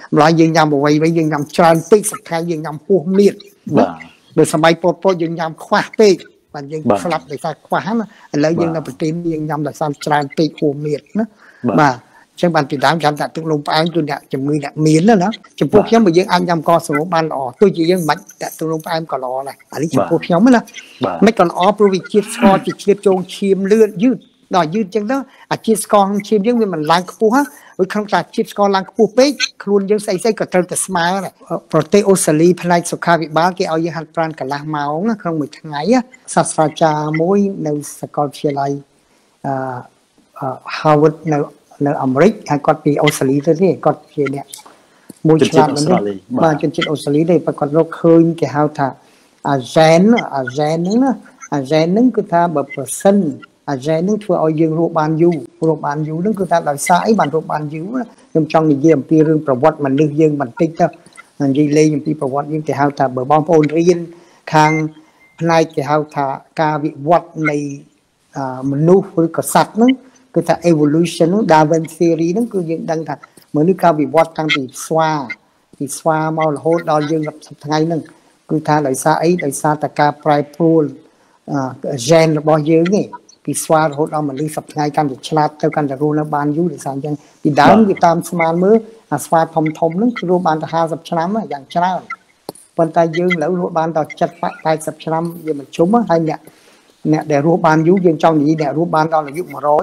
lại dương nhầm một vậy dương nhầm tràn tị sập khai dương nhầm hô miệt rồi sớm bay po dương nhầm khoa tị và dương slap để sao khóa nó lấy dương là tin dương nhầm là sao tràn tị hô miệt nó mà chẳng bàn từ đám chẳng tại từng lùng anh tôi đã chấm người đã miến đó nó chấm phu nhóm mà dương anh nhầm co số ban lò tôi chỉ dương mạnh tại từng lùng anh còn lò này anh đi chấm phu nhóm đó mấy còn ó vì chia score chỉ chia trôn chim lươn dư đòi dư chẳng đó chia score chim dương mình lang phu ha với không ta chia score lang phu page luôn dương say cả trơn từ smile này proteosally play số ca bị bán cái ao dương hạt pran cả lang máu nó không một ngày á sát cha mốiនៅសាកលវិទ្យាល័យHarvard នៅអាមេរិកហើយគាត់ពីអូស្ត្រាលីទៅទេគាត់ជាអ្នកមួយឆ្លាតហ្នឹងបាទជនជាតិអូស្ត្រាលីទេប៉ុន្តែគាត់រកឃើញគេហៅថាអាហ្សែនហ្នឹងគឺថាបើប្រសិនអាហ្សែនហ្នឹងធ្វើឲ្យយើងរស់បានយូរហ្នឹងគឺថាដោយសារអីបានរស់បានយូរខ្ញុំចង់និយាយអំពីរឿងប្រវត្តិមនុស្សយើងបន្តិចទៅនិយាយលេងអំពីប្រវត្តិយើងគេហៅថាបើបងប្អូនរៀនខាងផ្នែកគេហៅថាការវិវត្តនៃមនុស្សឬក៏សត្វហ្នឹងគឺថា evolution ហ្នឹង Darwin theory ហ្នឹងគឺយើងដឹងថាមនុស្សការវិវត្តតាំងពីស្វាមករហូតដល់យើងសប្តាហ៍ថ្ងៃហ្នឹងគឺថាដោយសារអីដោយសារតែការប្រែប្រួលgen របស់យើងនេះពីស្វារហូតដល់មនុស្សសប្តាហ៍ថ្ងៃកាន់តែឆ្លាតទៅកាន់តែរស់នៅបានយូរដោយសារអញ្ចឹងពីដើមវាតាមស្មានមើលអាស្វាធំហ្នឹងគឺរស់បានតែ50ឆ្នាំយ៉ាងច្រើនប៉ុន្តែយើងឥឡូវរស់បានដល់70 80ឆ្នាំវាមិនជុំហើយអ្នកដែលរស់បានយូរយើងចង់និយាយអ្នករស់បានដល់អាយុ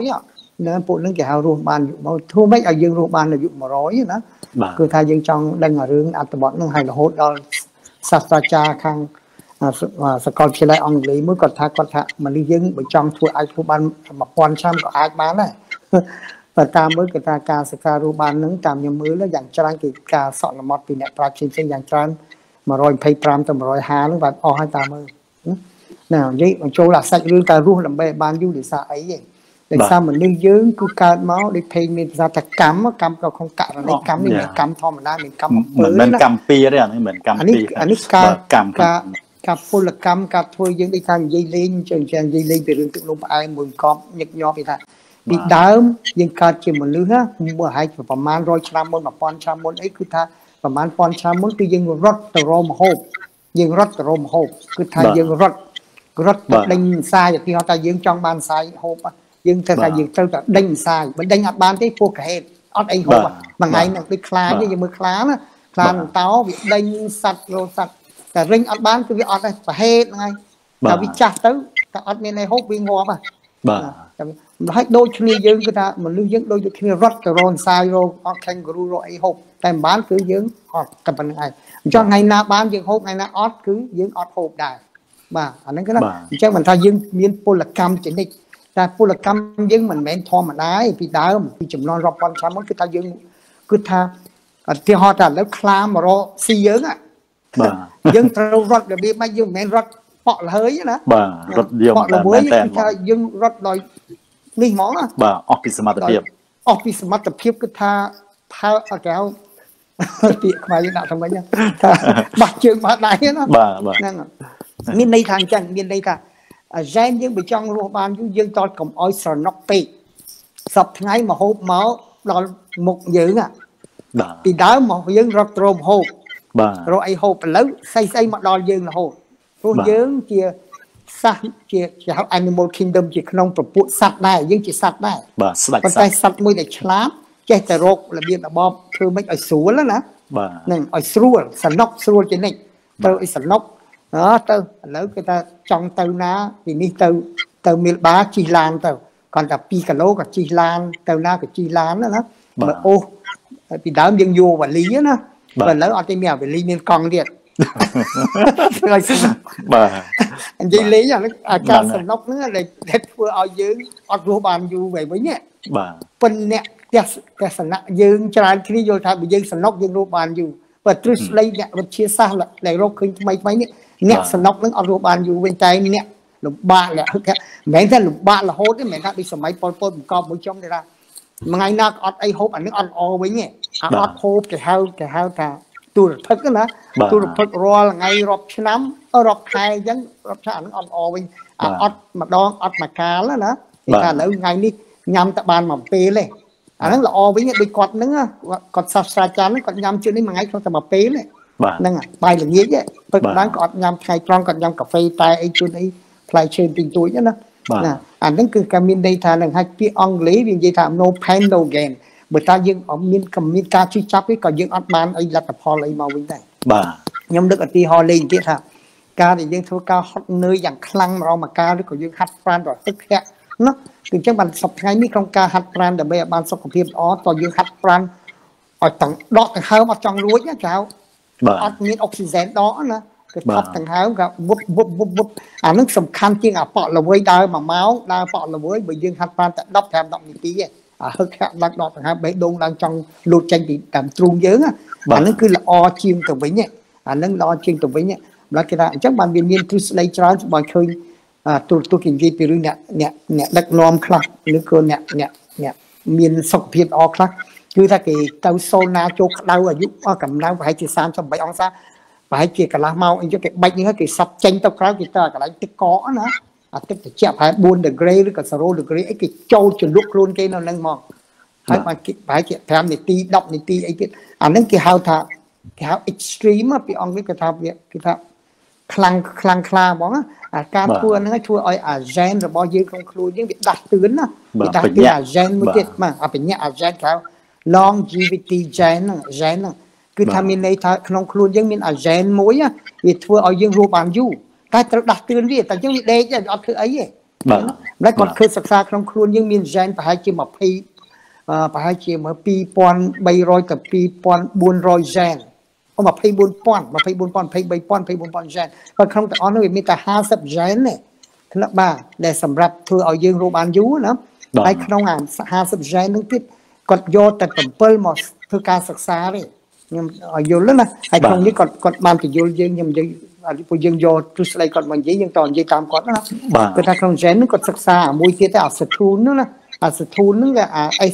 100នៅពួកនឹងគេហៅរស់បានមកធ្វើម៉េចឲ្យយើងរស់បានអាយុ100ណាគឺថាយើងចង់ដឹងរឿងអត្ថបទនឹងឲ្យរហូតដល់សាស្ត្រាចារ្យខាងសាកលវិទ្យាល័យអង់គ្លេសមួយគាត់ថាមនុស្សយើងបើចង់ធ្វើអាចធ្វើបាន1000ឆ្នាំក៏អាចបានដែរបើតាមមើលគេថាការសិក្សារស់បាននឹងតាមខ្ញុំមើលយ៉ាងច្រើនគឺការសក់ល្មត់ពីអ្នកប្រាជ្ញផ្សេងៗយ៉ាងច្រើន125ទៅ150ហ្នឹងបាទអស់ហើយតាមមើលណានិយាយបញ្ចូលអាសាច់រឿងការរស់ដើម្បីបានយូរដោយសារអីទេដោយសារមនុស្សយើងគឺកើតមកដោយភេងមានភាសាថាកម្មក៏ក្នុងករណីកម្មនេះមានកម្មធម្មតាមានកម្មមិនកម្មពីទេអានេះមិនកម្មពីអានេះការពលកម្មការធ្វើយើងដូចថានិយាយលេងចឹងនិយាយលេងពីរឿងទឹកលំផ្អែមមួយកប់ញឹកញាប់ពីថាពីដើមយើងកើតជាមនុស្សណាមើលឲ្យប្រហែល100ឆ្នាំមុន1000ឆ្នាំមុនអីគឺថាប្រហែល1000ឆ្នាំមុនគឺយើងរត់ទៅរកម្ហូបគឺថាយើងរត់ទៅដេញសាយឧទាហរណ៍ថាយើងចង់បានសាយហូបយើងត្រូវតែយើងត្រូវតែដេញសាយបើដេញអត់បានទេពោះកាហេតអត់អីហូបមួយថ្ងៃហ្នឹងដូចខ្លាយើងមើលខ្លាណាខ្លានឹងតោវាដេញសត្វរោសត្វតែរិញអត់បានគឺវាអត់ដែរប្រហេតហ្នឹងហើយតែវាចាស់ទៅតែអត់មានអីហូបវាងាប់បាទហើយដូចគ្នាយើងគឺថាមនុស្សយើងដូចគ្នារត់ទៅរកសាយរកអត់ kangaroo រកអីហូបតែមិនបានគឺយើងអត់តែប៉ុណ្្នឹងឯងអញ្ចឹងថ្ងៃណាបានយើងហូបថ្ងៃណាអត់គឺយើងអត់ហូបដែរបាទអាហ្នឹងគឺណាអញ្ចឹងមិនថាយើងមានពលកម្មចនិចតែពលកម្មយើងមិនមែនធម្មតាទេពីដើមពីចំនួនរាប់ពាន់ឆ្នាំមុនគឺថាយើងគឺថាឧទាហរណ៍ថាឥឡូវខ្លាមករកស៊ីយើងបាទយើងត្រូវរត់របៀបម៉េចយើងមិនមែនរត់ប៉ក់លហើយណាបាទរត់យកតែមែនតែថាយើងរត់ដោយនេះហ្មងណាបាទអស់ពីសមត្ថភាពគឺថាផើអត់កៅពាក្យខ្មែរយើងដាក់ថាម៉េចថាបាក់ជើងបាក់ដៃណាបាទហ្នឹងមានន័យថាអញ្ចឹងមានន័យថាហ្សែនយើងបើចង់រស់បានយូរយើងតើកុំអោយស្រណុកពេកសពថ្ងៃមកហូបមកដល់មុខយើងបាទពីដើមមកយើងរត់ត្រោមហូបបាទរកអីហូបឥឡូវស្អីមកដល់យើងរហូតព្រោះយើងជាសត្វជាហៅ animal kingdom ជាក្នុងប្រពួកសត្វដែរយើងជាសត្វដែរបាទស្ដេចប៉ុន្តែសត្វមួយដែលឆ្លាតចេះតែរករបៀបរបបធ្វើម៉េចឲ្យស្រួលណាបាទនឹងឲ្យស្រួលសនុកស្រួលជានិច្ចទៅឲ្យសនុកទៅឥឡូវគេថាចង់ទៅណាពីនេះទៅមីលបាជិះឡានទៅគាត់ថា2គីឡូក៏ជិះឡានទៅណាក៏ជិះឡានណាបើអូសពីដើមយើងយកវ៉ាលីណាបើឥឡូវអត់ទេមានវ៉ាលីមានកង់ទៀតហើយបាទនិយាយលេងអាការសំណុកហ្នឹងដែលធ្វើឲ្យយើងអត់រស់បានយូរវិញបាទប៉ុន្តែអ្នកទស្សនៈយើងច្រើនគ្នាយល់ថាបើយើងសំណុកយើងរស់បានយូរបើទ្រឹស្ដីអ្នកវិទ្យាសាស្ត្រដែលរកឃើញថ្មីនេះអ្នកសំណុកហ្នឹងអត់រស់បានយូរវិញតែអ្នកលំបាកលក្ខណៈមិនមែនថាលំបាករហូតទេមិនមែនថាដូចសម័យប៉ុលពតបង្កប់មួយចំទេថាថ្ងៃណាក៏អត់អីហូបអានឹងអត់ល្អវិញទេអត់ហូបគេហៅថាទូរថឹកណាទូរថឹករាល់ថ្ងៃរាប់ឆ្នាំរាប់ខែអញ្ចឹងរាប់ឆ្នាំអានឹងអត់ល្អវិញអត់ម្ដងអត់មួយកាលណាគេថាឥឡូវថ្ងៃនេះញ៉ាំតែបានមួយពេលទេអាហ្នឹងល្អវិញដូចគាត់ហ្នឹងគាត់សាស្ត្រាចារ្យហ្នឹងគាត់ញ៉ាំជឿនេះមួយថ្ងៃក្នុងតែមួយពេលហ្នឹងបាយល្ងាចព្រឹកឡើងក៏អត់ញ៉ាំថ្ងៃត្រង់គាត់ញ៉ាំកាហ្វេតែអីជឿអីផ្លែឈើទីទួចណាអាហ្នឹងគឺការមានន័យថានឹងហាច់ពាក្យអង់គ្លេសវានិយាយថា no pain no gain បើតាយើងមានការជិះចាប់វាក៏យើងអត់បានអីលទ្ធផលអីមកវិញដែរបាទខ្ញុំនឹកឧទាហរណ៍លេងទៀតថាការដែលយើងធ្វើការហត់នឿយយ៉ាងខ្លាំងម្ដងមកការឬក៏យើងហាត់ប្រាណរទឹកធាក់ណាគឺអញ្ចឹងបានសប្តាហ៍នេះក្នុងការហាត់ប្រាណដើម្បីឲ្យបានសុខភាពល្អតើយើងហាត់ប្រាណឲ្យទាំងដកដង្ហើមអត់ចង់រួចណាចៅអត់មានអុកស៊ីហ្សែនដកណាគឺថប់ដង្ហើមក៏វុបអានឹងសំខាន់ជាងអាប៉ក់ល្វើយដើរ1ម៉ោងដើរប៉ក់ល្វើយបើយើងហាត់ប្រាណតែ10 នាទីអាហឹកហាក់ឡើងដកដង្ហើមបេះដូងឡើងចង់លូតចេញពីតាមទ្រូងយើងអានឹងគឺល្អជាងទៅវិញអានឹងល្អជាងទៅវិញម្ល៉េះគេថាអញ្ចឹងបានវាមានទ្រឹស្ដីច្រើនបើឃើញទូគេនិយាយពីរឿងអ្នកដឹកនាំខ្លះឬក៏អ្នកមានសុខភាពល្អខ្លះគឺថាគេទៅសូណាចូលក្តៅអាយុកម្ដៅប្រហែលជា38អង្សាប្រហែលជាកន្លះម៉ោងអីចឹងគេបាច់នេះគេសັບចេញទៅក្រៅគេទៅកន្លែងទឹកកកណាអាទឹកត្រជាក់ប្រហែល4 degree ឬក៏0 degree អីគេចូលជលក់ខ្លួនគេនៅនឹងមកហើយបានគេប្រហែលជា5 នាទី10 នាទីអីទៀតអាហ្នឹងគេហៅថា extreme ពីអង់គ្លេសគេថាខ្លាំងខ្លាហ្មងអាការធ្វើហ្នឹងធ្វើឲ្យអាហ្សែនរបស់យើងក្នុងខ្លួនយើងវាដាស់តឿនណាវាដាស់តឿនអាហ្សែនមួយទៀតបាទអាបញ្ញាអាហ្សែនគេហៅ longevity gene ហ្នឹងគឺថាមានន័យថាក្នុងខ្លួនយើងមានអាហ្សែនមួយវាធ្វើឲ្យយើងរស់បានយូរតែត្រូវដាស់តឿនវាតែអញ្ចឹងវាដេកអត់ធ្វើអីទេបាទគាត់ឃើញសិក្សាក្នុងខ្លួនយើងមានហ្សែនប្រហែលជាប្រហែលជា2300ទៅ2400ហ្សែន24,000 23,000 ហ្សែនហើយក្នុងទាំងអស់នោះវាមានតែ50ហ្សែនទេខ្លះបាទដែលសម្រាប់ធ្វើឲ្យយើងរស់បានយូរណាហើយក្នុងអា50ហ្សែននោះទៀតគាត់យកតែ7មកធ្វើការសិក្សាទេខ្ញុំឲ្យយល់ណាហើយក្នុងនេះគាត់បានបញ្យល់យើងខ្ញុំនិយាយពួកយើងយកទ្រឹស្ដីគាត់មកនិយាយយើងតនិយាយតាមគាត់ណាគាត់ថាក្នុងហ្សែននោះគាត់សិក្សាមួយទៀតតែអាសធូននោះណាអាសធូននោះគេ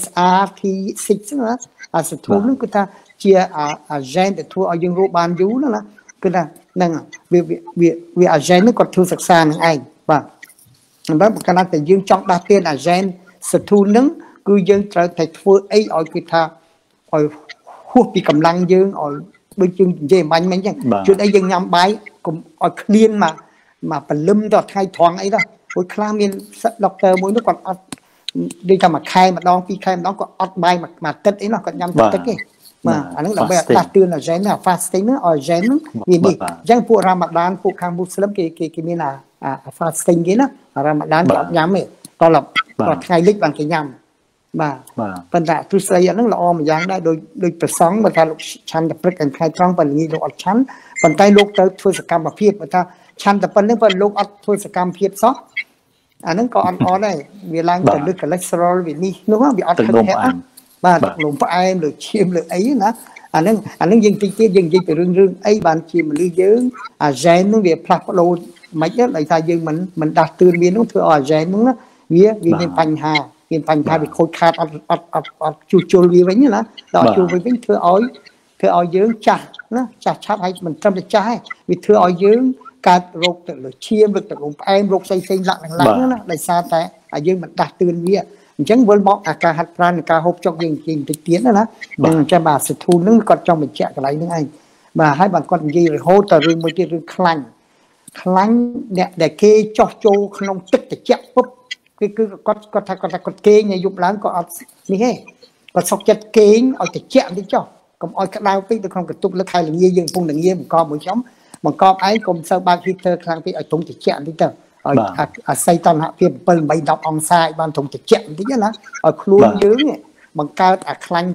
SRT6 ណាអាសធូននោះគឺថាជាអាហ្សែនដែលធ្វើឲ្យយើងរស់បានយូរណាគឺថាហ្នឹងវាអាហ្សែននេះគាត់ធ្វើសិក្សានឹងឯងបាទសម្រាប់កាលណាតែយើងចង់ដាស់តឿនអាហ្សែនសធូនហ្នឹងគឺយើងត្រូវតែធ្វើអីឲ្យគេថាឲ្យហួសពីកម្លាំងយើងឲ្យដូចយើងនិយាយមិញអញ្ចឹងជួយអីយើងញ៉ាំបាយកុំឲ្យឃ្លានមកព្រលឹមទៅថ្ងៃត្រង់អីទៅព្រោះខ្លះមានដុកទ័រមួយនោះគាត់អត់ដូចថាមួយខែម្ដង2ខែម្ដងគាត់អត់បាយមួយទឹកអីនោះគាត់ញ៉ាំទឹកទេបាទអាហ្នឹងដើម្បីដាស់តឿនអាហ្សែនណា fasting ហ្នឹងអាហ្សែនហ្នឹងវានេះអញ្ចឹងពួករ៉ាម៉ាដានពួកខាងមូស្លឹមគេមានអា fasting គេណារ៉ាម៉ាដានគេអត់ញ៉ាំទេតថ្ងៃលិចបានគេញ៉ាំបាទប៉ុន្តែទ្រឹស្ដីហ្នឹងល្អមួយយ៉ាងដែរដូចប្រសង់បើថាលោកឆាន់តែព្រឹកថ្ងៃត្រង់ប៉ុន្តែលោកអត់ឆាន់ប៉ុន្តែលោកទៅធ្វើសកម្មភាពបើថាឆាន់តែប៉ុណ្្នឹងប៉ុន្តែលោកអត់ធ្វើសកម្មភាពសោះអាហ្នឹងក៏អត់អត់ដែរវាឡើងទៅលើ cholesterol វានេះនោះវាអត់ខឹងហេតុណាបាទនំផ្អែមលើឈាមលើអីណាអាហ្នឹងយើងតិចទៀតយើងនិយាយពីរឿងអីបានជាមនុស្សយើងអាហ្សែនហ្នឹងវាផ្លាស់ប្ដូរមិនទេដោយថាយើងមិនដាស់តឿនវានោះធ្វើឲ្យអាហ្សែនហ្នឹងវាមានបញ្ហាវាខូចខាតអត់ជួសជុលវាវិញណាដល់ជួសវិញធ្វើឲ្យយើងចាស់ណាចាស់ឆាប់ហើយមិនត្រឹមតែចាស់ទេវាធ្វើឲ្យយើងកើតរោគទៅលើឈាមឬទៅរោគផ្អែមរោគផ្សេងឡើងណាដោយសារតែយើងមិនដាស់តឿនវាអញ្ចឹងវិលមកអាការហាត់ប្រាណការហូបចុកយើងនិយាយបន្តិចទៀតណាអញ្ចឹងបាទសធូនហ្នឹងគាត់ចង់បញ្ជាក់កន្លែងហ្នឹងឯងបាទហើយបានគាត់និយាយរហូតដល់រឿងមួយទៀតរឿងខ្លាញ់អ្នកដែលគេចោះចូលក្នុងទឹកត្រជាក់ពុបគឺគាត់ថាគាត់គេងយប់ឡើងក៏អត់នេះទេគាត់សុកចិត្តគេងឲ្យត្រជាក់បន្តិចចុះកុំឲ្យក្តៅពេកទៅក្នុងកន្ទប់លើខែល្ងាយើងកំពុងតែងាបង្កប់មួយខ្ញុំបង្កប់ឯងកុំសូវបើក heater ខ្លាំងពេកឲ្យធុងត្រជាក់បន្តិចទៅឲ្យអាស័យតណ្ហភាព7 8 10អង្សាឲ្យបានធុងត្រជាក់បន្តិចណាឲ្យខ្លួនយើងបង្កើតអាខ្លាញ់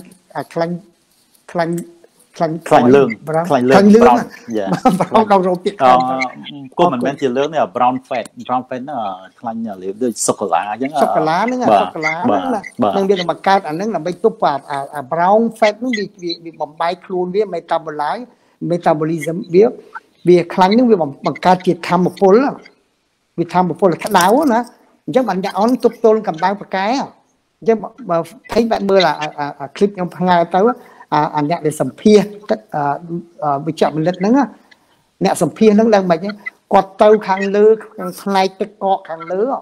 លឿងbrown ដល់រោពាក្យក៏មិនមែនជាលឿងទេ brown fat ហ្នឹងខ្លាញ់លេបដូចសូកូឡាអញ្ចឹងសូកូឡាហ្នឹងនឹងវាបង្កើតអាហ្នឹងដើម្បីទប់អា brown fat ហ្នឹងវាបំបែកខ្លួនវា metabolism វាខ្លាញ់ហ្នឹងវាបង្កើតជាធម្មពលវាធម្មពលក្តៅណាអញ្ចឹងបានអ្នកអនទប់ទល់កម្ដៅប្រកែអញ្ចឹងបើភ័យបាត់មើលអាคลิปខ្ញុំផ្ញើទៅអាអ្នកដែលសម្ភាសវិជ្ជបណ្ឌិតហ្នឹងអ្នកសម្ភាសហ្នឹងឡើងមិនគាត់ទៅខាងលើខាងផ្នែកទឹកកកខាងលើ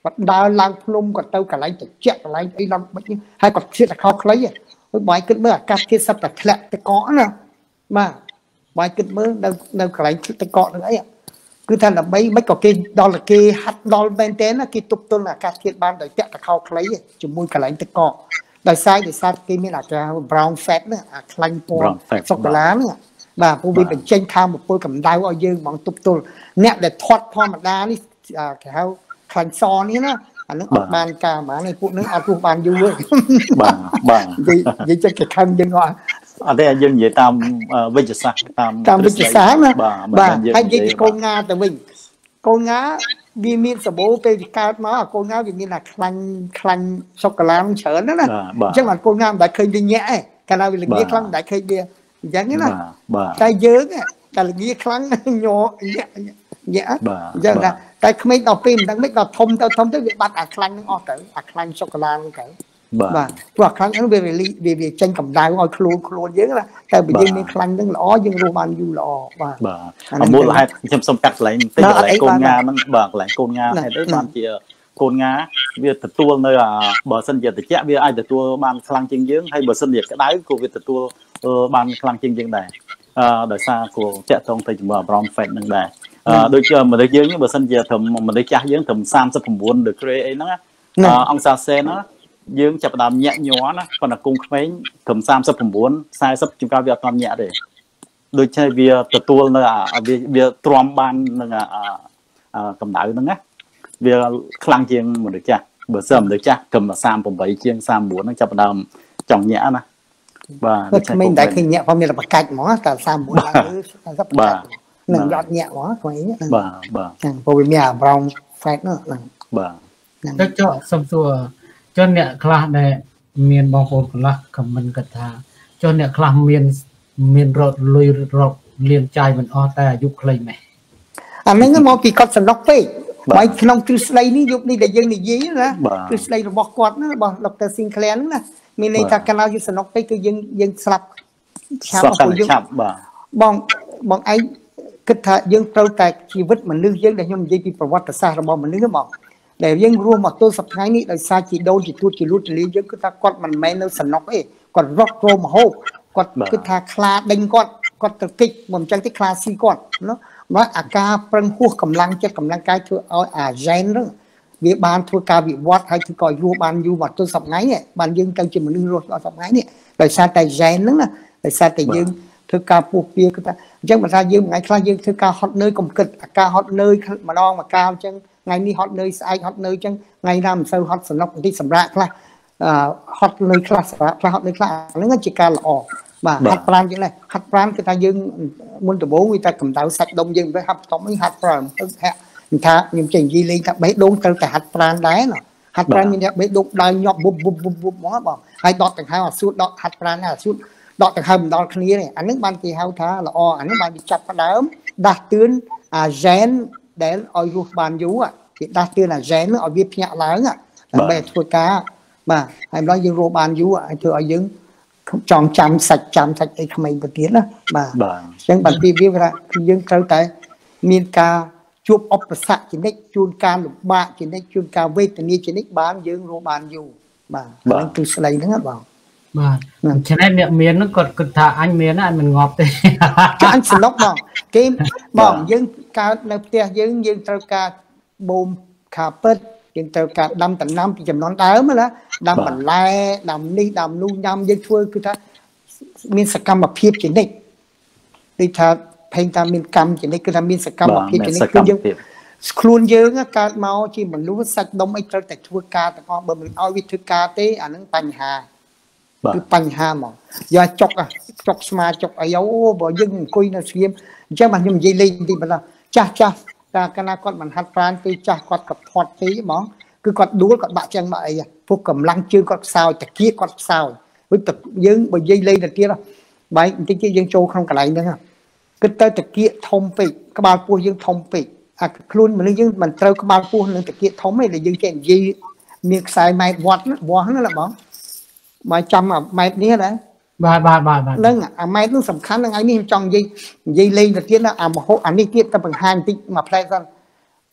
គាត់ដើរឡើងភ្នំគាត់ទៅកន្លែងត្រជាក់កន្លែងអីឡើងបិទហើយគាត់ជិះតែខោខ្លីបាយគិតមើលអាកាសធាតុសត្វតែធ្លាក់ទៅកកណាបាទបាយគិតមើលនៅកន្លែងទៅកកនឹងអីគឺថាដើម្បីមិនក៏គេដល់តែគេហាត់ដល់មែនតើណាគេទប់ទល់អាកាសធាតុបានដោយពាក់តែខោខ្លីជាមួយកន្លែងទៅកកដោយសារគេមានអាការ brown fat ណាអាខ្លាញ់ពណ៌សូកូឡាហ្នឹងបាទពួកវាបញ្ចេញថាមពលកម្ដៅឲ្យយើងហ្មងទប់ទល់អ្នកដែលធាត់ធម្មតានេះគេហៅខ្លាញ់សនេះណាអានឹងអត់បានការហ្មងនេះពួកនឹងអត់រស់បានយូរទេបាទនិយាយចិត្តគេខំយើងអត់ទេយើងនិយាយតាមវិទ្យាសាស្ត្រតាមវិទ្យាសាស្ត្រណាបាទហើយនិយាយពីកូនងាទៅវិញកូនងាវាមានសម្បូរពេលវាកើតមកកូនងាវាមានអាខ្លាញ់សូកូឡាច្រើនណាអញ្ចឹងអត់កូនងាមិនដែលឃើញវាញាក់ទេកាលណាវាល្ងាខ្លាំងមិនដែលឃើញវាអញ្ចឹងណាតែយើងតែល្ងាខ្លាំងញ័រញាក់អញ្ចឹងតែក្មេងដល់ពេលមិនដឹងមិនដល់ធំទៅវាបាត់អាខ្លាញ់ហ្នឹងអស់ទៅអាខ្លាញ់សូកូឡាហ្នឹងទៅបាទព្រោះអាខ្លាញ់ហ្នឹងវាចេញកម្ដៅឲ្យខ្លួនយើងណាតែបើយើងមានខ្លាញ់ហ្នឹងល្អយើងរស់បានយូរល្អបាទមូលហេតុខ្ញុំសុំកាត់កន្លែងតិចកន្លែងកូនងាហ្នឹងបាទកន្លែងកូនងាហេតុអីបានជាកូនងាវាទទួលនៅបើសិនជាត្រជាក់វាអាចទទួលបានខ្លាំងជាងយើងហើយបើសិនជាក្តៅក៏វាទទួលបានខ្លាំងជាងយើងដែរដោយសារគោលតាក់ទងទៅជាមួយ brown fat ហ្នឹងដែរដូចមនុស្សយើងបើសិនជាត្រឹមមនុស្សចាស់យើងត្រឹម39 degree អីហ្នឹងអង្សាសេណាយើងចាប់ផ្ដើមញាក់ញ័រណាប៉ុន្តែកុំក្មេងត្រឹម39 40ជួនកាលវាអត់ទាន់ញាក់ទេដូចជាវាទទួលនៅវាទ្រាំបាននឹងកម្ដៅហ្នឹងណាវាខ្លាំងជាងមនុស្សចាស់បើសិនមនុស្សចាស់ត្រឹម38ជាង39ហ្នឹងចាប់ផ្ដើមចង់ញាក់ណាបាទក្មេងតែឃើញញាក់ផងមានតែបកាច់ហ្មងតែ39ឡើងគឺ40បកាច់នឹងយត់ញាក់ហ្មងក្មេងហ្នឹងបាទហ្នឹងព្រោះវាមាន brown fat ហ្នឹងបាទទៅចុះសំសួរចុះអ្នកខ្លះដែលមានបងប្អូនកន្លះខមមិនគាត់ថាចុះអ្នកខ្លះមានរត់លុយរត់លៀនចាយមិនអស់តែអាយុខ្លីម៉េះអាហ្នឹងមកពីគាត់សំណុកពេកបើក្នុងទ្រឹស្ដីនេះយុគនេះដែលយើងនិយាយណាទ្រឹស្ដីរបស់គាត់ណារបស់ Dr. Sinclair ហ្នឹងណាមានន័យថាកាលណាយើងសំណុកពេកគឺយើងស្លាប់ឆាប់ព្រោះយើងបាទបងឯងគិតថាយើងត្រូវតែជីវិតមនុស្សយើងដែលខ្ញុំនិយាយពីប្រវត្តិសាស្ត្ររបស់មនុស្សហ្មងដែលយើងរស់មកទល់សប្តាហ៍នេះដោយសារជីដូនជីទួតជាលូតលាយើងគឺថាគាត់មិនមែននៅសំណុកទេគាត់រត់រោមហូបគាត់គិតថាខ្លាដេញគាត់ទៅគិចមិនអញ្ចឹងទេខ្លាស៊ីគាត់ណាមកអាការប្រឹងហួសកម្លាំងចិត្តកម្លាំងកាយធ្វើឲ្យអាហ្សែនហ្នឹងវាបានធ្វើការវិវត្តហើយគឺក៏រស់បានយូរមកទល់សប្តាហ៍នេះបានយើងទៅជាមនុស្សរស់ដល់សប្តាហ៍នេះដោយសារតែហ្សែនហ្នឹងណាដោយសារតែយើងធ្វើការពោះពៀគឺថាអញ្ចឹងបើថាយើងថ្ងៃខ្លះយើងធ្វើការហត់នឿយកុំគិតអាការហត់នឿយម្ដងមកកាលអញ្ចឹងថ្ងៃនេះហត់នឿយស្អែកហត់នឿយអញ្ចឹងថ្ងៃណាមិនសូវហត់សំណុកបន្តិចសម្រាប់ខ្លះហត់នឿយខ្លះសម្រាប់ខ្លះហត់នឿយខ្លះហ្នឹងជាការល្អបាទហាត់ប្រាណយ៉ាងនេះហាត់ប្រាណគឺថាយើងមុនដំបូងវាតែកម្ដៅសាច់ដុំយើងទៅហាត់បន្ទាប់នេះហាត់ប្រាណទៅហាក់ថាខ្ញុំចេះនិយាយលេងថាបេះដូងត្រូវតែហាត់ប្រាណដែរណាហាត់ប្រាណមានតែបេះដូងដើរញាប់វុបហ្មងបងហើយដកដង្ហើមអាសួតដកហាត់ប្រាណអាសួតដកដង្ហើមមិនដល់គ្នាទេអានឹងបានគេហៅថាល្អអានឹងបានគេចាប់ផ្ដើមដាស់តឿនអាហ្សែនដែលឲ្យរស់បានយូរគេដាស់តឿនអាហ្សែននឹងឲ្យវាភ្ញាក់ឡើងដើម្បីធ្វើការបាទហើយម្ល៉េះយើងរស់បានយូរឲ្យធ្វើឲ្យយើងចងចាំសាច់អីក្មេងទៅទៀតណាបាទអញ្ចឹងបានពីវាថាគឺយើងត្រូវតែមានការជួបឧបសគ្គជានិច្ចជួនកាលលំបាកជានិច្ចជួនកាលវេទនាជានិច្ចបានយើងរស់បានយូរបាទហ្នឹងគឺស្ដីហ្នឹងបងបាទឆែកអ្នកមានហ្នឹងគាត់គិតថាអញមានអញមិនងាប់ទេចាអញសំណុកបងគេបងយើងកើតនៅផ្ទះយើងត្រូវការបូមខាពិតយើងត្រូវការដាំដំណាំពីចំនួនដើមណាដាំបន្លែដាំនេះដាំនោះញ៉ាំយើងធ្វើគឺថាមានសកម្មភាពជានិច្ចដូចថាភ័យថាមានកម្មជានិច្ចគឺថាមានសកម្មភាពជានិច្ចគឺយើងខ្លួនយើងកើតមកជាមនុស្សសាច់ដុំអីត្រូវតែធ្វើការទាំងអស់បើមិនឲ្យវាធ្វើការទេអានឹងបញ្ហាគឺបញ្ហាហ្មងយកចុកស្មាចុកអីអូបើយើងអង្គុយនៅស្ងៀមអញ្ចឹងបាទខ្ញុំនិយាយលេងបន្តិចបន្តចាស់តែកាលណាគាត់មិនហាត់ប្រាណទេចាស់គាត់ក៏ធាត់ទេហ្មងគឺគាត់ដួលគាត់បាក់ចឹងមកអីព្រោះកម្លាំងជើងគាត់ខ្សោយតាគៀកគាត់ខ្សោយវិញយើងបើនិយាយលេងទៅទៀតបែកបន្តិចទៀតយើងចូលក្នុងកន្លែងហ្នឹងគិតទៅតាគៀកធំពេកក្បាលពោះយើងធំពេកអាខ្លួនមនុស្សយើងមិនត្រូវក្បាលពោះនឹងតាគៀកធំទេដែលយើងចេះនិយាយមានខ្សែម៉ែត្រវ៉ាត់វាស់ហ្នឹងណាបងបើចាំម៉ែត្រនេះណាបាទហ្នឹងអាម៉ែត្រនោះសំខាន់ហ្នឹងថ្ងៃនេះខ្ញុំចង់និយាយលេងទៅទៀតណាអាមហោអានេះទៀតទៅបង្ហាញបន្តិចមួយផ្លែសិន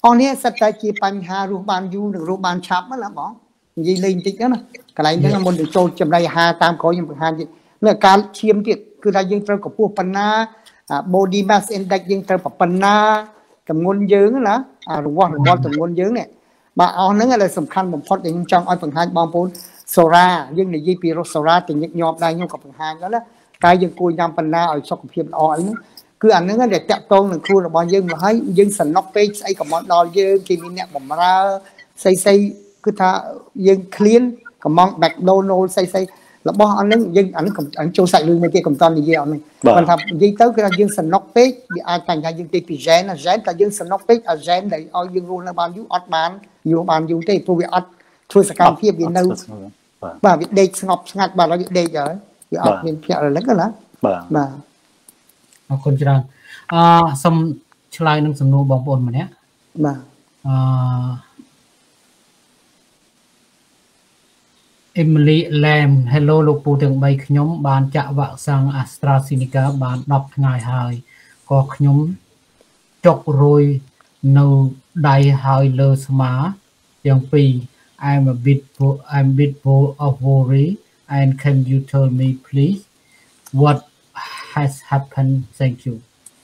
anh ấy sẽ tại chỉ bằng hà rùa bàn du được rùa bàn chạm đó là bỏ gì linh tích đó nè cái này nó muốn được trôi chậm đây hà tam có những hà gì là cá chiêm tiệt cứ là dương trâu của phu panna body mass index dương trâu của panna cầm ngôn dướng là rùa từ ngôn dướng này mà anh ấy là sầm khăn một phật để trong anh phần hai bom bốn sora dương này gì piro sora thì nhịp nhọp đây nhưng còn phần hai đó là cái dương cùi nhằm panna ở trong phim ỏi cứ anh ấy để chặt tôn là khu là bao dương mà thấy dương sần nóc page ấy còn món đòi dương thì mình nè bầm ra xây cứ tha dương clean còn món McDonald xây là bao anh ấy dương anh châu sậy luôn mấy cái cầm toàn gì vậy này còn thằng dương tới cái dương sần nóc page bị ai thành ra dương tây gen là dương sần nóc page gen để ao dương luôn là bao nhiêu ọt bán dương tây tôi bị ọt thôi sẽ cao phía bị đâu và bị đây ngặt bà nó bị đây rồi bị ọt miền phía là lớn cái đó mà คนจราสมชลายนึงสมนูบองปนมาเนี้ยเอมิลี่แลมเฮลโลลูกปูถึงใบขยมบานจะวะสังอัสตราซินิกาบานดอกง่ายหายก็ขยมจกโรยนูได้หายเลสมาอย่างปี I'm a bit full of worry and can you tell me please what has happened thank you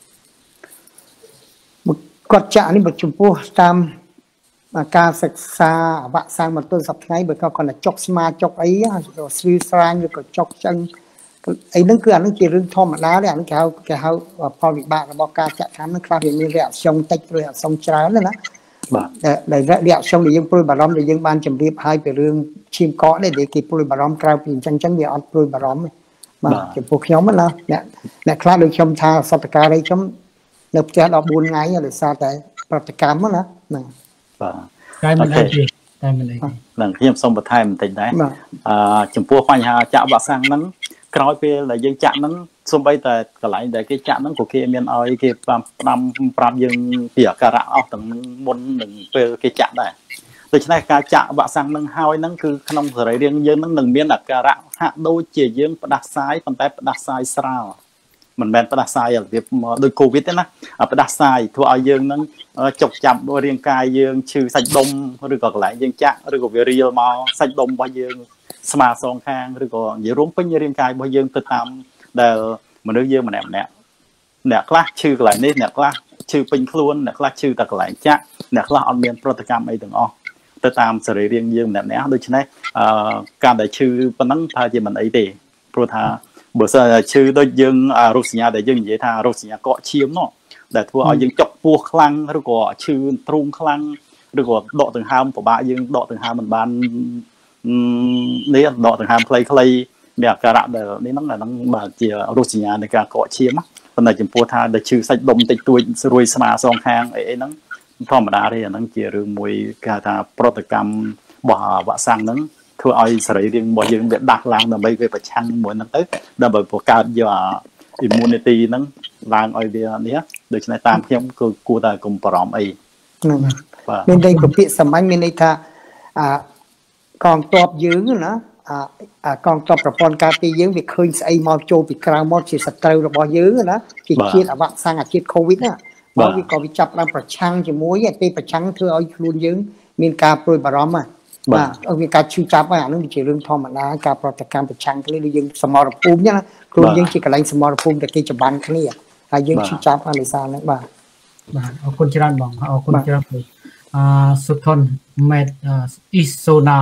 กฎจะนี่บทจุปูตามการศึกษาวัคซีนมันต้นสัปดาห์เบิกเขาคนจกสมาจกไอ้สื่อสารหรือก็จกจังไอ้นั่นคืออันนั้นคือเรื่องธรรมดาเลยอันนั้นเขาพอวิบากบอกการจะทำนั่นครับเห็นมีเรื่องทรงติดเรื่องทรงเช้าเลยนะแต่เรื่องทรงที่ยังปลุกบารมที่ยังบานจำเรียบให้เป็นเรื่องชิมเกาะเนี่ยเด็กที่ปลุกบารมกลายเป็นจังเดียวอันปลุกบารมมาจะพวกเขามันนะเนี่ยคลาดโดยชมทาสัตว์การอะไรชมเนื้อจะเราบุญไงหรือซาแต่ปฏิกรรมมันนะได้มันได้ได้มันได้หลังที่ยังส่งประทายมันติดได้จมพัวฟันหาจะบะสังนั้นกลายเป็นอะไรยังจะนั้นส่วนไปแต่ก็หลายแต่cáiจะนั้นcủa kia miềnเอาcáiปรามยังเปียกระเอาถึงบนหนึ่งเป็นcáiจะได้โดยเฉพาะการจะบะสังนั้นหายนั้นคือขนมสายเรียงยังนั้นหนึ่งเมียนกระหักโดยเจียยังประดับซ้ายปันแต่ประดับซ้ายสาวมันแบนประดับซ้ายอย่างเดียวโดยโควิดนะประดับซ้ายทั่วเอายังนั้นจกจับโดยเรียงกายยังชื่อสัจดมหรือก็หลายยังจะหรือก็วิริยมาสัจดมบ่ยังสมาสองข้างหรือก็อย่าร่วมเป็นเรียงกายบ่ยังติดตามแต่มันเรื่องยังมันเนี่ยคลาชื่อหลายนี่เนี่ยคลาชื่อเป็นคล้วนเนี่ยคลาชื่อแต่หลายจะเนี่ยคลาเอาเมียนโปรตกรรมไอ้ถึงติดตามสายเรียงยังเนี่ยโดยเฉพาะการได้ชื่อปนังทาจีมันไอ้เตะโปรธาบทชื่อโดยยังรูสัญญาได้ยังยี่ธารูสัญญาเกาะเชียมเนาะแต่ทั่วเอายังจกปัวคลังหรือก็ชื่อตรุงคลังหรือก็ดอกถึงห้ามปะบะยังดอกถึงห้ามมันบานนี่ดอกถึงห้ามใครแบบกระดับเดี๋ยวนี้นั่งแบบเจียรูสัญญาในการเกาะเชียมตอนไหนจมปัวธาได้ชื่อใส่ดมติดตัวรวยสมาสองข้างไอ้นั่งธรรมดาเลยนั่งเจียเรื่องมวยการทำโปรตกรรมบ่าวะสังนั่งทั่วเอาสายเรียงบ่ยังแบบดักลางแต่ไม่เคยประชันมวยนั่งเอ๊ะแต่แบบโปรการย่าอิมมูนิตี้นั่งลางไอเดียนี้โดยเฉพาะตามเพียงคือกูแต่กลุ่มปลอมไอ้มีในกลุ่มพิสมัยมีในท่ากองตอบยืงนะกองตอบประปอนการตียืงวิเคยไอมอลโจวิกราวมอลชีสเตอร์ระบยืงนะที่เชียดวัคซีนเชียดโควิดน่ะเพราะวิกรวิจับรังประชังจะมวยตีประชังเธอเอาครูนยืงมีการปลุกบารมอ่ะมีการชูจับว่านั่นเป็นเรื่องธรรมดาการปฏิกรรมประชังก็เลยยืงสมรภูมิเนี่ยนะครูยืงจีกระไรสมรภูมิแต่กิจบันเคลียร์ยืงชูจับอะไรซาเนี่ยบ้าเอาคนจราบอกเอาคนจราเลยสุดทนเมดis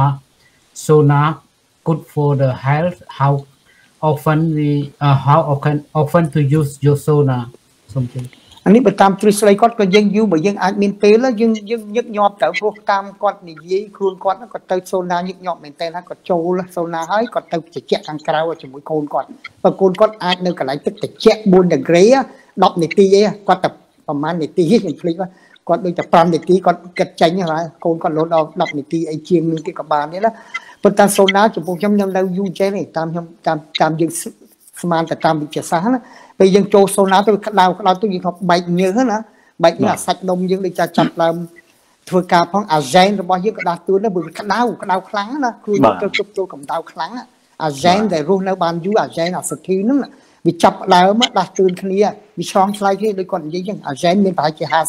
sauna good for the health how often to use your sauna สมจริงอันนี้ไปตามทฤษฎีก็ยังอยู่แบบยังอาจมีเปลืแล้วยังยึกยอบแต่พวกตามก็นี่ยี่ครูนก็นั่นก็เตยโซนายึกยอบเหมือนแต่นั่นก็โจละโซนาให้ก็เตยจะแจกทางกลางว่าจะมุ้ยโคนก่อนพอโคนก็อาจนึกอะไรตึกแต่แจกบุญแต่เกลียดอกในตีก็แต่ประมาณในตีเห็นฟลิปว่าก็โดยแต่ปรามในตีก็กระจายอะไรโคนก็ลดเอาดอกในตีไอเชียงนึงที่กับบานนี่ละเป็นการโซนาจะพวกจำเราอยู่ใจนี่ตามยังสมานแต่ตามวิจัยศาสตร์นะไปยังโจโซนาตัวเราตัวยิงเขาใบเนื้อนะใบเนื้อสัตว์นมยังได้จะจับเราทัวการพ้องอาเจนเราบอกยังกระดาษตัวนั้นบุญกระดาวครั้งนะคือตัวกับดาวครั้งอาเจนแต่รู้ในบ้านยูอาเจนอาสตีนั่นวิจับเราเมื่อดาตื่นคณีวิช่องไฟที่โดยก่อนยังอาเจนมีภายใจหาสับ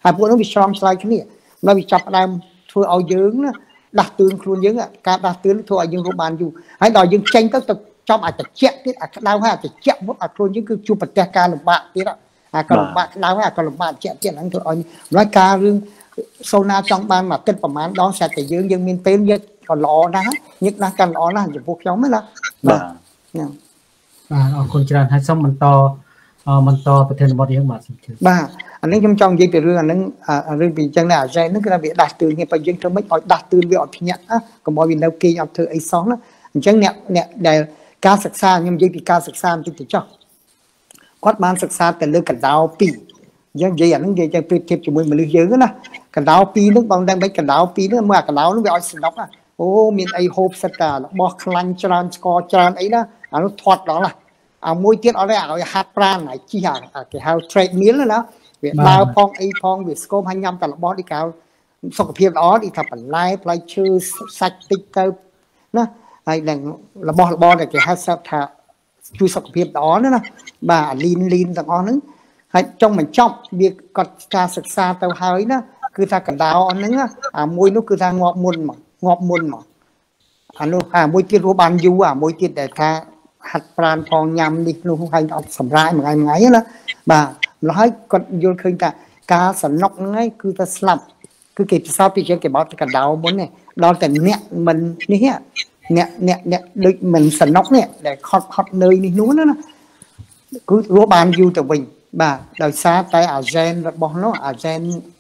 ហើយពួកនោះវាឆ្លងឆ្លើយគ្នាដល់វាចាប់ដើមធ្វើឲ្យយើងណាដាស់តឿនខ្លួនយើងការដាស់តឿនធ្វើឲ្យយើងរស់បានយូរហើយដល់យើងចេញទៅចំអាចតិចទៀតអាក្តៅហើយតិចមុខអាខ្លួនយើងគឺជួបប្រទះការលំបាកទៀតអាការលំបាកក្តៅហើយអាការលំបាកតិចទៀតហ្នឹងធ្វើឲ្យម្ល៉េះការរឿងសូណាចង់បានមួយអាទិត្យប្រហែលដងស្រាប់តែយើងមានពេលយើងក៏ល្អណាស់ញឹកណាស់កាន់ល្អណាស់ចំពោះខ្ញុំណាបាទហ្នឹងអរគុណច្រើនហើយសូមបន្តប្រធានបទយើងបាទសូមជឿបាទអានេះខ្ញុំចង់និយាយពីរឿងអាហ្នឹងរឿងពីអញ្ចឹងដែរអាសែនហ្នឹងគឺថាវាដាស់តឿនគ្នាបើយើងធ្វើម៉េចឲ្យដាស់តឿនវាឲ្យភ្ញាក់កុំឲ្យវានៅគេងអត់ធ្វើអីសោះណាអញ្ចឹងអ្នកដែលការសិក្សាខ្ញុំនិយាយពីការសិក្សាបន្តិចទៅចុះគាត់បានសិក្សាទៅលើកណ្ដោ2យើងនិយាយអាហ្នឹងនិយាយទៅប្រៀបធៀបជាមួយមនុស្សយើងណាកណ្ដោ2ហ្នឹងបងដឹងមិនកណ្ដោ2ហ្នឹងមើលអាកណ្ដោហ្នឹងវាឲ្យស្នុកអូមានអីហូបសិតតារបស់ខ្លាញ់ច្រើនស្ករច្រើនអីណាអានោះធាត់ដល់ណាអាមួយទៀតអត់ទេឲ្យហាត់ប្រាណឲ្យជិះគេហៅ treadmill ណាវាដើរផងអីផងវាស្គមឲ្យញ៉ាំតែរបស់នេះគេហៅសុខភាពល្អនេះថាបន្លែផ្លែឈើសាច់តិចទៅណាហើយនឹងរបស់របរដែលគេហៅថាជួយសុខភាពល្អណាបាទលីនទាំងអស់ហ្នឹងហើយចុងបញ្ចប់វាគាត់ការសិក្សាទៅហើយណាគឺថាកណ្ដោហ្នឹងអាមួយនោះគឺថាងាប់មុនមកអានោះអាមួយទៀតរស់បានយូរអាមួយទៀតដែលថាហាត់ប្រាណផងញ៉ាំនេះនោះហើយអត់សម្រាយមួយថ្ងៃណាបាទម្ល៉េះហើយគាត់យល់ឃើញថាការសំណុកហ្នឹងឯងគឺថាស្លាប់គឺគេពិសោធន៍ពីជាងគេបោកកណ្ដោមុននេះដល់តែអ្នកមិននេះអ្នកដូចមិនសំណុកនេះដែលខត់នឿយនេះនោះណាគឺរស់បានយូរទៅវិញបាទដោយសារតែអាហ្សែនរបស់នោះអាហ្សែន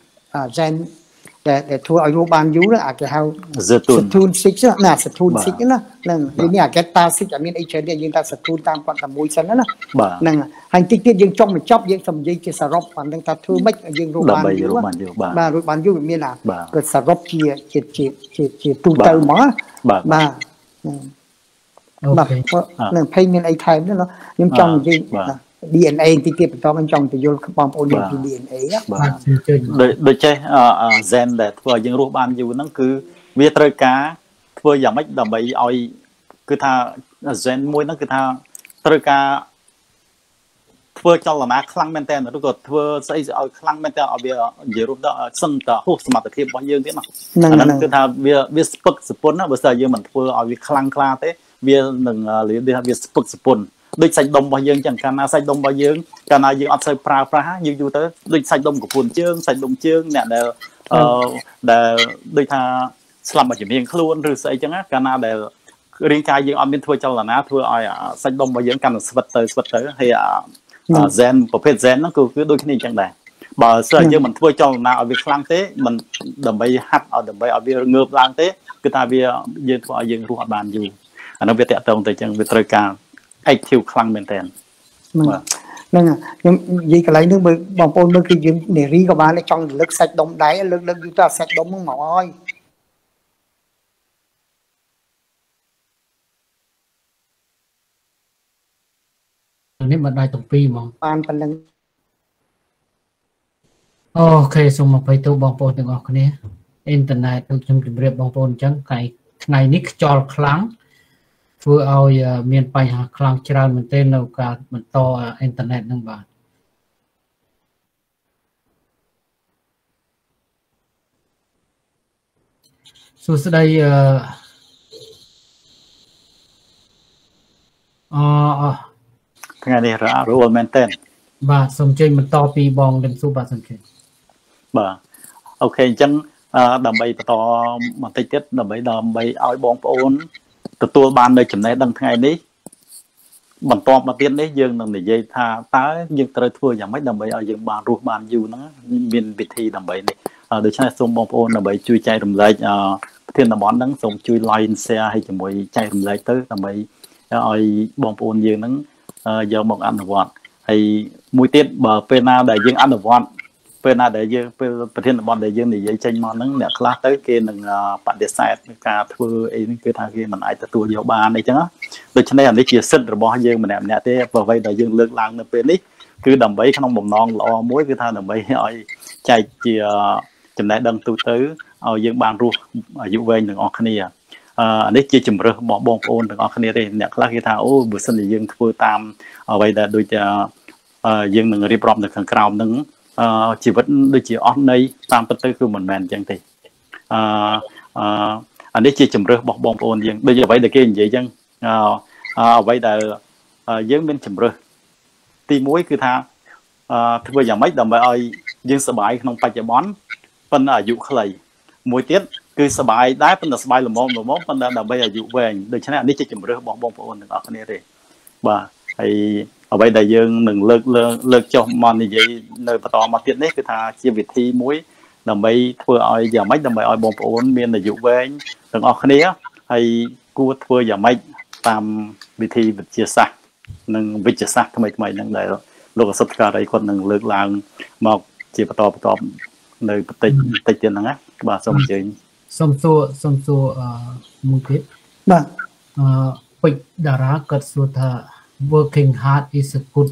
ដែលធ្វើឲ្យរស់បានយូរអាគេហៅសាធូន 6ណាសាធូន6ណាហ្នឹងនេះអាកេតា6មានអីច្រើនយើងថាសាធូនតាមគាត់តែមួយសិនណាហ្នឹងហើយតិចទៀតយើងចុងបញ្ចប់យើងសំនិយាយជាសរុបប៉ុណ្្នឹងថាធ្វើម៉េចយើងរស់បានយូរបាទរស់បានយូរវាមានគឺសរុបជាទូទៅហ្មងបាទនឹងភ័យមានអីថែមទេខ្ញុំចង់និយាយDNA តិចទៀតបន្តខ្ញុំចង់ទៅយល់បងប្អូននិយាយពី DNA បាទដូចចេះZen ដែលធ្វើឲ្យយើងរស់បានយូរហ្នឹងគឺវាត្រូវការធ្វើយ៉ាងម៉េចដើម្បីឲ្យគឺថា Zen មួយហ្នឹងគឺថាត្រូវការធ្វើចលនាខ្លាំងមែនតើឬក៏ធ្វើស្អីឲ្យខ្លាំងមែនតើឲ្យវានិយាយរួមទៅសឹងតហួសសមត្ថភាពរបស់យើងទៀតណាអាហ្នឹងគឺថាវាស្ពឹកសពុនណាបើស្អីយើងមិនធ្វើឲ្យវាខ្លាំងក្លាទេវានឹងវាស្ពឹកសពុនដូចសាច់ដុំរបស់យើងចឹងកាលណាសាច់ដុំរបស់យើងកាលណាយើងអត់សូវប្រើប្រាស់យូរទៅដូចសាច់ដុំកពួនជើងសាច់ដុំជើងអ្នកដែលដូចថាស្លាប់មកជំនាញខ្លួនឬស្អីចឹងកាលណាដែលរាងកាយយើងអត់មានធ្វើចលនាធ្វើឲ្យសាច់ដុំរបស់យើងកាន់តែស្វិតទៅហើយZen ប្រភេទ Zen ហ្នឹងគឺដូចគ្នាចឹងដែរបើសិនយើងមិនធ្វើចលនាឲ្យវាខ្លាំងទេមិនដើម្បីហាត់ឲ្យដើម្បីឲ្យវាងើបឡើងទេគឺថាវាយើងធ្វើឲ្យយើងរស់អត់បានយូរអានោះវាតាក់ទងទៅចឹងវាត្រូវការactive ខ្លាំងមែនតើហ្នឹងខ្ញុំនិយាយកន្លែងនេះមើលបងប្អូនមើលគឺយើងនារីក៏បានចង់លើកសាច់ដុំដែរលើកយូរទៅសាច់ដុំហ្នឹងមកហើយនេះមិនដាច់ទាំងពីរហ្មងបានប៉ុណ្្នឹងអូខេសូមអភ័យទោសបងប្អូនទាំងអស់គ្នាអ៊ីនធឺណិតដូចខ្ញុំជម្រាបបងប្អូនអញ្ចឹងថ្ងៃនេះខ្យល់ខ្លាំងធ្វើឲ្យមានបញ្ហាខ្លាំងច្រើនមែនទែននៅការបន្តអ៊ីនធឺណិតហ្នឹងបាទសួស្តីថ្ងៃនេះរលមែនតើបាទសូមជើញបន្តពីបងលឹមស៊ូបាទសូមជើញបាទអូខេអញ្ចឹងដើម្បីបន្តបន្តិចទៀតដើម្បីឲ្យបងប្អូនទទួលបាននៅចំណេះដឹងថ្ងៃនេះបន្តមកទៀតនេះយើងនឹងនិយាយថាតើយើងត្រូវធ្វើយ៉ាងម៉េចដើម្បីឲ្យយើងបានរស់បានយូរហ្នឹងមានវិធីដើម្បីនេះដូច្នេះសូមបងប្អូនដើម្បីជួយចែករំលែកប្រធានបទហ្នឹងសូមជួយ like share ឲ្យជាមួយចែករំលែកទៅដើម្បីឲ្យបងប្អូនយើងហ្នឹងយកមកអនុវត្តហើយមួយទៀតបើពេលណាដែលយើងអនុវត្តពេលណាដែលយើងពេលប្រធានបទដែលយើងនិយាយចេញមកហ្នឹងអ្នកខ្លះទៅគេនឹងបដិសេធការធ្វើអីហ្នឹងគឺថាគេមិនអាចទទួលយកបានអីចឹងដូច្នេះអានេះជាសិទ្ធិរបស់យើងម្នាក់ទេអ្វីដែលយើងលើកឡើងនៅពេលនេះគឺដើម្បីក្នុងបំណងល្អមួយគឺថាដើម្បីឲ្យចែកជាចំណេះដឹងទូទៅឲ្យយើងបានរស់អាយុវែងទាំងអស់គ្នាអានេះជាជំរើសរបស់បងប្អូនទាំងអស់គ្នាទេអ្នកខ្លះគេថាអូបើសិនជាយើងធ្វើតាមអ្វីដែលដូចយើងនឹងរៀបរាប់នៅខាងក្រោមហ្នឹងជីវិតដូចជាអស់នៃតាមពិតទៅគឺមិនមែនអញ្ចឹងទេអានេះជាជំរឿសរបស់បងប្អូនយើងដូចអ្វីដែលគេនិយាយអញ្ចឹងអ្វីដែលយើងមានជំរឿសទី1គឺថាធ្វើយ៉ាងម៉េចដើម្បីឲ្យយើងសប្បាយក្នុងបច្ចុប្បន្នប៉ុន្តែអាយុខ្លីមួយទៀតគឺសប្បាយដែរប៉ុន្តែសប្បាយល្មមប៉ុន្តែដើម្បីអាយុវែងដូច្នេះអានេះជាជំរឿសរបស់បងប្អូនទាំងអស់គ្នាទេបាទហើយអ្វីដែលយើងនឹងលើកចុះមកនិយាយនៅបន្តមកទៀតនេះគឺថាជាវិធីមួយដើម្បីធ្វើឲ្យយ៉ាងម៉េចដើម្បីឲ្យបងប្អូនមានអាយុវែងទាំងអស់គ្នាហើយគួរធ្វើយ៉ាងម៉េចតាមវិធីវិទ្យាសាស្ត្រនិងវិទ្យាសាស្ត្រថ្មីហ្នឹងដែលលោកអសិទ្ធការីគាត់នឹងលើកឡើងមកជាបន្តនៅបន្តិចទៀតហ្នឹងណាបាទសូមអញ្ជើញសូមសួរមួយទៀតបាទពេជ្រតារាគាត់សួរថា working hard is a good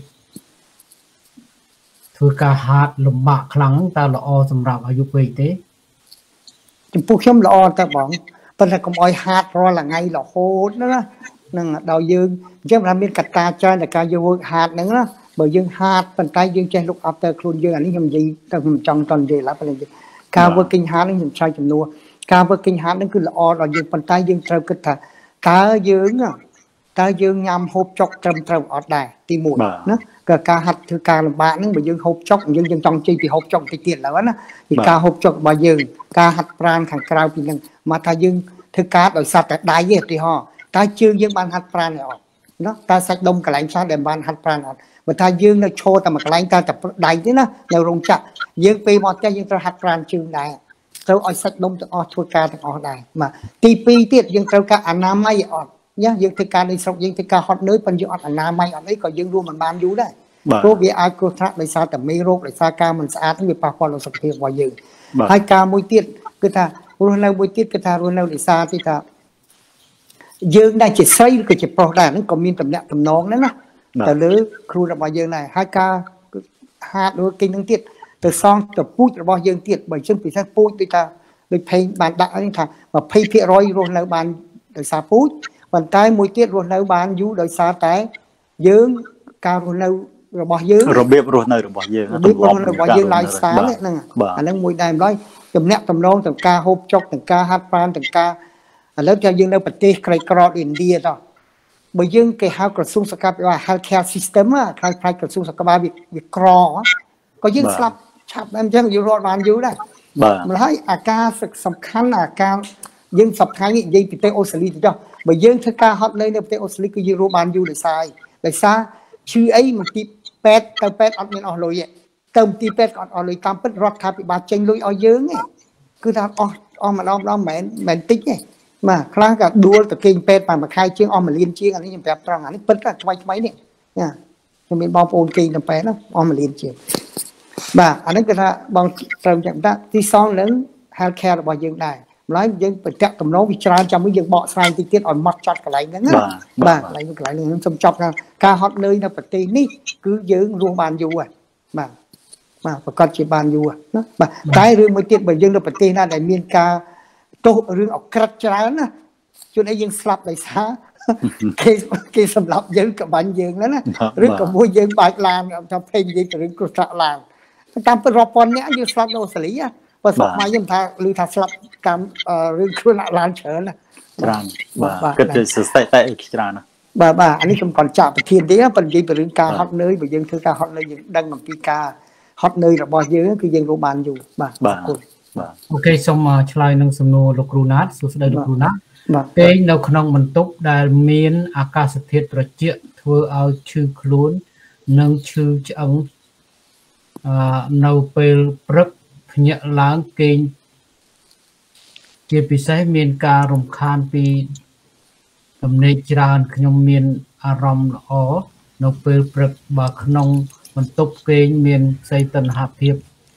ធ្វើការ hard លំបាកខ្លាំងតើល្អសម្រាប់អាយុវែងទេចំពោះខ្ញុំល្អតែបងប៉ុន្តែកុំឲ្យ hard រាល់ថ្ងៃរហូតណានឹងដល់យើងអញ្ចឹងថាមានកត្តាច្រើនតែការយើង work hard ហ្នឹងណាបើយើង hard ប៉ុន្តែយើងចេះ look after ខ្លួនយើងអានេះខ្ញុំនិយាយទៅខ្ញុំចង់តនិយាយឡើយប៉ុន្តែការ working hard ហ្នឹងខ្ញុំឆ្លើយចំនួនការ working hard ហ្នឹងគឺល្អដល់យើងប៉ុន្តែយើងត្រូវគិតថាតើយើងញ៉ាំហូបចុកត្រឹមត្រូវអត់ដែរទី1ណាក៏ការហាត់ធ្វើការលំបាកហ្នឹងបើយើងហូបចុកយើងចង់ជិះពីហូបចុកតិចទៀតឡើយណាពីការហូបចុករបស់យើងការហាត់ប្រាណខាងក្រៅពីហ្នឹងមកថាយើងធ្វើការដោយសារតែដៃទេឧទាហរណ៍តើជើងយើងបានហាត់ប្រាណទេអត់ណាតើសាច់ដុំកន្លែងខ្លះដែលបានហាត់ប្រាណអត់បើថាយើងនៅឈរតែមួយកន្លែងតែដៃទេណានៅរោងចក្រយើងពេលមកផ្ទះយើងត្រូវហាត់ប្រាណជើងដែរត្រូវឲ្យសាច់ដុំទាំងអស់ធ្វើការទាំងអស់ដែរបាទទី2ទៀតយើងត្រូវការអនាម័យអត់យើងធ្វើការនៅស្រុកយើងធ្វើការហត់នឿយប៉ុន្តែយើងអត់អនាម័យអត់អីក៏យើងរួមមិនបានយូរដែរព្រោះវាអាចគ្រោះថ្នាក់ដោយសារតែមេរោគដោយសារការមិនស្អាតវាប៉ះពាល់ដល់សុខភាពរបស់យើងហើយការមួយទៀតគឺថារស់នៅមួយទៀតគឺថារស់នៅដោយសារទីថាយើងដែលជាស្រីឬក៏ជាប្រុសដែរហ្នឹងក៏មានតំណែងតំណងដែរណាទៅលើគ្រូរបស់យើងដែរហើយការហាត់ដូចគេនឹងទៀតទៅសងទៅពូជរបស់យើងទៀតបើអញ្ចឹងពិសេសពូជដូចថាដូចភេងបានដាក់ហ្នឹងថា 20% រស់នៅបានដោយសារពូជប៉ុន្តែមួយទៀតរស់នៅបានយូរដោយសារតែយើងការរស់នៅរបស់យើងរបៀបរស់នៅរបស់យើងរបស់យើង lifestyle ហ្នឹងអាហ្នឹងមួយដែរម្ល៉េះតំណែងតំណងទាំងការហូបចុកទាំងការហាត់ប្រាណទាំងការឥឡូវយើងនៅប្រទេសក្រីក្រឥណ្ឌាតោះបើយើងគេហៅក្រសួងសុខាភិបាល healthcare system ខ្លាំងខ្លាយក្រសួងសុខាភិបាលវាក្រក៏យើងស្លាប់ឆាប់អញ្ចឹងយើងរត់បានយូរដែរបាទម្ល៉េះហើយអាការសំខាន់អាការយើងសប្តាហ៍នេះនិយាយប្រទេសអូស្ត្រាលីទៅចុះបើយើងធ្វើការហត់នៅប្រទេសអូស្ត្រាលីគឺយើងរស់បានយូរដោយសារឈឺអីមកទីពេទ្យទៅពេទ្យអត់មានអស់លុយទេទៅទីពេទ្យក៏អត់អស់លុយតាមពិតរដ្ឋាភិបាលចេញលុយឲ្យយើងទេគឺថាអស់ម្ដងមិនតិចទេបាទខ្លះក៏ដួលទៅគេងពេទ្យបានមួយខែជាងអស់1លានជាងអានេះខ្ញុំប្រាប់ត្រង់អានេះពិតថ្មីនេះខ្ញុំមានបងប្អូនគេងទៅពេទ្យណាអស់1លានជាងបាទអានេះគឺថាបងត្រូវចាំថាទីសងនឹង healthcare របស់យើងដែរម្ល៉េះយើងបច្ចៈតំណងវាច្រើនចាំវិញយើងបកស្រាយតិចទៀតឲ្យមកចាត់កន្លែងហ្នឹងណាបាទកន្លែងហ្នឹងខ្ញុំចប់ថាការហត់នឿយនៅប្រទេសនេះគឺយើងរស់បានយូរបាទប្រកាសជាបានយូរណាបាទតែរឿងមួយទៀតបើយើងនៅប្រទេសណាដែលមានការទោសរឿងអក្រិតច្រើនណាជួនអីយើងស្លាប់ដោយសារគេសម្លាប់យើងក្បាញ់យើងណាឬក៏មួយយើងបាច់ឡានថាភេងនិយាយទៅរឿងគ្រោះថ្នាក់ឡានតាមពិតរាប់ពាន់នាក់យើងស្លាប់នៅអូស្ត្រាលីបើស្រុកម៉ែខ្ញុំថាឮថាស្លាប់តាមរឿងគ្រោះថ្នាក់ឡានច្រើនណាច្រើនបាទគិតទៅស្ទេតែច្រើនណាបាទអានេះខ្ញុំcònចាក់ប្រធានទេប៉ុន្តែនិយាយពីរឿងការហត់នឿយបើយើងធ្វើការហត់នឿយយើងដឹងអំពីការហត់នឿយរបស់យើងគឺយើងរស់បានយូរបាទអូខេសូមឆ្លើយនឹងសំណួរលោកគ្រូណាតសួស្តីលោកគ្រូណាតពេងនៅក្នុងបន្ទប់ដែលមានអាកាសធាតុត្រជាក់ធ្វើឲ្យឈឺខ្លួននិងឈឺឆ្អឹងនៅពេលព្រឹកភ្ញាក់ឡើងគេងជាពិសេសមានការរំខានពីដំណេកច្រើនខ្ញុំមានអារម្មណ៍ល្អនៅពេលព្រឹកបើក្នុងបន្ទប់គេងមានផ្ទៃតុល្ហភាព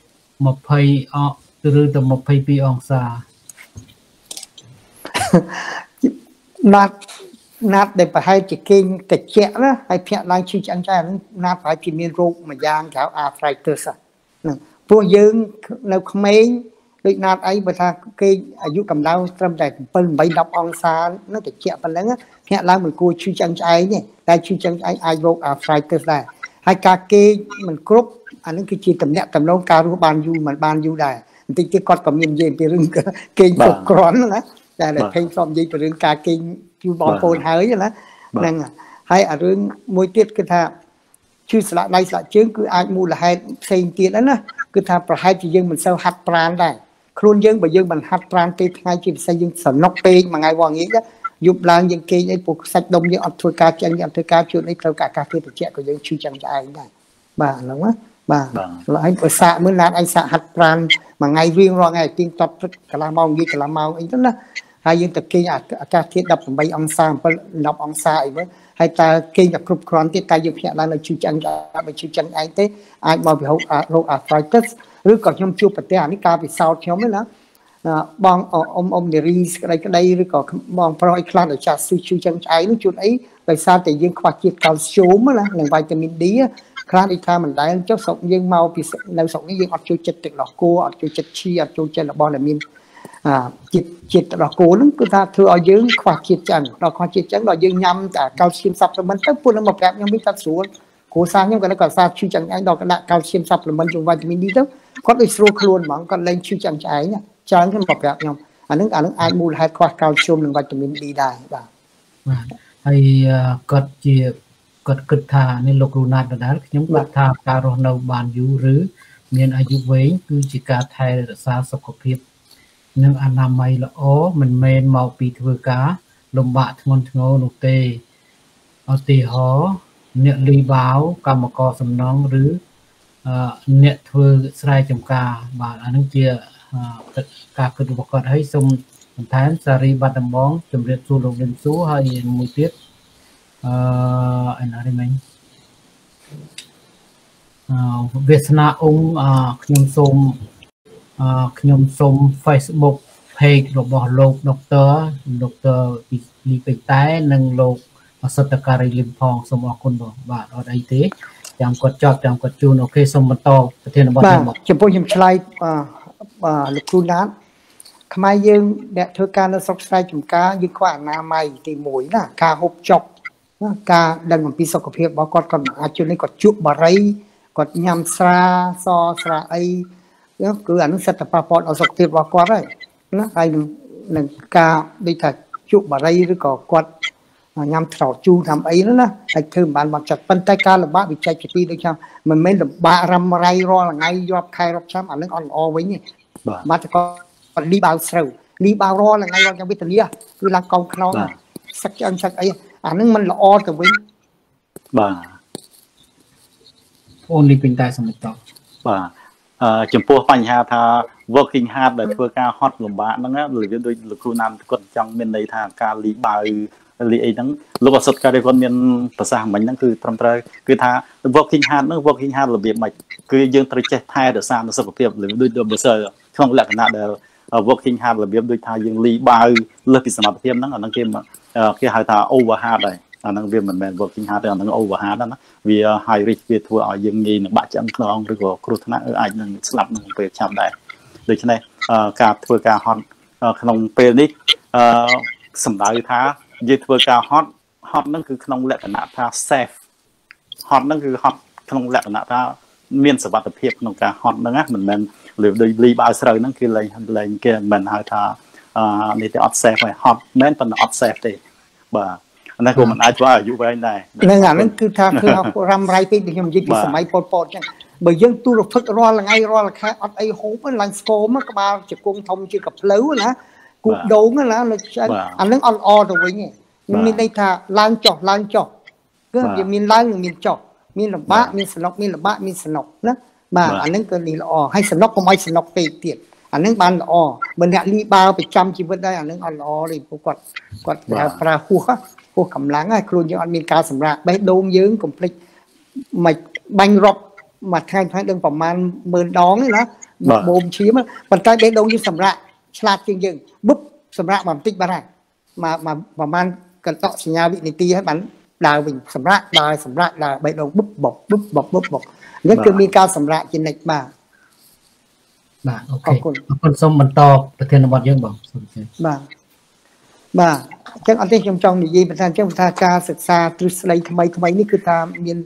20ឬទៅ22អង្សាណាត់ដែលប្រហែលជាគេងតិចណាហើយភ្ញាក់ឡើងឈឺឆ្អឹងចាស់ណាត់ប្រហែលជាមានរោគមួយយ៉ាងហៅ arthritis ហ្នឹងពួកយើងនៅក្មេងដូចណាត់អីបើថាគេអាយុកម្ដៅត្រឹមតែ7 8 10អង្សានោះតិចប៉ុណ្ណឹងភ្ញាក់ឡើងមិនគួរឈឺឆ្អឹងឆ្អែងទេតែឈឺឆ្អឹងឆ្អែងអាចរោគ arthritis ដែរ hai ca kê mình cướp anh ấy cứ chỉ tầm nhẹ tầm lâu ca rú ban du mà ban du đài thì cái con còn miền gì thì rừng kê cục cron nữa là để thay from gì thì rừng ca kê du bò phôn hơi vậy đó nên hay ở rừng môi tiết cái thà chứ sạ đây sạ chướng cứ ai mua là hai xây tiền đó nè cứ thà hai chỉ dân mình sao hạt pran đây khuôn dân bởi dân mình hạt pran tê hai chỉ xây dân sẵn nóc tê mà ngày hoàng nghĩ đó giúp lang dân kê ấy buộc sạch đông như ăn thôi cá chân ăn thôi cá chuyện ấy thôi cả cà phê thì trẻ của dân chưa chẳng cho ai này bà đúng á bà là anh ở xạ mới nát anh xạ hạt pran mà ngày riêng rồi ngày tiên tập cả là mau như cả là mau ấy đó nè hai dân tập kê cà phê đập bay ông sa và lọc ông sa ấy với hay ta kê nhập cục cron thì ta dùng hiện là chưa chẳng mà chưa chẳng ai thế ai mà bị hậu arthritis rồi còn trong chưa bật tay cá bị sao theo mới đó bong ông để ri cái đây rồi còn bong pro iclan ở trà sư chưa chẳng ai nó chút ấy tại sao tại dân khoa chiết calcium là vitamin D khá đi tham mình lại cho sống dân mau vì lâu sống những dân ở chỗ chất tự lọc cô ở chỗ chất chi ở chỗ chất là bon là min chiết lọc cô nó cứ ta thưa ở dân khoa chiết chẳng là khoa chiết chẳng là dân nhâm cả calcium supplement tất buôn nó một kẹp nhưng biết ta xuống cố sang nhưng cái nó còn xa chưa chẳng anh đọc cái đạn calcium supplement trong vitamin D đó có được sro luôn mà còn lên chưa chẳng trái nha chẳng cái một kẹp nhau anh ai mua hai khoa calcium và vitamin D đây và hay cật cực thà nên lục rù nát đó nhóm cật thà cà rô nâu bàn dú rứ miền ai dú vấy cứ chỉ cả thay xa sọc cọp hiệp nhưng anh làm mày là ó mình men màu bị thừa cá lồng bạ thôn ngô nụ tê ở tì hó nhẹ ly báo cả một cò sầm nón rứ nhẹ thừa sai chồng cà và anh kia cả cực bọc cọt hay sông thái sari bát đầm bóng chấm riết su lồng lên số hay mùi tiết anh nói mình Việt Nam ông nhom xôm Facebook page của bỏ lục doctor đi bị tái nâng lục sắp tất cả lim phong xôm ở con bỏ và ở đây thế chẳng có chọn chẳng có chun ok xôm một to thì nó bỏ chụp bộ chụp slide lục chun đá khai dương đẹp thưa ca nó sọc sai chụp cá như quả na mày thì mũi là ca hộp chọc ca đang còn pi sọc hiệp báo còn cho nên còn chụp bà rây còn nhằm xa so xa ấy cứ ảnh sẽ tập papot ở sọc tiệt vào quát đấy nó anh là ca đi thật chụp bà rây rồi có quát nhằm thảo chu làm ấy nữa anh thử bạn mặc chặt phân tay ca là bác bị chạy chỉ được chăng mình mới được ba ram rây ro là ngay do khai rập xăm ảnh nó on với nhỉ mà có còn đi bao sầu đi bao ro là ngay do trong biết lia cứ là con nó sắc chân sắc ấy ảnh mình là o từ với bà only pin tai xong tao bà chấm pua phanh ha tha working hard để thưa ca hot của bạn đó á rồi đôi lực khu nam còn trong bên đây tha ca lý bài lý ấy đó lúc mà xuất ca đây con miềnภาษาmình nó cứ trong trời cứ tha working hard là việc mày cứ dương trời chết thay để sang nó sắp được rồi đôi bữa giờ không lẽ cái nào để working hard là việc đôi tha dương lý bài lực thì sản phẩm đó là năng kia mà cái hai tha over hard này năng viên mình working hard là năng over hard đó vì high risk vì thua ở dương nghi là bạn chẳng còn rồi của kêu thằng ở anh năng slap năng về chạm đây được cho này cả thua cả hot không penic sầm đại thá như thua cả hot nóคือkhông lẽ là thá safe hot nóคือhot không lẽ là thá miênสวัสดิภาพក្នុងការ hot ហ្នឹងណាមិនមែនលើដូចលីបើស្រូវហ្នឹងគឺលែងគេមិនហៅថានេះទៅអត់ safe ហើយ hot មែនប៉ុន្តែអត់ safe ទេបាទนั่นก็มันอาจจะอายุไว้ได้นั่นคือถ้าคือเรารำไรไปที่ผมยึดสมัยปอดใช่bởi dân tu được phật ro là ngay ro là khai ở đây hố với làng sco mà các bạn chỉ cung thông chưa gặp lấu nữa cuộc đấu nữa là anh nó on o rồi nhỉ nhưng mình đây thà lan chọc cứ mình lan mình chọc mình là bá mình sờ nọc đó mà anh nó cái gì là o hay sờ nọc có mấy sờ nọc tệ tiệt anh nó ban là o mình lại đi bao bị trăm chỉ vấn đây anh nó on o thì quạt pra khu cầm láng ai kêu như anh mình cao sầm rạ bé đôn dướng complete mạch banh rọc mà thay đơn phòng man mơn đón ấy nó bồm chiếm bàn tay bé đôn như sầm rạ slap chừng chừng búp sầm rạ bằng tích ba này mà man cần tọt xì nhau bị này ti hết bắn đào mình sầm rạ là bé đôn búp bọc nhấtคือมีการสำระกินเล็กมาโอเคคนส้มมันตอกประเทศนบยังบอกบ่จังอันที่จงนี่ยีประธานเจ้าท่าการศึกษาตรึกไลทำไมนี่คือทำเรียน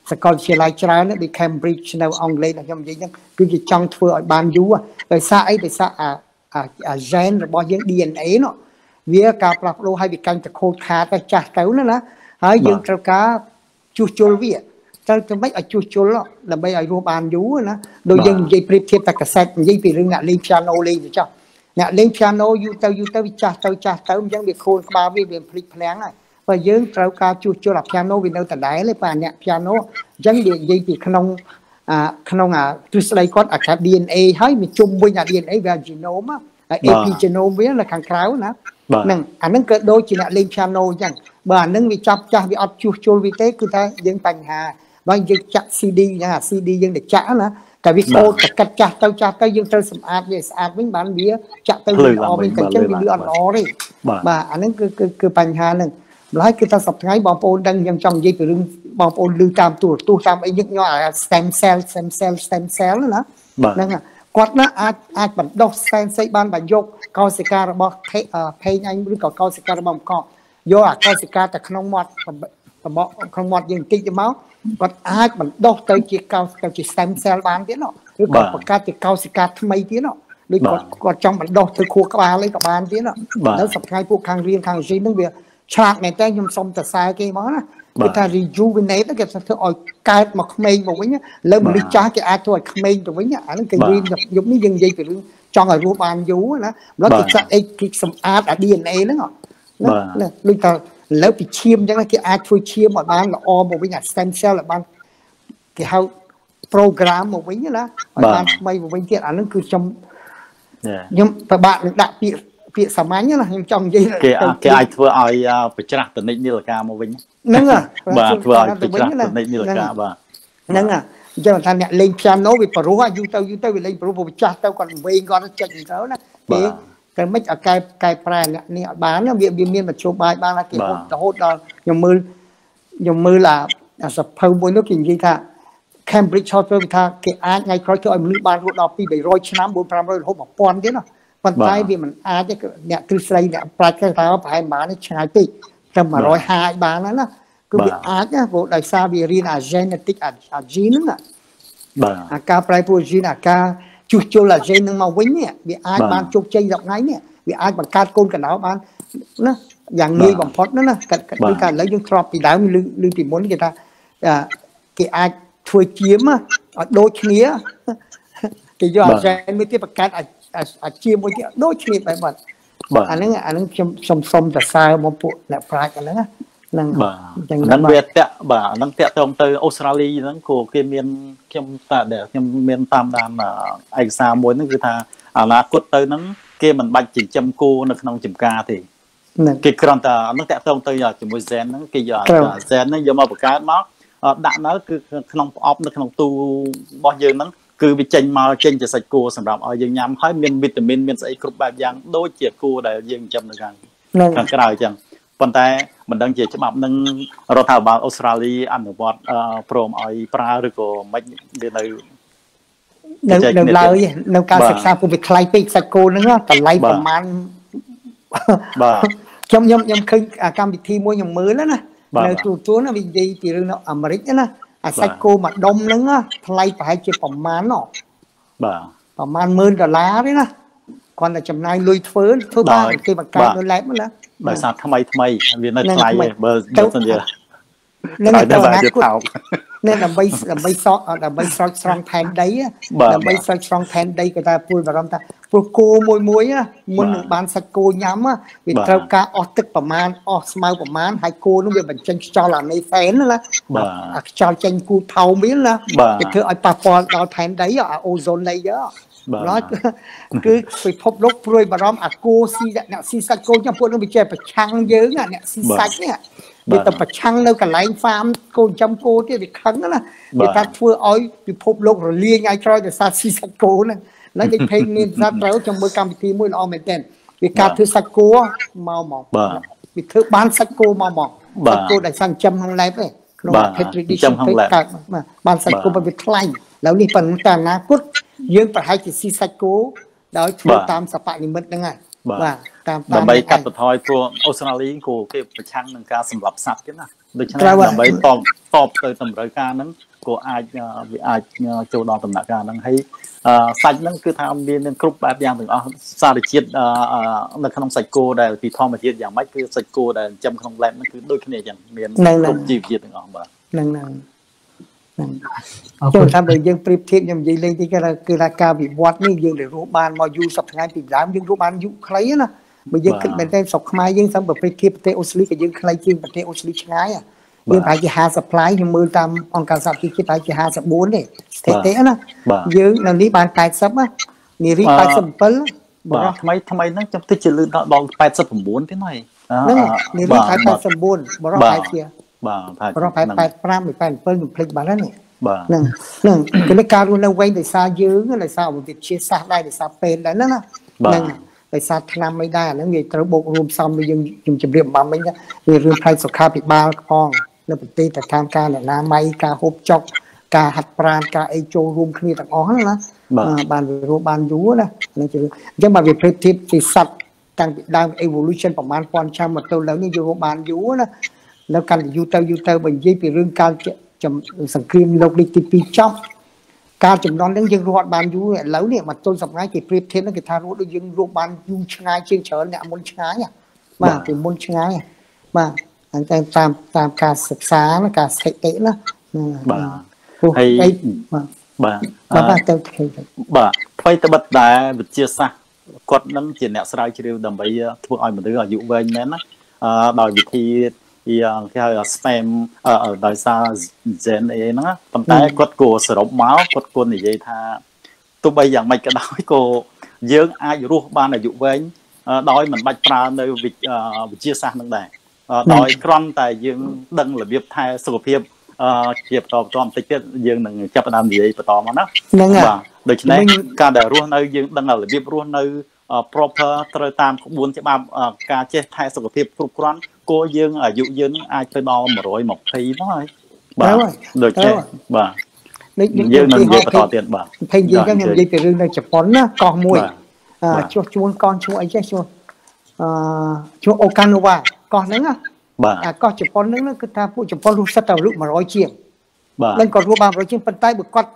សកលវិទ្យាល័យច្រើនដូច Cambridge នៅអង់គ្លេសខ្ញុំនិយាយហ្នឹងគឺគេចង់ធ្វើឲ្យបានយូរដោយសារអីដោយសារអា gen របស់យើង DNA នោះវាការផ្លាស់ប្ដូរឲ្យវាកាន់តែខូចខាតទៅចាស់ទៅណាហើយយើងត្រូវការជួសជុលវាត្រូវតែមិនឲ្យជួសជុលដើម្បីឲ្យរស់បានយូរណាដូចយើងនិយាយប្រៀបធៀបតែកាសែតនិយាយពីរឿងអ្នកលេង piano លេងទៅចោះអ្នកលេង piano យូរទៅវាចាស់ទៅអញ្ចឹងវាខូចក្បាលវាភ្លេចភ្លាំងហើយបើយើងត្រូវការជួសជុលអា piano វានៅដដែលទេបើអ្នក piano អញ្ចឹងវានិយាយពីក្នុងទ្រឹស្ដីគាត់អា DNA ហើយវាជុំវិញអា DNA វា genome epigenome វានៅខាងក្រៅណាហ្នឹងអាហ្នឹងក៏ដូចជាអ្នកលេង piano អញ្ចឹងបើអាហ្នឹងវាចាប់ចាស់វាអត់ជួសជុលវាទេគឺថាយើងបញ្ហាបើយើងចាក់ CD ណា CD យើងទៅចាក់ណាតែវាខូចតែកាត់ចាស់ទៅយើងត្រូវសម្អាតវាស្អាតវិញបានវាចាក់ទៅល្អវិញតែអញ្ចឹងវាលឺអត់ល្អទេបាទអាហ្នឹងគឺបញ្ហាហ្នឹងម្ល៉េះគឺថាសប្តាហ៍បងប្អូនដឹងខ្ញុំចង់និយាយពីរឿងបងប្អូនឮតាមទូរទស្សន៍តាមអីញឹកញាប់អា stem cell ណាហ្នឹងគាត់ណាអាចបណ្ដុះសែនស្អីបានបើយកកោសិការបស់ភេងអញឬក៏កោសិការបស់មកយកអាកោសិកាទៅក្នុងមាត់ក្នុងមាត់យើងបន្តិចទៅមកគាត់អាចបណ្ដុះទៅជាជា stem cell បានទៀតនោះឬក៏បង្កើតជាកោសិកាថ្មីទៀតនោះដូចគាត់ចង់បណ្ដុះទៅខួរក្បាលអីក៏បានទៀតនោះនៅសប្តាហ៍ពួកខាងរៀនខាងជីហ្នឹងវាឆ្លាតមែនតើខ្ញុំសុំទៅសើគេហ្មងណាគេថា rejuvenate គេធ្វើឲ្យកើតមកក្មេងមកវិញលើមនុស្សចាស់គេអាចធ្វើឲ្យក្មេងទៅវិញអាហ្នឹងគេរៀនយប់នេះយើងនិយាយពីរឿងចង់ឲ្យរស់បានយូរណាម្ល៉េះគេចាក់អីគេសម្អាតអា DNA ហ្នឹងណាដូចថាលើពីឈាមអញ្ចឹងគេអាចធ្វើឈាមឲ្យបានល្អមកវិញអា stem cell ឲ្យបានគេហៅ program មកវិញណាឲ្យបានថ្មីមកវិញទៀតអាហ្នឹងគឺខ្ញុំប្របាក់នឹងដាក់ពាក្យសាមញ្ញណាខ្ញុំចង់និយាយគេអាចធ្វើឲ្យប្រច្រាស់តនិចនីលកាមកវិញហ្នឹងបាទធ្វើឲ្យប្រច្រាស់តនិចនីលកាបាទហ្នឹងអញ្ចឹងថាអ្នកលេង piano វាប្រុសយូរទៅវាលេងប្រុសវាចាស់ទៅគាត់វែងគាត់ចុចទៅណាគេតែមិនឲ្យកែប្រែអ្នកនេះឲ្យបានវាមានមធ្យោបាយបានគេរហូតដល់ខ្ញុំមើលអាសភៅមួយនោះគេនិយាយថា Cambridge Hospital ថាគេអាចថ្ងៃក្រោយធ្វើឲ្យមនុស្សបានរស់ដល់200ឆ្នាំ400-500រហូត1000ទៀតណាប៉ុន្តែវាមិនអាចទេអ្នកទ្រឹស្ដីអ្នកប្រាជ្ញគេថាប្រហែលបានឆ្ងាយពេកតែ150បានណាគឺវាអាចណាព្រោះដោយសារវារៀនអា genetic អា gene ហ្នឹងបាទអាការប្រែប្រួល gene អាការជួសជុលអា gene ហ្នឹងមកវិញនេះវាអាចបានជោគជ័យ10ថ្ងៃនេះវាអាចបង្កើតកូនកណ្ដោបានណាយ៉ាងងាយបំផុតណាគឺថាឥឡូវយើងធ្លាប់ពីដើមឮពីមុនគេថាគេអាចធ្វើជាមឲ្យដូចគ្នាគេយកអា gene មួយទៀតបង្កើតអាជាមួយទៀតដូចគ្នាបែបបាត់អាហ្នឹងខ្ញុំសុំសរសើរមកពួកអ្នកប្រាជ្ញហ្នឹងហ្នឹងបាទអញ្ចឹងវាបាទហ្នឹងតាក់ទងទៅអូស្ត្រាលីហ្នឹងក៏គេមានខ្ញុំមានតាមដានឯកសារមួយហ្នឹងគឺថាអនាគតទៅហ្នឹងគេមិនបាច់ចិញ្ចឹមគោនៅក្នុងចម្ការទេគេគ្រាន់តែហ្នឹងតាក់ទងទៅជាមួយ gen ហ្នឹងគេយក gen ហ្នឹងយកមកបង្កើតមកដាក់នៅគឺក្នុងប្រអប់នៅក្នុងទូរបស់យើងហ្នឹងគឺវាចេញជាសាច់គោសម្រាប់ឲ្យយើងញ៉ាំហើយមានវីតាមីនមានស្អីគ្រប់បែបយ៉ាងដូចជាគោដែលយើងចិញ្ចឹមនៅខាងក្រៅអញ្ចឹងប៉ុន្តែមិនដឹងជាច្បាប់នឹងរដ្ឋាភិបាលអូស្ត្រាលីអនុវត្តព្រមឲ្យប្រើឬក៏មិនវានៅឡើយនៅការសិក្សាពុំវាថ្លៃពេកសាច់គោហ្នឹងតម្លៃប្រហែលបាទខ្ញុំឃើញកម្មវិធីមួយខ្ញុំមើលណានៅទូទួលណាវានិយាយពីរឿងនៅអាមេរិកណាអាសាច់គោមួយដុំហ្នឹងថ្លៃប្រហែលជាប្រមាណបាទប្រមាណ$10,000ទេណាគាត់តែចំណាយលុយធ្វើបានគេបង្កើតនៅ lab ណាដោយសារថ្មីវានៅថ្លៃបើសិនជានឹងទៅអនាគតនេះដើម្បីស្រោចស្រង់ផែនដីដើម្បីស្រោចស្រង់ផែនដីគេថាពួយបារម្ភថាព្រោះគោមួយមុននឹងបានសាច់គោញ៉ាំវាត្រូវការអស់ទឹកប្រមាណអស់ស្មៅប្រមាណហើយគោនោះវាបញ្ចេញខ្យល់អាមេហ្វេនណាអាខ្យល់ចេញគូថោមវាណាវាធ្វើឲ្យប៉ះពាល់ដល់ផែនដីអាអូโซน layer បាទគឺពិភពលោកព្រួយបារម្ភអាគោស៊ីអ្នកស៊ីសាច់គោចាំពួកនឹងវាចេះប្រឆាំងយើងអ្នកស៊ីសាច់នេះវាទៅប្រឆាំងនៅកន្លែងហ្វាមគោចំគោទៀតវាខឹងណាវាថាធ្វើឲ្យពិភពលោករលាយថ្ងៃក្រោយដោយសារស៊ីសាច់គោហ្នឹងឡើយគេភេងមានស្រាប់ត្រូវចាំមើលកម្មវិធីមួយល្អមែនទែនវាការធ្វើសាច់គោមកវាធ្វើបានសាច់គោមកសាច់គោដែលសាំចំក្នុង lab ទេក្នុង tradition កើតបានសាច់គោវាថ្លៃแล้วនេះប៉ុន្តែអនាគតយើងប្រហែលជាស៊ីសាច់គោដោយធ្វើតាមសពនិមិត្តហ្នឹងហើយបាទតាមដើម្បីកាត់បន្ថយព្រោះអូស្ត្រាលីគោគេប្រឆាំងនឹងការសម្លាប់សត្វគេណាដូច្នេះដើម្បីតបទៅតម្រូវការហ្នឹងក៏អាចវាអាចចូលដល់ដំណាក់កាលហ្នឹងហើយសាច់ហ្នឹងគឺថាមានគ្រប់បែបយ៉ាងទាំងអស់សារជាតិនៅក្នុងសាច់គោដែលពីធម្មជាតិយ៉ាងម៉េចគឺសាច់គោដែលចិញ្ចឹមក្នុង lab ហ្នឹងគឺដូចគ្នាចឹងមានគ្រប់ជីវជាតិទាំងអស់បាទហ្នឹងចូលថាបើយើងប្រៀបធៀបខ្ញុំនិយាយលេងទីគឺថាការវិវត្តនេះយើងដែលរស់បានមកយូរ10ថ្ងៃពីដើមយើងរស់បានយូរខ្លីណាបើយើងគិតមែនទេស្រុកខ្មែរយើងសំបើប្រៀបធៀបប្រទេសអូស្ត្រាលីក៏យើងខ្លីជាងប្រទេសអូស្ត្រាលីឆ្ងាយយើងប្រហែលជា50 supply ខ្ញុំមើលតាមអង្គការសហជីវជាតិប្រហែលជា54ទេស្ថិតិណាយើងនៅនេះបាន80ណានារី87 បរោះថ្មីហ្នឹងខ្ញុំទៅជាលឿនដល់89ទេណាហ្នឹងនារី89បរោះប្រហែលជាបាទបរោះប្រហែល85 87ខ្ញុំភ្លេចបាត់ហើយនេះហ្នឹងគឺការរស់នៅវិញដោយសារយើងដោយសារវិទ្យាសាស្ត្រដែរដោយសារពេលដែរហ្នឹងណាហ្នឹងដោយសារឆ្នាំមិនដែរអាហ្នឹងវាត្រូវបូករួមផ្សំដូចយើងខ្ញុំជម្រាបបំមិញវារឿងផ្នែកសុខាភិបាលផងនៅប្រទេសតែតាមការអនាម័យការហូបចុកការហាត់ប្រាណការអីចូលរួមគ្នាទាំងអស់ហ្នឹងណាបានវារស់បានយូរណាហ្នឹងជាអញ្ចឹងបើវាប្រៀបធៀបពីសត្វតាំងពីដើម evolution ប្រហែល1000ឆ្នាំមកទល់ឥឡូវនេះយើងរស់បានយូរណានៅកាន់យូរទៅបើនិយាយពីរឿងការសង្គ្រាមលោកលេខទី2ចប់ការចំណន់ហ្នឹងយើងរស់អត់បានយូរឥឡូវនេះមកទល់សម្រាប់គេប្រៀបធៀបហ្នឹងគេថារស់ដូចយើងរស់បានយូរឆ្ងាយជាងច្រើនអ្នកមុនឆ្ងាយបាទពីមុនឆ្ងាយបាទអញ្ចឹងតាមការសិក្សាការស្ថិតិណាបាទហើយបាទទៅបាទអ្វីត្បិតតែវិទ្យាសាស្ត្រគាត់នឹងជាអ្នកស្រាវជ្រាវដើម្បីធ្វើឲ្យមនុស្សអាយុវែងមែនណាដោយវិធីយ៉ាងគេហៅ stem ដោយសារ gen A ហ្នឹងប៉ុន្តែគាត់ក៏សរុបមកគាត់គួរនិយាយថាទោះបីយ៉ាងម៉េចក៏ដោយក៏យើងអាចរស់បានអាយុវែងដោយមិនបាច់ប្រើនៅវិទ្យាសាស្ត្រហ្នឹងដែរដោយគ្រាន់តែយើងដឹងរបៀបថែសុខភាពជាបន្តបន្តិចទៀតយើងនឹងចាប់ផ្ដើមនិយាយបន្តមកណាបាទដូច្នេះការដែលរស់នៅយើងដឹងរបៀបរស់នៅ proper ត្រូវតាមក្បួនច្បាប់ការចេះថែសុខភាពគ្រប់គ្រាន់គោយើងអាយុយើងអាចទៅដល់120ហ្នឹងហើយបាទដូចនេះបាទយើងនឹងនិយាយបន្តទៀតបាទភ័យយើងខ្ញុំនិយាយពីរឿងនៅជប៉ុនណាកោះមួយជួសជួនកោះឈ្មោះអីចេះឈ្មោះអូកាណូវ៉ាកោះហ្នឹងណាបាទកោះជប៉ុនហ្នឹងគឺថាពួកជប៉ុនរស់សិតតែលុប100ជាងបាទនឹងគាត់រស់បាន100ជាងប៉ុន្តែបើគាត់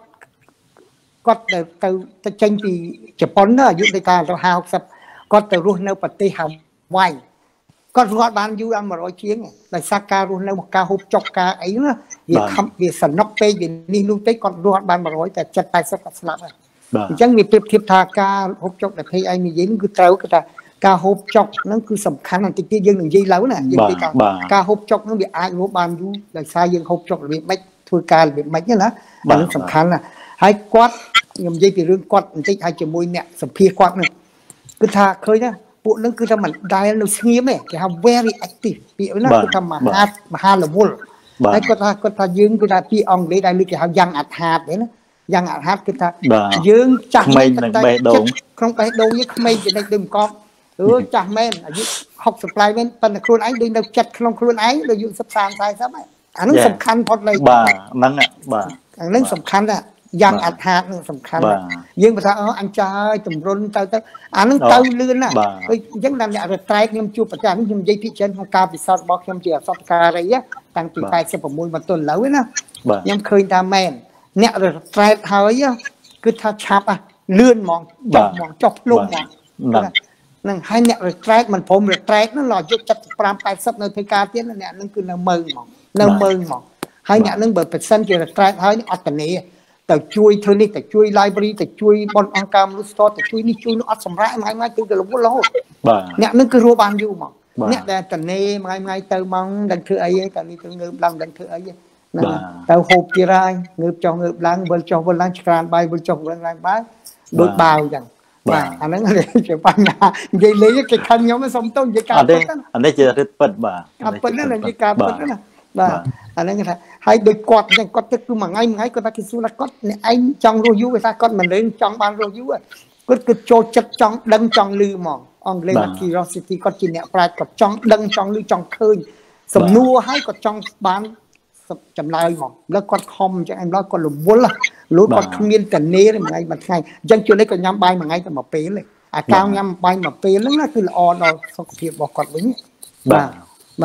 ទៅចេញពីជប៉ុនណាអាយុដូចថា50-60គាត់ទៅរស់នៅប្រទេសហាវ៉ៃគាត់រត់បានយូរដល់100ជាងដោយសារការរស់នៅការហូបចុកការអីណាវាខំវាសំណុកពេកវានេះនោះពេកគាត់រត់បាន100តែ70-80គាត់ស្លាប់ហើយអញ្ចឹងវាប្រៀបធៀបថាការហូបចុកដែលភ័យឯងនិយាយគឺត្រូវគឺថាការហូបចុកហ្នឹងគឺសំខាន់បន្តិចទៀតយើងនឹងនិយាយឡើងណាយើងនិយាយថាការហូបចុកហ្នឹងវាអាចរស់បានយូរដោយសារយើងហូបចុករបៀបម៉េចធ្វើការរបៀបម៉េចណាអានេះសំខាន់ណាហើយគាត់ខ្ញុំនិយាយពីរឿងគាត់បន្តិចហើយជាមួយអ្នកសម្ភាសគាត់ហ្នឹងគឺថាឃើញណាពួកហ្នឹងគឺថាមិនដែលនៅស្ងៀមទេគេហៅ very active ពាក្យហ្នឹងគឺថាមហាលវលហើយគាត់ថាយើងគឺថាពាក្យអង់គ្លេសដែលគេហៅយ៉ាងអាត់ហាតទេណាយ៉ាងអាត់ហាតគឺថាយើងចាស់មែននឹងបេះដូងក្នុងបេះដូងយើងក្មេងចំណិចដូចមកចាស់មែនអាយុ60 ប្លាយមែនប៉ុន្តែខ្លួនឯងដូចនៅចិត្តក្នុងខ្លួនឯងដូចអាយុ30-40ហើយអានឹងសំខាន់ផុតលេខបាទហ្នឹងបាទអានឹងសំខាន់ណាយ៉ាងអត់ហាតនឹងសំខាន់យើងបើថាអញចាស់ហើយតម្រុនទៅអានឹងទៅលឿនណាដូចអញ្ចឹងដល់អ្នករត្រែកខ្ញុំជួបប្រចាំខ្ញុំនិយាយពីចិនក្នុងការពិសោធន៍របស់ខ្ញុំជាអសតការីតាំងពី86មកទល់ឥឡូវណាខ្ញុំឃើញថាមែនអ្នករត្រែកហើយគឺថាឆាប់លឿនហ្មងចុះភ្លុំហ្មងនឹងហើយអ្នករត្រែកមិនព្រមរត្រែកនោះយក75-80នៅធ្វើការទៀតអ្នកនឹងគឺនៅមើងហ្មងហើយអ្នកនឹងបើប្រសិនជារត្រែកហើយអត់តនីទៅជួយធ្វើនេះទៅជួយ library ទៅជួយបនអង្គការមនុស្សទៅជួយនេះជួយនោះអត់សម្រាប់មួយគឺទៅរវល់រហូតអ្នកនឹងគឺរស់បានយូរហ្មងអ្នកដែលតនេមួយទៅមកដឹងធ្វើអីតែនេះទៅងើបឡើងដឹងធ្វើអីហ្នឹងទៅហូបទៀតហើយងើបចុះងើបឡើងវិលចុះវិលឡើងឆ្ក្រានបាយវិលចុះវិលឡើងបាយដូចបាវអញ្ចឹងបាទអាហ្នឹងជាបញ្ហានិយាយលេងគេខឹងខ្ញុំសុំទោសនិយាយការពិតអានេះជារិទ្ធពិតបាទការពិតណានិយាយការពិតណាបាទអាហ្នឹងគេថាហើយដូចគាត់អញ្ចឹងគាត់ទៅគឺមួយថ្ងៃគាត់ថាគេសួរថាគាត់អ្នកឯងចង់រស់យូរគេថាគាត់មិនរឿងចង់បានរស់យូរគាត់គឺចូលចិត្តចង់ដឹងចង់ឮហ្មងអង់គ្លេស curiosity គាត់ជាអ្នកប្រាជ្ញគាត់ចង់ដឹងចង់ឮចង់ឃើញសំណួរហើយគាត់ចង់បានចម្លើយហ្មងแล้วគាត់ខំអញ្ចឹងឯងឡើយគាត់រវល់លូតគាត់គ្មានតនេមួយថ្ងៃមួយថ្ងៃអញ្ចឹងជួននេះគាត់ញ៉ាំបាយមួយថ្ងៃតែមួយពេលទេអាការញ៉ាំបាយមួយពេលហ្នឹងណាគឺល្អដល់សុខភាពរបស់គាត់វិញបាទ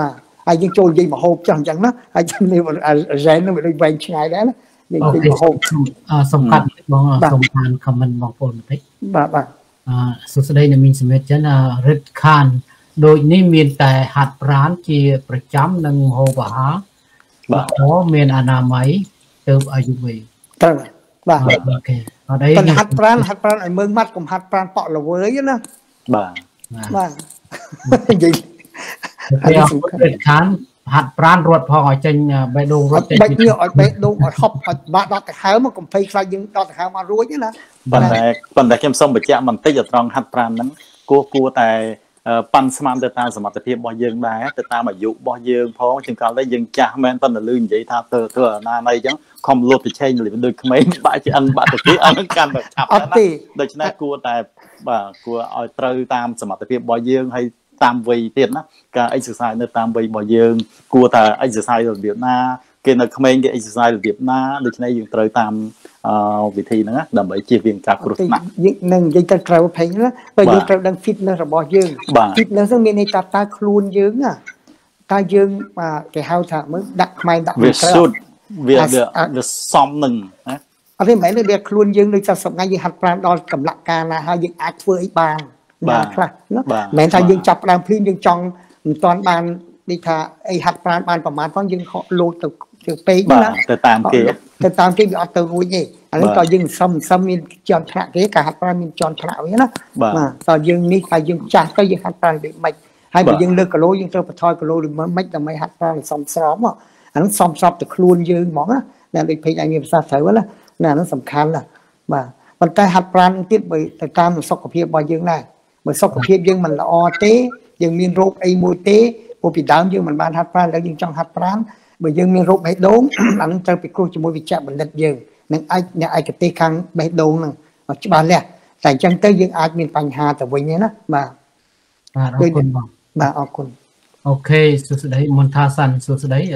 ហើយយើងចូលនិយាយមកហូបចោះអញ្ចឹងណាហើយចាំនេះរ៉ែននឹងវាដូចវែងឆ្ងាយដែរណាយើងនិយាយមកហូបសំខាន់បងសូមអានខមមិនបងប្អូនបន្តិចបាទសួស្តីអ្នកមីងសមិទ្ធចឹងរិទ្ធខានដូចនេះមានតែហាត់ប្រាណជាប្រចាំនិងមហោបអាហារបាទមានអនាម័យទៅអាយុវែងត្រូវបាទអូខេអត់អីហាត់ប្រាណឲ្យមើងម៉ាត់កុំហាត់ប្រាណប៉ក់ល្វើយណាបាទនិយាយរិទ្ធខានហាត់ប្រាណរត់ផងឲ្យចេញបេះដូងរត់ចេញបេះញើឲ្យបេះដូងឲ្យហប់ឲ្យបាក់ដកដង្ហើមមកកំភៃខ្លាចយើងដកដង្ហើមមករួចណាប៉ុន្តែខ្ញុំសូមបញ្ជាក់បន្តិចត្រង់ហាត់ប្រាណហ្នឹងគួរតែប៉ាន់ស្មានទៅតាមសមត្ថភាពរបស់យើងដែរទៅតាមអាយុរបស់យើងផងជាងកាលនេះយើងចាស់មែនប៉ុន្តែលឺនិយាយថាធ្វើអាណាណីអញ្ចឹងខំលូតទៅឆេងដូចក្មេងបាក់ឆ្អិនបាក់ទៅអត់កាន់តែឆាប់ណាដូច្នេះគួរតែបាទគួរឲ្យត្រូវតាមសមត្ថភាពរបស់យើងហើយតាមវ័យទៀតណាការ exercise នៅតាមវ័យរបស់យើងគួរតែ exercise របៀបណាគេនៅក្មេងគេ exercise របៀបណាដូច្នេះយើងត្រូវតាមវិធីហ្នឹងណាដើម្បីជៀសវាងការគ្រោះថ្នាក់យើងនឹងនិយាយទៅត្រូវភ័យណាបើយើងត្រូវដឹង fitness របស់យើង fitness ហ្នឹងមានន័យថាតើខ្លួនយើងណាតើយើងគេហៅថាមើលដាក់ខ្មៅដាក់វាសុទ្ធវាសមនឹងណាអត់ទេមិនមែនវាខ្លួនយើងដូចថាសប្តាហ៍យើងហាត់ប្រាណដល់កម្លាំងការណាហើយយើងអាចធ្វើអីបានណាខ្លះណាមិនមែនថាយើងចាប់ផ្ដើមភ្លាមយើងចង់មិនទាន់បានដូចថាអីហាត់ប្រាណបានប្រហែលផងយើងខកលោតទៅពេកណាទៅតាមគេវាអត់ទៅរួចទេអានេះក៏យើងសំមានជាន់ថ្នាក់គេការហាត់ប្រាណមានជាន់ថ្នាក់វិញណាបាទតើយើងនេះថាយើងចាស់ទៅយើងហាត់ប្រាណដូចម៉េចហើយបើយើងលើកគីឡូយើងត្រូវបន្ថយគីឡូឬមិនដើម្បីហាត់ប្រាណឲ្យសមស្របអានោះសមស្របទៅខ្លួនយើងហ្មងណាដូចពេកឯងមានប្រសាសន៍ត្រូវណាអានោះសំខាន់ណាបាទប៉ុន្តែហាត់ប្រាណទៀតបើទៅតាមសុខភាពរបស់យើងដែរបើសុខភាពយើងមិនល្អទេយើងមានរោគអីមួយទេព្រោះពីដើមយើងមិនបានហាត់ប្រាណឥឡូវយើងចង់ហាត់ប្រាណបើយើងមានរោគបេះដូងអានឹងត្រូវពិគ្រោះជាមួយវិជ្ជបណ្ឌិតយើងនឹងអាចអ្នកឯកទេសខាងបេះដូងហ្នឹងច្បាស់លាស់តែអញ្ចឹងទៅយើងអាចមានបញ្ហាទៅវិញណាបាទអរគុណបងបាទអរគុណអូខេសួស្តីមនថាសាន់សួស្តី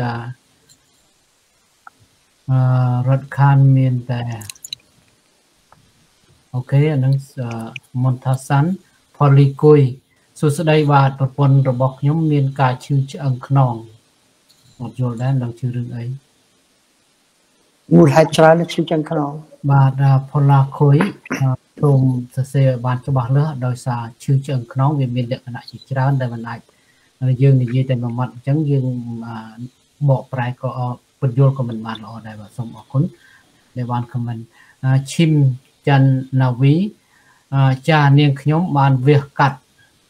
រដ្ឋខានមានតែអូខេអានឹងមនថាសាន់ផលីគុយសួស្តីបាទប្រពន្ធរបស់ខ្ញុំមានការឈឺឆ្អឹងខ្នងអត់យល់ដែរនឹងឈឺរឿងអីមូលហេតុច្រើនឈឺឆ្អឹងខ្នងបាទផលឡាគុយសូមសរសេរបានច្បាស់លាស់ដោយសារឈឺឆ្អឹងខ្នងវាមានលក្ខណៈជាច្រើនដែលមិនអាចយើងនិយាយតែមួយម៉ាត់អញ្ចឹងយើងបកប្រែក៏ពន្យល់ក៏មិនបានល្អដែរបាទសូមអរគុណដែលបានខមមិនឈឹមច័ន្ទណាវីចានាងខ្ញុំបានវះកាត់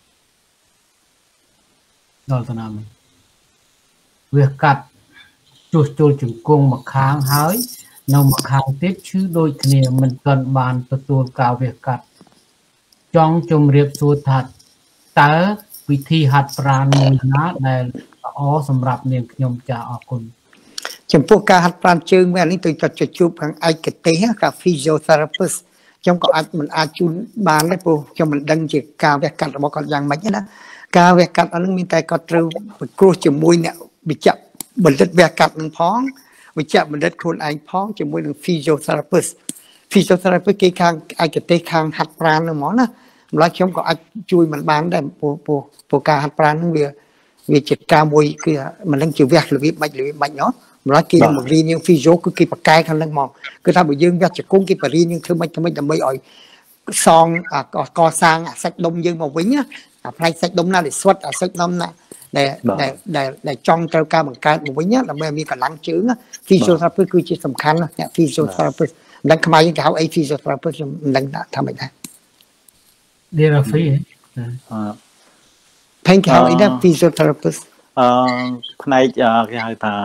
ដល់តាណាមវះកាត់ជួសជុលជង្គង់ម្ខាងហើយនៅម្ខាងទៀតឈឺដូចគ្នាមិនទាន់បានទទួលការវះកាត់ចង់ជម្រាបសួរថាតើវិធីហាត់ប្រាណមួយណាដែលល្អសម្រាប់នាងខ្ញុំចាអរគុណចំពោះការហាត់ប្រាណជើងវិញនេះទៅជួបខាងឯកទេសការ physiotherapist ខ្ញុំក៏មិនអាចជូនបានដែរព្រោះខ្ញុំមិនដឹងជាការវះកាត់របស់គាត់យ៉ាងម៉េចណាការវះកាត់អត់នឹងមានតែគាត់ត្រូវពិគ្រោះជាមួយអ្នកវិជ្ជបណ្ឌិតវះកាត់នឹងផងវិជ្ជបណ្ឌិតខ្លួនឯងផងជាមួយនឹង physiotherapist គេខាងឯកទេសខាងហាត់ប្រាណហ្នឹងហ្មងណាម្ល៉េះខ្ញុំក៏អាចជួយមិនបានដែរព្រោះការហាត់ប្រាណហ្នឹងវាជាការមួយគឺមិនដឹងជាវះរបៀបម៉េចណោះម្ល៉េះគេមករៀនយើង physio គឺគេបកកែខាងហ្នឹងហ្មងគឺថាបើយើងវះជង្គង់គេបរៀនយើងធ្វើម៉េចដើម្បីឲ្យសងកសាងអាសាច់ដុំយើងមកវិញណាអាផ្នែកសាច់ដុំណាដែលស្វិតអាសាច់ដុំណាដែលចង់ត្រូវការបង្កើតមកវិញដើម្បីឲ្យមានកម្លាំងជើង physiotherapist គឺជាសំខាន់ណាអ្នក physiotherapist មិនដឹងខ្មែរយើងគេហៅអី physiotherapist ខ្ញុំមិនដឹងថាម៉េចដែរ therapy ផេងគេហៅអីដែរ physiotherapist ផ្នែកគេហៅថា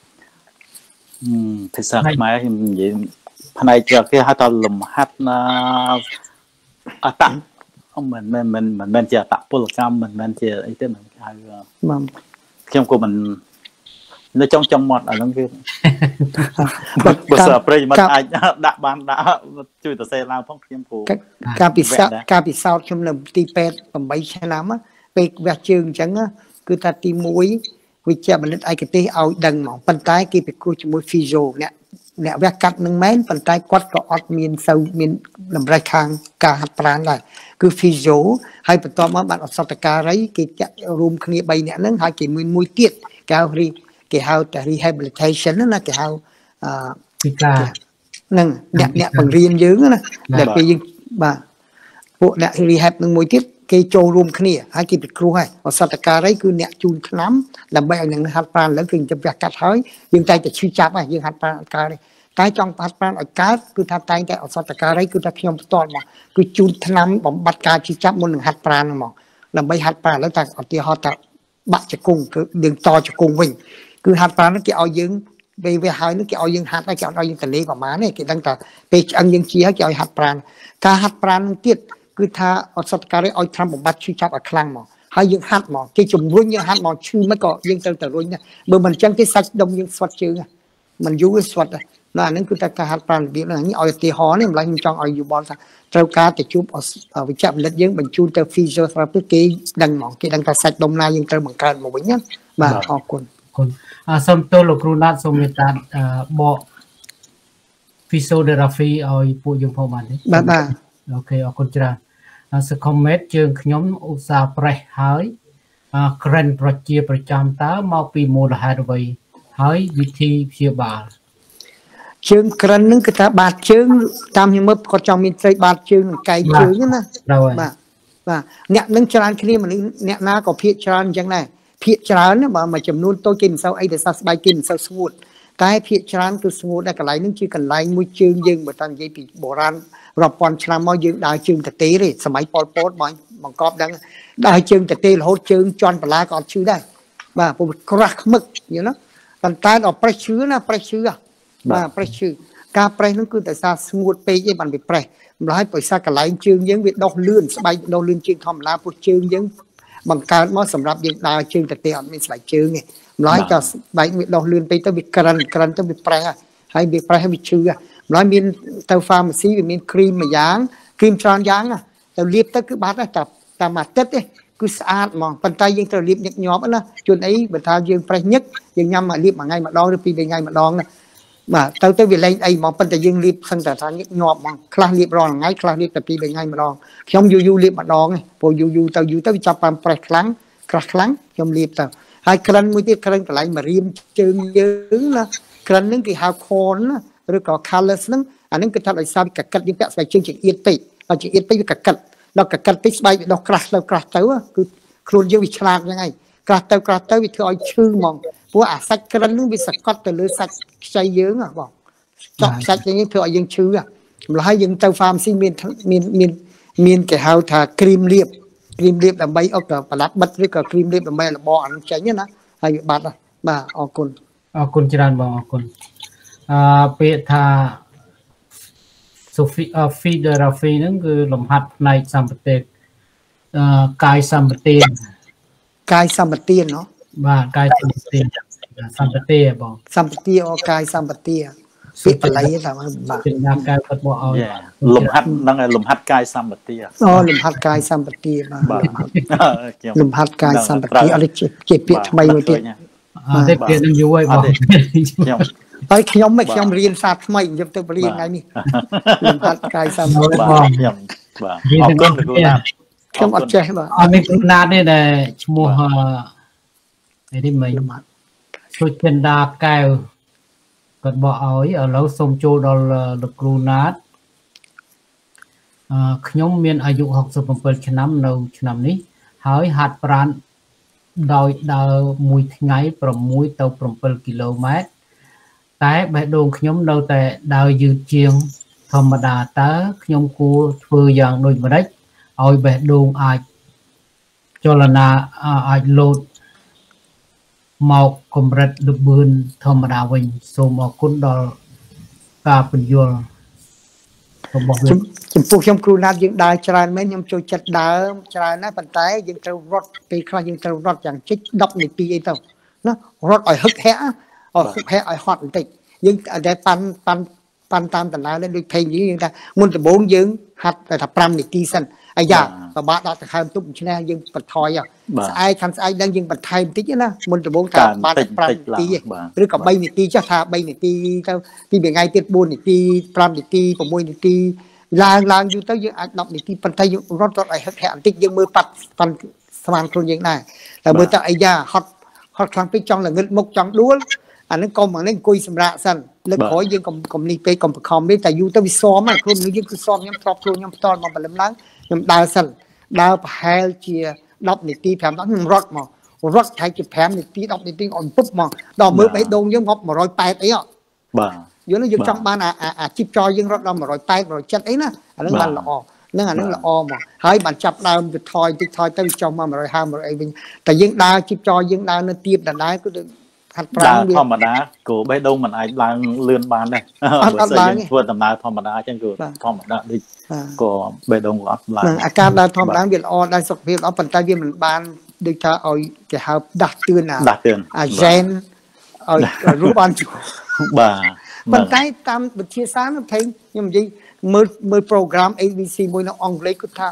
ភាសាខ្មែរខ្ញុំនិយាយផ្នែកគេហៅថាលំហាត់ណាអតមិនមែនជាអតពលកម្មមិនមែនជាអីទេមិនហៅខ្ញុំក៏មិននៅចង់មាត់អាហ្នឹងគឺបើសិនប្រិយមិត្តអាចដាក់បានដាក់ជួយទៅសេឡើងផងខ្ញុំគូការពិសោធន៍ខ្ញុំនៅទីពេទ្យ8ឆ្នាំពេលវះជើងអញ្ចឹងគឺថាទី1វិជ្ជាបណ្ឌិតឯកទេសឲ្យដឹងហ្មងប៉ុន្តែគេពិគ្រោះជាមួយ physio អ្នកវះកាត់នឹងមែនប៉ុន្តែគាត់ក៏អត់មានសូវមានតម្រូវខាងការហាត់ប្រាណដែរគឺ physio ហើយបន្ទាប់មកបានអសតការីគេចាក់រួមគ្នា3នាក់ហ្នឹងហើយគេមួយទៀតគេហៅតែ rehabilitation ណាគេហៅពីការនឹងអ្នកបង្រៀនយើងណាដែលពេលយើងបាទពួកអ្នក rehab នឹងមួយទៀតគេចូលរួមគ្នាហើយគេពិគ្រោះហើយអសតការីគឺអ្នកជូនថ្នាំដើម្បីឲ្យនឹងហាត់ប្រាណឥឡូវគឺជំវះកាត់ហើយយើងតែឈឺចាប់ហើយយើងហាត់ប្រាណកើតតែចង់ហាត់ប្រាណឲ្យកើតគឺថាតែងតែអសតការីគឺថាខ្ញុំផ្ទាល់មកគឺជូនថ្នាំបំបត្តិការឈឺចាប់មុននឹងហាត់ប្រាណមកដើម្បីហាត់ប្រាណឥឡូវតែឧទាហរណ៍ថាបាក់ជង្គង់គឺយើងតជង្គង់វិញគឺហាត់ប្រាណនោះគេឲ្យយើងពេលវាហើយនោះគេឲ្យយើងហាត់ហើយគេអត់ឲ្យយើងទៅលេងប្រហែលទេគេដឹងថាពេលឆ្អឹងយើងជាហើយគេឲ្យហាត់ប្រាណការហាត់ប្រាណនោះទៀតគឺថាអត់សតការីឲ្យថ្នាំបំបត្តិឈឺចាប់ឲ្យខ្លាំងមកហើយយើងហាត់មកគេជំរុញយើងហាត់មកឈឺមិនក៏យើងត្រូវទៅរុញបើមិនអញ្ចឹងទេសាច់ដុំយើងស្វិតជើងមិនយូរស្វិតណាអាហ្នឹងគឺតែការហាត់ប្រាណរបៀបហ្នឹងឲ្យឧទាហរណ៍នេះម្ល៉េះខ្ញុំចង់ឲ្យយោបល់ថាត្រូវការទៅជួបវិជ្ជបណ្ឌិតយើងបញ្ជូនទៅ physiotherapy គេដឹងហ្មងគេដឹងថាសាច់ដុំណាយើងត្រូវបង្កើតមកវិញណាបាទអរគុណសូមទោសលោកគ្រូណាតសូមមេត្តាបក physiotherapy ឲ្យពួកយើងផងបានទេបាទអូខេអរគុណច្រើនសកុំមេតជើងខ្ញុំឧស្សាហ៍ប្រេះហើយក្រិនប្រជាប្រចាំតើមកពីមូលហេតុអ្វីហើយវិធីព្យាបាលជើងក្រិនហ្នឹងគឺថាបាតជើងតាមខ្ញុំមើលគាត់ចង់មានស្រីបាតជើងនិងកែងជើងណាបាទអ្នកនឹងច្រើនគ្នាមនុស្សអ្នកណាក៏ភាកច្រើនអញ្ចឹងដែរភាកច្រើនបើមួយចំនួនតូចគេមិនសូវអីតែសះស្បែកគេមិនសូវស្ងួតតែភាកច្រើនគឺស្ងួតតែកន្លែងហ្នឹងជាកន្លែងមួយជើងយើងបើតាំងនិយាយពីបុរាណរាប់ពាន់ឆ្នាំមកយើងដើរជើងតទេទេសម័យប៉ុលពតបង្កប់ដឹងដើរជើងតទេរហូតជើងជន់បន្លាក៏អត់ឈឺដែរបាទពុំក្រាស់ខ្មឹកយល់ណាប៉ុន្តែដល់ប្រេះឈឺណាប្រេះឈឺបាទប្រេះឈឺការប្រេះហ្នឹងគឺតែសារស្ងួតពេកឯងបានវាប្រេះម្ល៉េះដោយសារកន្លែងជើងយើងវាដុសលឿនស្បែកដុសលឿនជាងធម្មតាពុះជើងយើងបង្កើតមកសម្រាប់យើងដើរជើងតទេអត់មានស្បែកជើងទេម្ល៉េះក៏ស្បែកវាដុសលឿនពេកទៅវាក្រិនទៅវាប្រេះហើយវាប្រេះហើយវាឈឺម្ល៉េះមានទៅ pharmacy វាមានគ្រីមមួយយ៉ាងគ្រីមច្រើនយ៉ាងទៅលាបទៅគឺបាត់តែតាមអាទិត្យទេគឺស្អាតហ្មងប៉ុន្តែយើងត្រូវលាបញឹកញាប់ណាជួនអីបើថាយើងប្រេះញឹកយើងញ៉ាំលាបមួយថ្ងៃម្ដងឬពីរថ្ងៃម្ដងណាបាទទៅវាលែងអីហ្មងប៉ុន្តែយើងលាបសឹងតែថាញឹកញាប់ហ្មងខ្លះលាបរាល់ថ្ងៃខ្លះលាបតែពីរថ្ងៃម្ដងខ្ញុំយូរលាបម្ដងឯងព្រោះយូរទៅវាចាប់បានប្រេះខ្លាំងក្រាស់ខ្លាំងខ្ញុំលាបទៅហើយក្រិនមួយទៀតក្រិនកន្លែងមករៀមជើងយើងណាក្រិនហ្នឹងគេហៅ corn ណាឬក៏ callus ហ្នឹងអាហ្នឹងគឺថាដោយសារវាកកិតយើងពាក់ស្បែកជើងចង្អៀតពេកដល់ចង្អៀតពេកវាកកិតដល់កកិតពេកស្បែកវាដោះក្រាស់ទៅគឺខ្លួនយើងវាឆ្លាតយ៉ាងហ្នឹងក្រាស់ទៅវាធ្វើឲ្យឈឺហ្មងព្រោះអាសាច់ក្រិនហ្នឹងវាសកត់ទៅលើសាច់ខ្ចីយើងបងចប់សាច់យើងធ្វើឲ្យយើងឈឺម្ល៉េះហើយយើងទៅ pharmacy មានគេហៅថាគ្រីមលាបដើម្បីអុកប្រឡាត់បិទឬក៏គ្រីមលាបដើម្បីរបបអានោះចេញណាហើយវាបាត់បាទអរគុណច្រើនបងអរគុណពាក្យថា physiotherapy ហ្នឹងគឺលំហាត់ផ្នែកសម្បត្តិកាយសម្បត្តិណោះបាទកាយសម្បត្តិបងសម្បត្តិកាយសម្បត្តិពាក្យបល័យថាបាទពីណាកាយគាត់បកឲ្យលំហាត់ហ្នឹងលំហាត់កាយសម្បត្តិលំហាត់កាយសម្បត្តិបាទលំហាត់កាយសម្បត្តិអត់ជាពាក្យថ្មីមួយទៀតតែពាក្យនឹងយូរហើយបងខ្ញុំរៀនសាស្ត្រថ្មីខ្ញុំទៅរៀនថ្ងៃនេះលំហាត់កាយសម្បត្តិខ្ញុំបាទអរគុណលោកគ្រូណាតខ្ញុំអត់ចេះបាទអត់មានគ្រូណាតទេដែលឈ្មោះអីនេះមិនសុចិន្តាកែវគាត់បកឲ្យឥឡូវសូមចូលដល់លោកគ្រូណាតខ្ញុំមានអាយុ67ឆ្នាំនៅឆ្នាំនេះហើយហាត់ប្រាណដោយដើរមួយថ្ងៃ6ទៅ7គីឡូម៉ែត្រតែបេះដូងខ្ញុំនៅតែដើរយឺតជាងធម្មតាតើខ្ញុំគួរធ្វើយ៉ាងដូចម្តេចឲ្យបេះដូងអាចចលនាអាចលោតមកកម្រិតល្បឿនធម្មតាវិញសូមអរគុណដល់ការពន្យល់របស់ចំពោះខ្ញុំគ្រូណាតយើងដើរច្រើនមែនខ្ញុំចូលចិត្តដើរច្រើនណាស់ប៉ុន្តែយើងត្រូវរត់ពេលខ្លះយើងត្រូវរត់យ៉ាងជិត10នាទីអីទៅណារត់ឲ្យហឹកហាក់ឲ្យហត់បន្តិចយើងតែប៉ាន់តាមដំណើរដូចភេងយើងថាមុនដំបូងយើងហាត់តែថា5នាទីសិនអាយ៉ាបបាក់ដល់ទៅខើមទុកឈ្នះយើងបន្ថយស្អែកខាងស្អែកដឹងយើងបន្ថែមបន្តិចណាមុនដំបូងថាបានតែ5នាទីឬក៏3នាទីចុះថា3នាទីទៅពីថ្ងៃទៀត4នាទី5នាទី6នាទីឡើងយូរទៅយើងអាច10នាទីប៉ុន្តែយើងរត់ឲ្យហឹកហាក់បន្តិចយើងមើលប៉ាត់ស្មានខ្លួនយើងដែរតែមើលទៅអាយ៉ាហត់ hot khăn bị trong là ngực một trong đuôi anh nó còn mà nên cùi sầm rạ sần lực khỏi dương cầm ni pe cầm cầm biết tại du tới xóm mà không những cái xóm nhắm top luôn nhắm to mà làm láng nhắm đào sần đào hai chia đọc này ti phèm đó rót mà rót thay chụp phèm này ti đọc này ti onปุ๊บ mà đò mới bảy đôn giống ngọc mà rồi tay ấy ạ dưới nó dương trong ban chip cho dương rót đo mà rồi tay rồi chất ấy nè anh nó ban lọ nó là o mà hai bạn chập đào bị thoi tới trong mà rồi ham rồi mình tại dương đào chip cho dương đào nó tiêm là đá cứ đá thom mà đá của bé đông mình ai đang lươn bán này vừa tầm đá thom mà đá trên cửa thom mà đá đi của bé đông của làอาđá thom đá việt o đá sọc việt ở phần tây việt mình ban được cho ở cái hộp đặt tiền gen ở rút ban chủ phần tây tam bậc chia sáng nó thấy nhưng mà gì mới program ABC mới nó Anh lấy cứ tha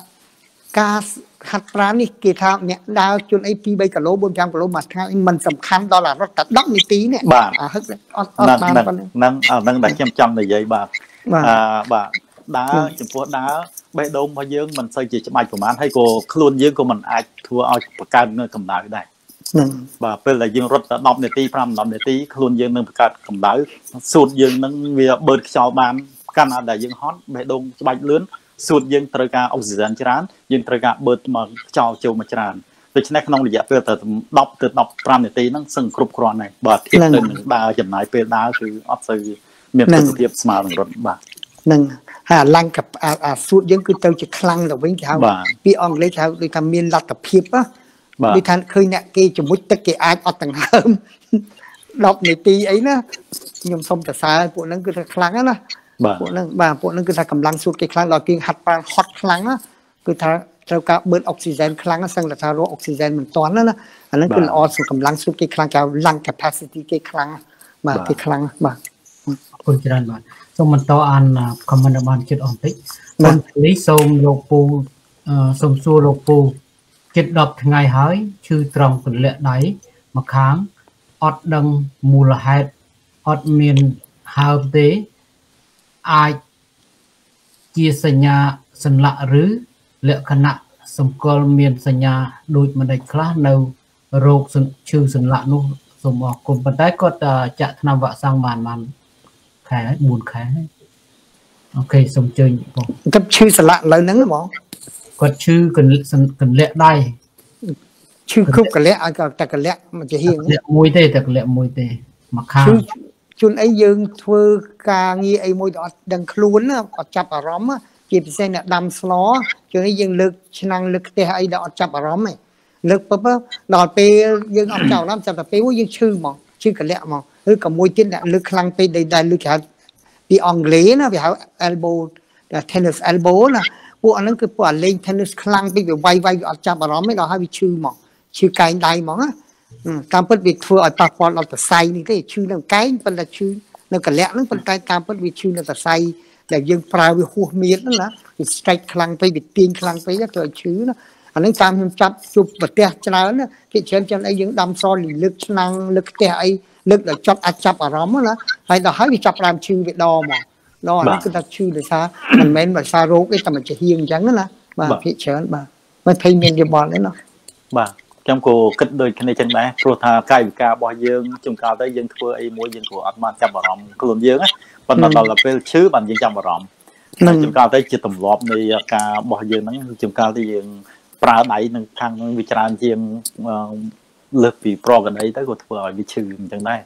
ca hạt raนี่กี่ทางเนี่ยดาวจนไอ้ปีใบกะโลบนจามกะโลมาทางมันสำคัญตอนหลังรถตัดดับนี่ตีเนี่ยฮึกนั่งได้จำในใจบาดาจำพวกดาใบดมพอเยอะมันใส่จีจะมาประมาณให้กูคลุนเยอะกูมันอาจทัวเอาประกันเงินกำไรได้เป็นอะไรยังรถดับในตีพรำดับในตีคลุนเยอะเงินประกันกำไรสูตรเยอะนั่งเวียเบิร์ดชาวบ้านกันอะไรยังฮอตใบดมใบเลื้อนสูตรยังตระการออกซิเจนจานยังตระการเบิดมาเจ้าโจมาจานโดยเฉพาะขนมระยะเพื่อแต่ดับปรามในตีนั่งซึ่งครบครัวในบาดที่เป็นดาวจำนายเป็นดาวคือออฟซีเมียนเป็นเทียบสมาร์ทรถบาดนั่งลังกับสูตรยังคือเตาจะคลังแต่วิ่งเท้าพี่อ่องเลยเท้าโดยทำเมียนรัดกับเพียบอ่ะโดยท่านเคยเนี่ยเกจมุดตะเกียอาออกต่างหากดับในตีไอ้นะยมส้มแต่สายพวกนั้นคือคลังนะพวกนั้นคือถ้ากำลังสูดกี่ครั้งเรากินหัดปลาฮอตครั้งนะคือถ้าเรากะเบิร์นออกซิเจนครั้งนะซึ่งเราถ้ารู้ออกซิเจนเหมือนตอนนั้นนะอันนั้นคือออสูดกำลังสูดกี่ครั้งเราลัง capacity กี่ครั้งมากี่ครั้งมาคุณจรัญบานส่งมันต่ออันคอมมานด์บานจุดอ่อนติมันนี้ส่งโลปูส่งสู่โลปูจุดดอกไงหายชื่อตรงกันเละไหนมาค้างอดดังมูลเหตุอดเมียนฮาวเตอาจจีสัญญาสัญละหรือเละขณะสมกลเมียนสัญญาโดยมันได้คลาในโรคชื่อสัญละนุสมออกกลุ่มปัจจัยก็จะนำว่าสร้างมันแค่บุญแค่โอเคสมเจริญกับชื่อสัญละเลยนั่งหรือเปล่าก็ชื่อกันเละได้ชื่อครุบกันเละแต่กันเละมันจะเฮียงเละมวยเตะแต่กันเละมวยเตะมาข้างจนไอ้ยังทัวกางีไอ้มวยดังคล้วนนะอดจับอารมณ์จีบเส้นเนี่ยดำสล้อจนไอ้ยังลึกชนังลึกแต่ไอ้ดอกจับอารมณ์ไงลึกปั๊บดอกไปยังเอาเจ้าน้ำจับแต่ไปว่ายังชื่อมองชื่อกันเละมองกับมวยจิ้นเนี่ยลึกคลังไปได้ลึกแค่ปีอังกฤษนะไปหาเอลโบเทนนิสเอลโบนะพวกอันนั้นคือพวกเล่นเทนนิสคลังไปแบบไวอดจับอารมณ์ไม่เราให้ไปชื่อมองชื่อไกลได้มองอ่ะการเปิดวิดทัวร์อัตราพอเราแต่ใส่นี่ก็ชื่อเรื่องไกด์เป็นละชื่อเรื่องกันแหละเรื่องเป็นการเปิดวิดชื่อเราแต่ใส่แต่ยังปลายวิหัวเมียนั่นนะวิดสไตร์คลังไปวิดตีนคลังไปก็ตัวชื่อนะอันนั้นการจับจุบบัดเตะชนะนะที่เช่นไอ้ยังดำซอหรือลึกชนังลึกเตะไอ้ลึกแต่จับอารมณ์นะให้เราให้จับรามชื่อไปดอมดอนั่นคือตัดชื่อเลยซะมันเม้นแบบซาโรกไอ้แต่มันจะเฮียงจังนะมาพี่เชิญมาไม่เพย์เมนจะบอลเลยเนาะ trong cô kết đôi cái này chân bé, rồi thà cài cả bao dương trong cao tới dương thưa ai mua dương của anh mà chăm vào rộng, luôn dương á, còn là về chứ bạn dương chăm vào rộng, trong cao tới chỉ tầm lọp này cả bao dương nó trong cao tới dương pra đáy nâng thang vị tràn dương lực vì pro gần đấy tới của thưa vị trừ trong đây,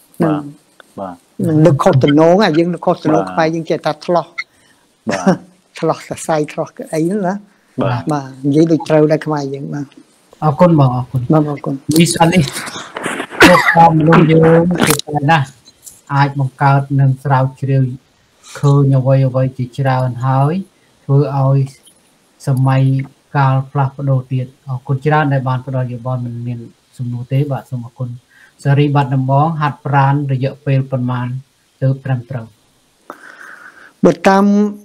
lực khó tự nấu à dương lực khó tự nấu phải dương chạy ta thlo, thlo là sai thlo cái ấy nữa, mà vậy được trâu đây không ai dương mà เอาคนบอกเอาคนวิสัยพวกความลงยืนติดอะไรนะอาจบังการหนึ่งสาวเชียวคือยังไว้จิตราวหายเพื่อเอาสมัยการปรับโดดเดี่ยวเอาคนจิราในบ้านปรอยู่บ้านมันมีสมุนเตบะสมคนสรีบัตรน้ำบ้องหัดปราณระยะเป็นประมาณเติบเติมเติมเบิดตาม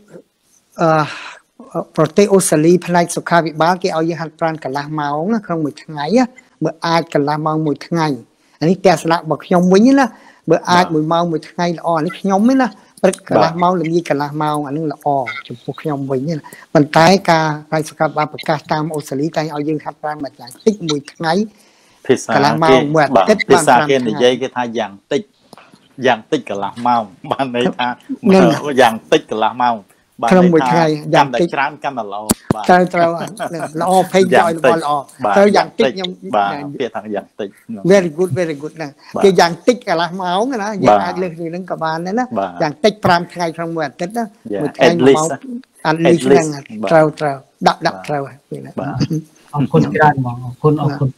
โปรตีโอสลีพลายสุขาวิบาลที่เอายังหัดปราณกับลาเมานะครั้งมือทั้งไงอะเมื่ออาจกับลาเมามือทั้งไงอันนี้แต่สละบอกยมวิ่งนี่นะเมื่ออาจมือเมามือทั้งไงละอ่อนนี่ยมไหมนะปรึกกับลาเมาหรือมีกับลาเมาอันนี้ละอ่อจมูกยมวิ่งนี่นะมันตายกาพลายสุขาวิบาลประกาศตามโอสลีใจเอายังหัดปราณมาจากติ๊กมือทั้งไงភាសាគេភាសាគេនិយាយគេថាយ៉ាងតិចកន្លះម៉ោងបានន័យថាយ៉ាងតិចកន្លះម៉ោងក្នុងមួយថ្ងៃយ៉ាងតិចច្រើនកាន់តែល្អបាទត្រូវល្អពេញឲ្យល្អត្រូវយ៉ាងតិចខ្ញុំបាទពាក្យថាយ៉ាងតិច very good ណាគេយ៉ាងតិចកន្លះម៉ោងណាយើងអាចលើសពីនឹងក៏បានដែរណាយ៉ាងតិច5ថ្ងៃក្នុងមួយអាទិត្យណាមួយថ្ងៃ1ម៉ោងអាននេះហ្នឹងត្រូវដាក់ត្រូវពីណាអរគុណច្រើនហ្មងអរគុណ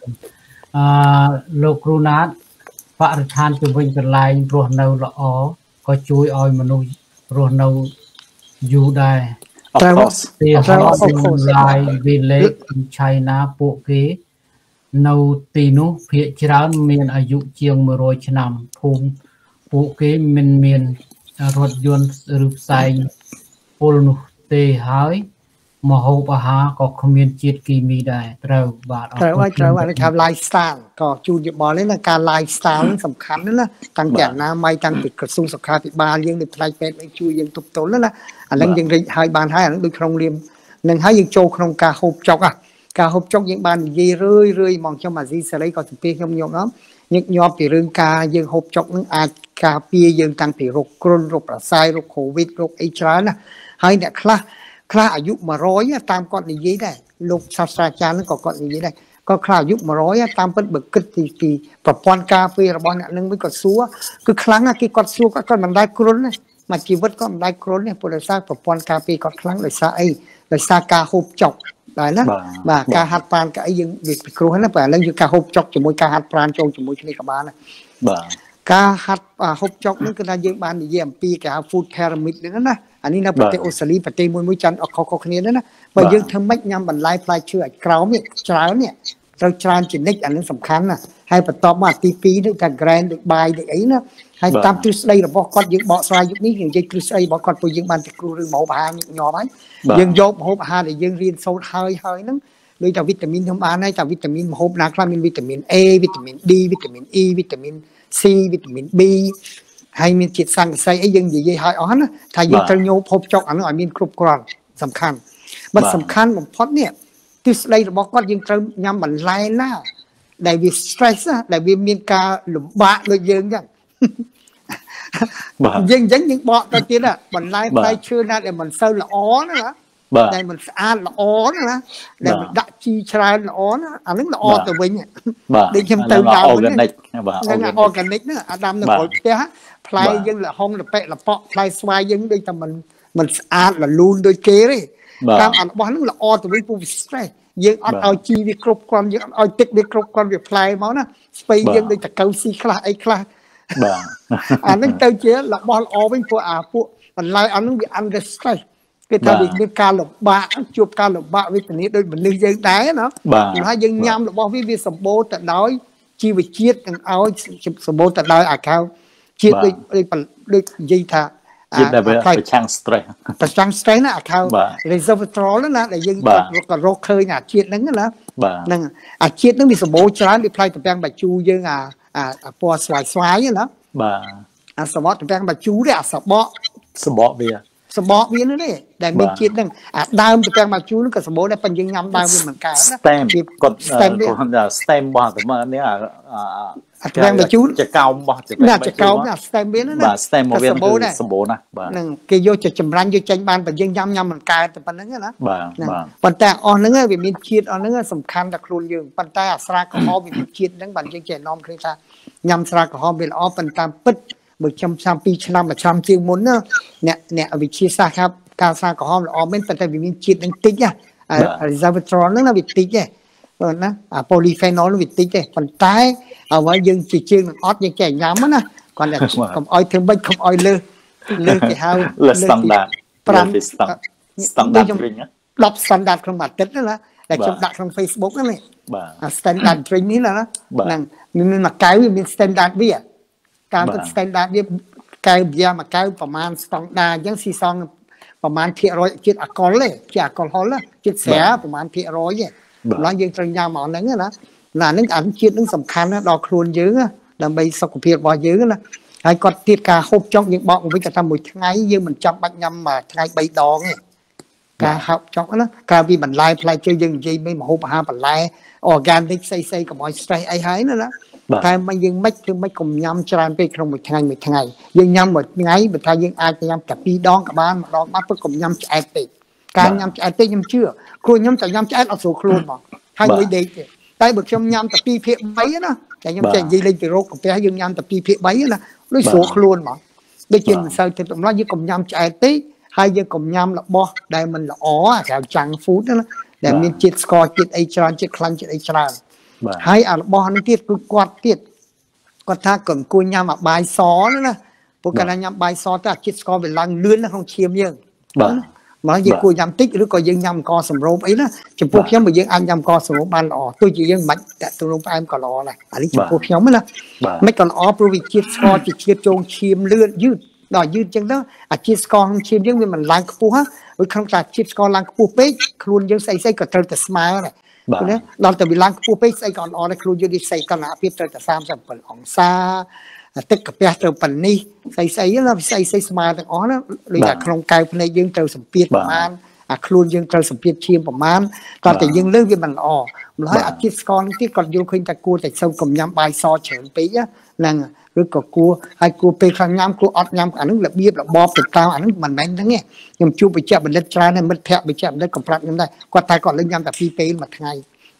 លោកគ្រូណាតបរិស្ថានជំនាញកន្លែងរស់នៅល្អក៏ជួយឲ្យមនុស្សរស់នៅយូរដែរត្រូវឡាយវិលេខឆៃណាពួកគេនៅទីនោះភាគច្រើនមានអាយុជាង100ឆ្នាំភូមិពួកគេមិនមានរថយន្តឬផ្សែងពុលនោះទេហើយម្ហូបអាហារក៏គ្មានជាតិគីមីដែរត្រូវបាទត្រូវអានេះថា lifestyle ក៏ជួនយោបល់នេះណាការ lifestyle សំខាន់ណាតាំងពីអនាម័យតាំងពីក្រសួងសុខាភិបាលយើងនៅផ្នែកពេទ្យឲ្យជួយយើងទប់ទល់ណាអានឹងយើងរិចឲ្យបានហើយអានឹងដូចក្នុងលៀមនឹងហើយយើងចូលក្នុងការហូបចុកការហូបចុកយើងបាននិយាយរឿយហ្មងខ្ញុំអាស៊ីសេរីក៏ជំរាបខ្ញុំញឹកញាប់ពីរឿងការយើងហូបចុកនឹងអាចការពារយើងតាំងពីរោគគ្រុនរោគប្រសើររោគកូវីដរោគអីច្រើនណាហើយអ្នកខ្លះអាយុ100តាមគាត់និយាយដែរលោកសាស្ត្រាចារ្យនឹងក៏គាត់និយាយដែរក៏ខ្លះអាយុ100តាមពិតបើគិតពីប្រព័ន្ធការពាររបស់អ្នកនឹងវិញក៏សួរគឺខ្លាំងណាស់គេគាត់សួរគាត់មិនដែលគ្រុនទេមកជីវិតគាត់មិនដែលគ្រុនទេព្រោះដោយសារប្រព័ន្ធការពារគាត់ខ្លាំងដោយសារអីដោយសារការហូបចុកដែរណាបាទការហាត់ប្រាណក៏អីយើងវាពិគ្រោះណាបើឥឡូវយើងការហូបចុកជាមួយការហាត់ប្រាណចូលជាមួយគ្នាក៏បានដែរបាទការហាត់ហូបចុកនេះគឺថាយើងបាននិយាយអំពីគេហៅ food pyramid ហ្នឹងណាអានេះនៅប្រទេសអូស្ត្រាលីប្រទេសមួយចាន់អត់ខុសគ្នាណាបើយើងធ្វើម៉េចញ៉ាំបន្លែផ្លែឈើឲ្យក្រោមនេះច្រើននេះត្រូវច្រើនជានិច្ចអានេះសំខាន់ណាហើយបន្ទាប់មកទី2ដូចថា grain ដូចបាយដូចអីណាហើយតាមទ្រឹស្ដីរបស់គាត់យើងបកស្រាយយុគនេះយើងនិយាយទ្រឹស្ដីរបស់គាត់ព្រោះយើងបានទៅគ្រូឬម្ហូបអាហារញឹកញាប់ហើយយើងយកម្ហូបអាហារដែលយើងរៀនសូត្រហើយហ្នឹងដូចថាវីតាមីនខ្ញុំបានហើយថាវីតាមីនម្ហូបណាខ្លះមានវីតាមីន A វីតាមីន D វីតាមីន E វីតាមីន C វីតាមីន B ហើយមានជាតិសង្កសីអីយើងនិយាយឲ្យអស់ណាថាយើងត្រូវញោមហូបចុកអានោះឲ្យមានគ្រប់គ្រាន់សំខាន់បើសំខាន់បំផុតនេះទិសដីរបស់គាត់យើងត្រូវញ៉ាំបន្លែណាដែលវា stress ដែលវាមានការលំបាកដូចយើងចឹងយើងបកទៅទៀតបន្លែផ្លែឈើណាដែលមិនសូវល្អណាដែលមិនស្អាតល្អណាដែលមិនដាក់ជីច្រើនល្អណាអានឹងល្អទៅវិញដូចខ្ញុំទៅដើមហ្នឹងហ្នឹង organic ណាអាដាមនៅក្នុងផ្ទះផ្លែយើងលហុងលប៉ិលប៉ក់ផ្លែស្វាយយើងដូចតែមិនស្អាតលលូនដូចគេទេតាមអារបស់ហ្នឹងល្អទៅវិញពួកវា stress យើងអត់ឲ្យជីវាគ្រប់គ្រាន់យើងអត់ឲ្យទឹកវាគ្រប់គ្រាន់វាផ្លែមកណាស្ពៃយើងដូចតកៅស៊ីខ្លះអីខ្លះបាទអាហ្នឹងទៅជារបស់ល្អវិញពួកពួកបន្លែអាហ្នឹងវា under stress គេថាវាមានការលំបាកជួបការលំបាកវេទនាដូចមនុស្សយើងដែរណាហើយយើងញ៉ាំរបស់វាសម្បូរទៅដោយជីវជាតិទាំងឲ្យសម្បូរទៅដោយអាកៅជាតិដូចនិយាយថាជាតិដែលវាប្រឆាំង stress ណាអាកៅ resveratrol ណាដែលយើងក៏រកឃើញអាជាតិហ្នឹងណាហ្នឹងអាជាតិហ្នឹងវាសម្បូរច្រើនវាផ្លែតំពាំងបាជូយើងអាពណ៌ស្វាយណាបាទអាសបកតំពាំងបាជូទេអាសបកវានោះទេដែលមានជាតិហ្នឹងអាដើមតំពាំងបាជូហ្នឹងក៏សម្បូរដែរប៉ុន្តែយើងញ៉ាំដើមវាមិនកើតណា stem គាត់ stem របស់តែមើលនេះតំពាំងបាជូចកោមរបស់ចកោមណា stem វាណាបាទ stem វាសម្បូរណាបាទហ្នឹងគេយកទៅចម្រាញ់យកចេញបានបើយើងញ៉ាំមិនកើតតែប៉ុណ្្នឹងណាបាទប៉ុន្តែអស់ហ្នឹងវាមានជាតិអស់ហ្នឹងសំខាន់ដល់ខ្លួនយើងប៉ុន្តែអាស្រាក្រហមវាមានជាតិហ្នឹងបានយើងចេះនាំគ្នាថាញ៉ាំស្រាក្រហមវាល្អប៉ុន្តែពិតបើខ្ញុំឆ្នាំ2ឆ្នាំមួយឆ្នាំជាងមុនណាអ្នកវិទ្យាសាស្ត្រថាការស្រាក្រហមល្អមែនប៉ុន្តែវាមានជាតិនឹងតិចណា resveratrol ហ្នឹងវាតិចទេបើណាអា polyphenol វាតិចទេប៉ុន្តែអ្វីយើងជាជាងនឹងអត់យើងចេះញ៉ាំណាគាត់តែកុំអោយធ្វើមិនកុំអោយលើគេហៅលើ standard 5 drink 10 standard ក្នុងមួយអាទិត្យណាដែលខ្ញុំដាក់ក្នុង Facebook ហ្នឹងបាទ standard drink នេះណាហ្នឹងមានមួយកែវវាមាន standard វាតាមទឹក standard វាកែវប៊ីយ៉ាមួយកែវប្រមាណ standard អញ្ចឹងស៊ីសងប្រមាណភាគរយជាតិអាល់កុលទេជាអាល់កុលហុលជាតិស្រាប្រមាណភាគរយទេម្ល៉េះយើងត្រូវញ៉ាំមកហ្នឹងណាហ្នឹងអាជាតិហ្នឹងសំខាន់ណាស់ដល់ខ្លួនយើងដើម្បីសុខភាពរបស់យើងណាហើយគាត់ទៀតការហូបចុកយើងបកវិញគាត់ថាមួយថ្ងៃយើងមិនចាំបាច់ញ៉ាំមួយថ្ងៃ3ដងទេការហៅចង់ណាការវាបន្លែផ្លែឈើយើងនិយាយមិនមហូបអាហារបន្លែ organic ស្អីកុំឲ្យ stress អីហើយណាតែមិនយើងមិនគឺមិនកុំញ៉ាំច្រើនពេកក្នុងមួយថ្ងៃយើងញ៉ាំមួយថ្ងៃបើថាយើងអាចញ៉ាំតែ2 ដងក៏បានម្ដងបានព្រោះកុំញ៉ាំឆ្អែតពេកការញ៉ាំឆ្អែតពេកខ្ញុំជឿគ្រូខ្ញុំតែញ៉ាំឆ្អែតអត់ស្រួលខ្លួនហ្មងហើយមួយដេកទេតែបើខ្ញុំញ៉ាំតែ2ភាគ3ណាតែខ្ញុំចេះនិយាយលេងពីរោគកាពះយើងញ៉ាំតែ2ភាគ3ណាដូចស្រួលខ្លួនហ្មងដូចជាមិនសូវទៅតម្លៃយើងកុំញ៉ាំឆ្អែតពេកហើយយើងកុំញ៉ាំរបស់ដែលមិនល្អហៅចាំង food ណាដែលមានជាតិស្ករជាតិអីច្រើនជាតិខ្លាញ់ជាតិអីច្រើនហើយអារបស់នេះទៀតគឺគាត់ថាកុំគួរញ៉ាំអាបាយសណាព្រោះកាលណាញ៉ាំបាយសទៅអាជាតិស្ករវាឡើងលឿនក្នុងឈាមយើងមកយើងគួរញ៉ាំតិចឬក៏យើងញ៉ាំអង្គសម្រូបអីណាចំពោះខ្ញុំបើយើងអាចញ៉ាំអង្គសម្រូបបានល្អទោះជាយើងមិនតាក់ទងផ្អែមក៏ល្អដែរអានេះចំពោះខ្ញុំណាមិនក៏ល្អព្រោះវាជាតិស្ករជាជាតិចូលឈាមលឿនយឺតដល់យឺតចឹងទៅអាជាតិស្ករក្នុងឈាមយើងវាមិនឡើងខ្ពស់ហើយក្នុងតែជាតិស្ករឡើងខ្ពស់ពេកខ្លួនយើងស្អីក៏ត្រូវតែស្មើដែរណាដល់តែវាឡើងខ្ពស់ពេកស្អីក៏អត់ល្អដែរខ្លួនយើងនេះស្អីកណ្ដាលភាពត្រូវតែ37 អង្សាទឹកកាពះត្រូវប៉ុណ្នេះស្អីណាស្អីស្មើទាំងអស់ណាដូចតែក្នុងកែវភ្នែកយើងត្រូវសម្ពាធប្រមាណអាខ្លួនយើងត្រូវសម្ពាធឈាមប្រមាណតោះតែយើងលើវាមិនល្អម្ល៉េះអាជាតិស្ករនេះទៀតគាត់យល់ឃើញតែគួរតែសូមកុំញ៉ាំបាយសច្រើនពេកហ្នឹងឬក៏គួរហើយគួរពេលខ្លះញ៉ាំគួរអត់ញ៉ាំអានឹងរបៀបរបបទៅតាមអានឹងមិនមែនហ្នឹងទេខ្ញុំជួបបច្ចេកបណ្ឌិតច្រើនហើយមិត្តភក្តិបច្ចេកបណ្ឌិតក៏ប្រាប់ខ្ញុំដែរគាត់ថាគាត់លើកញ៉ាំតែ2ពេលមួយថ្ងៃ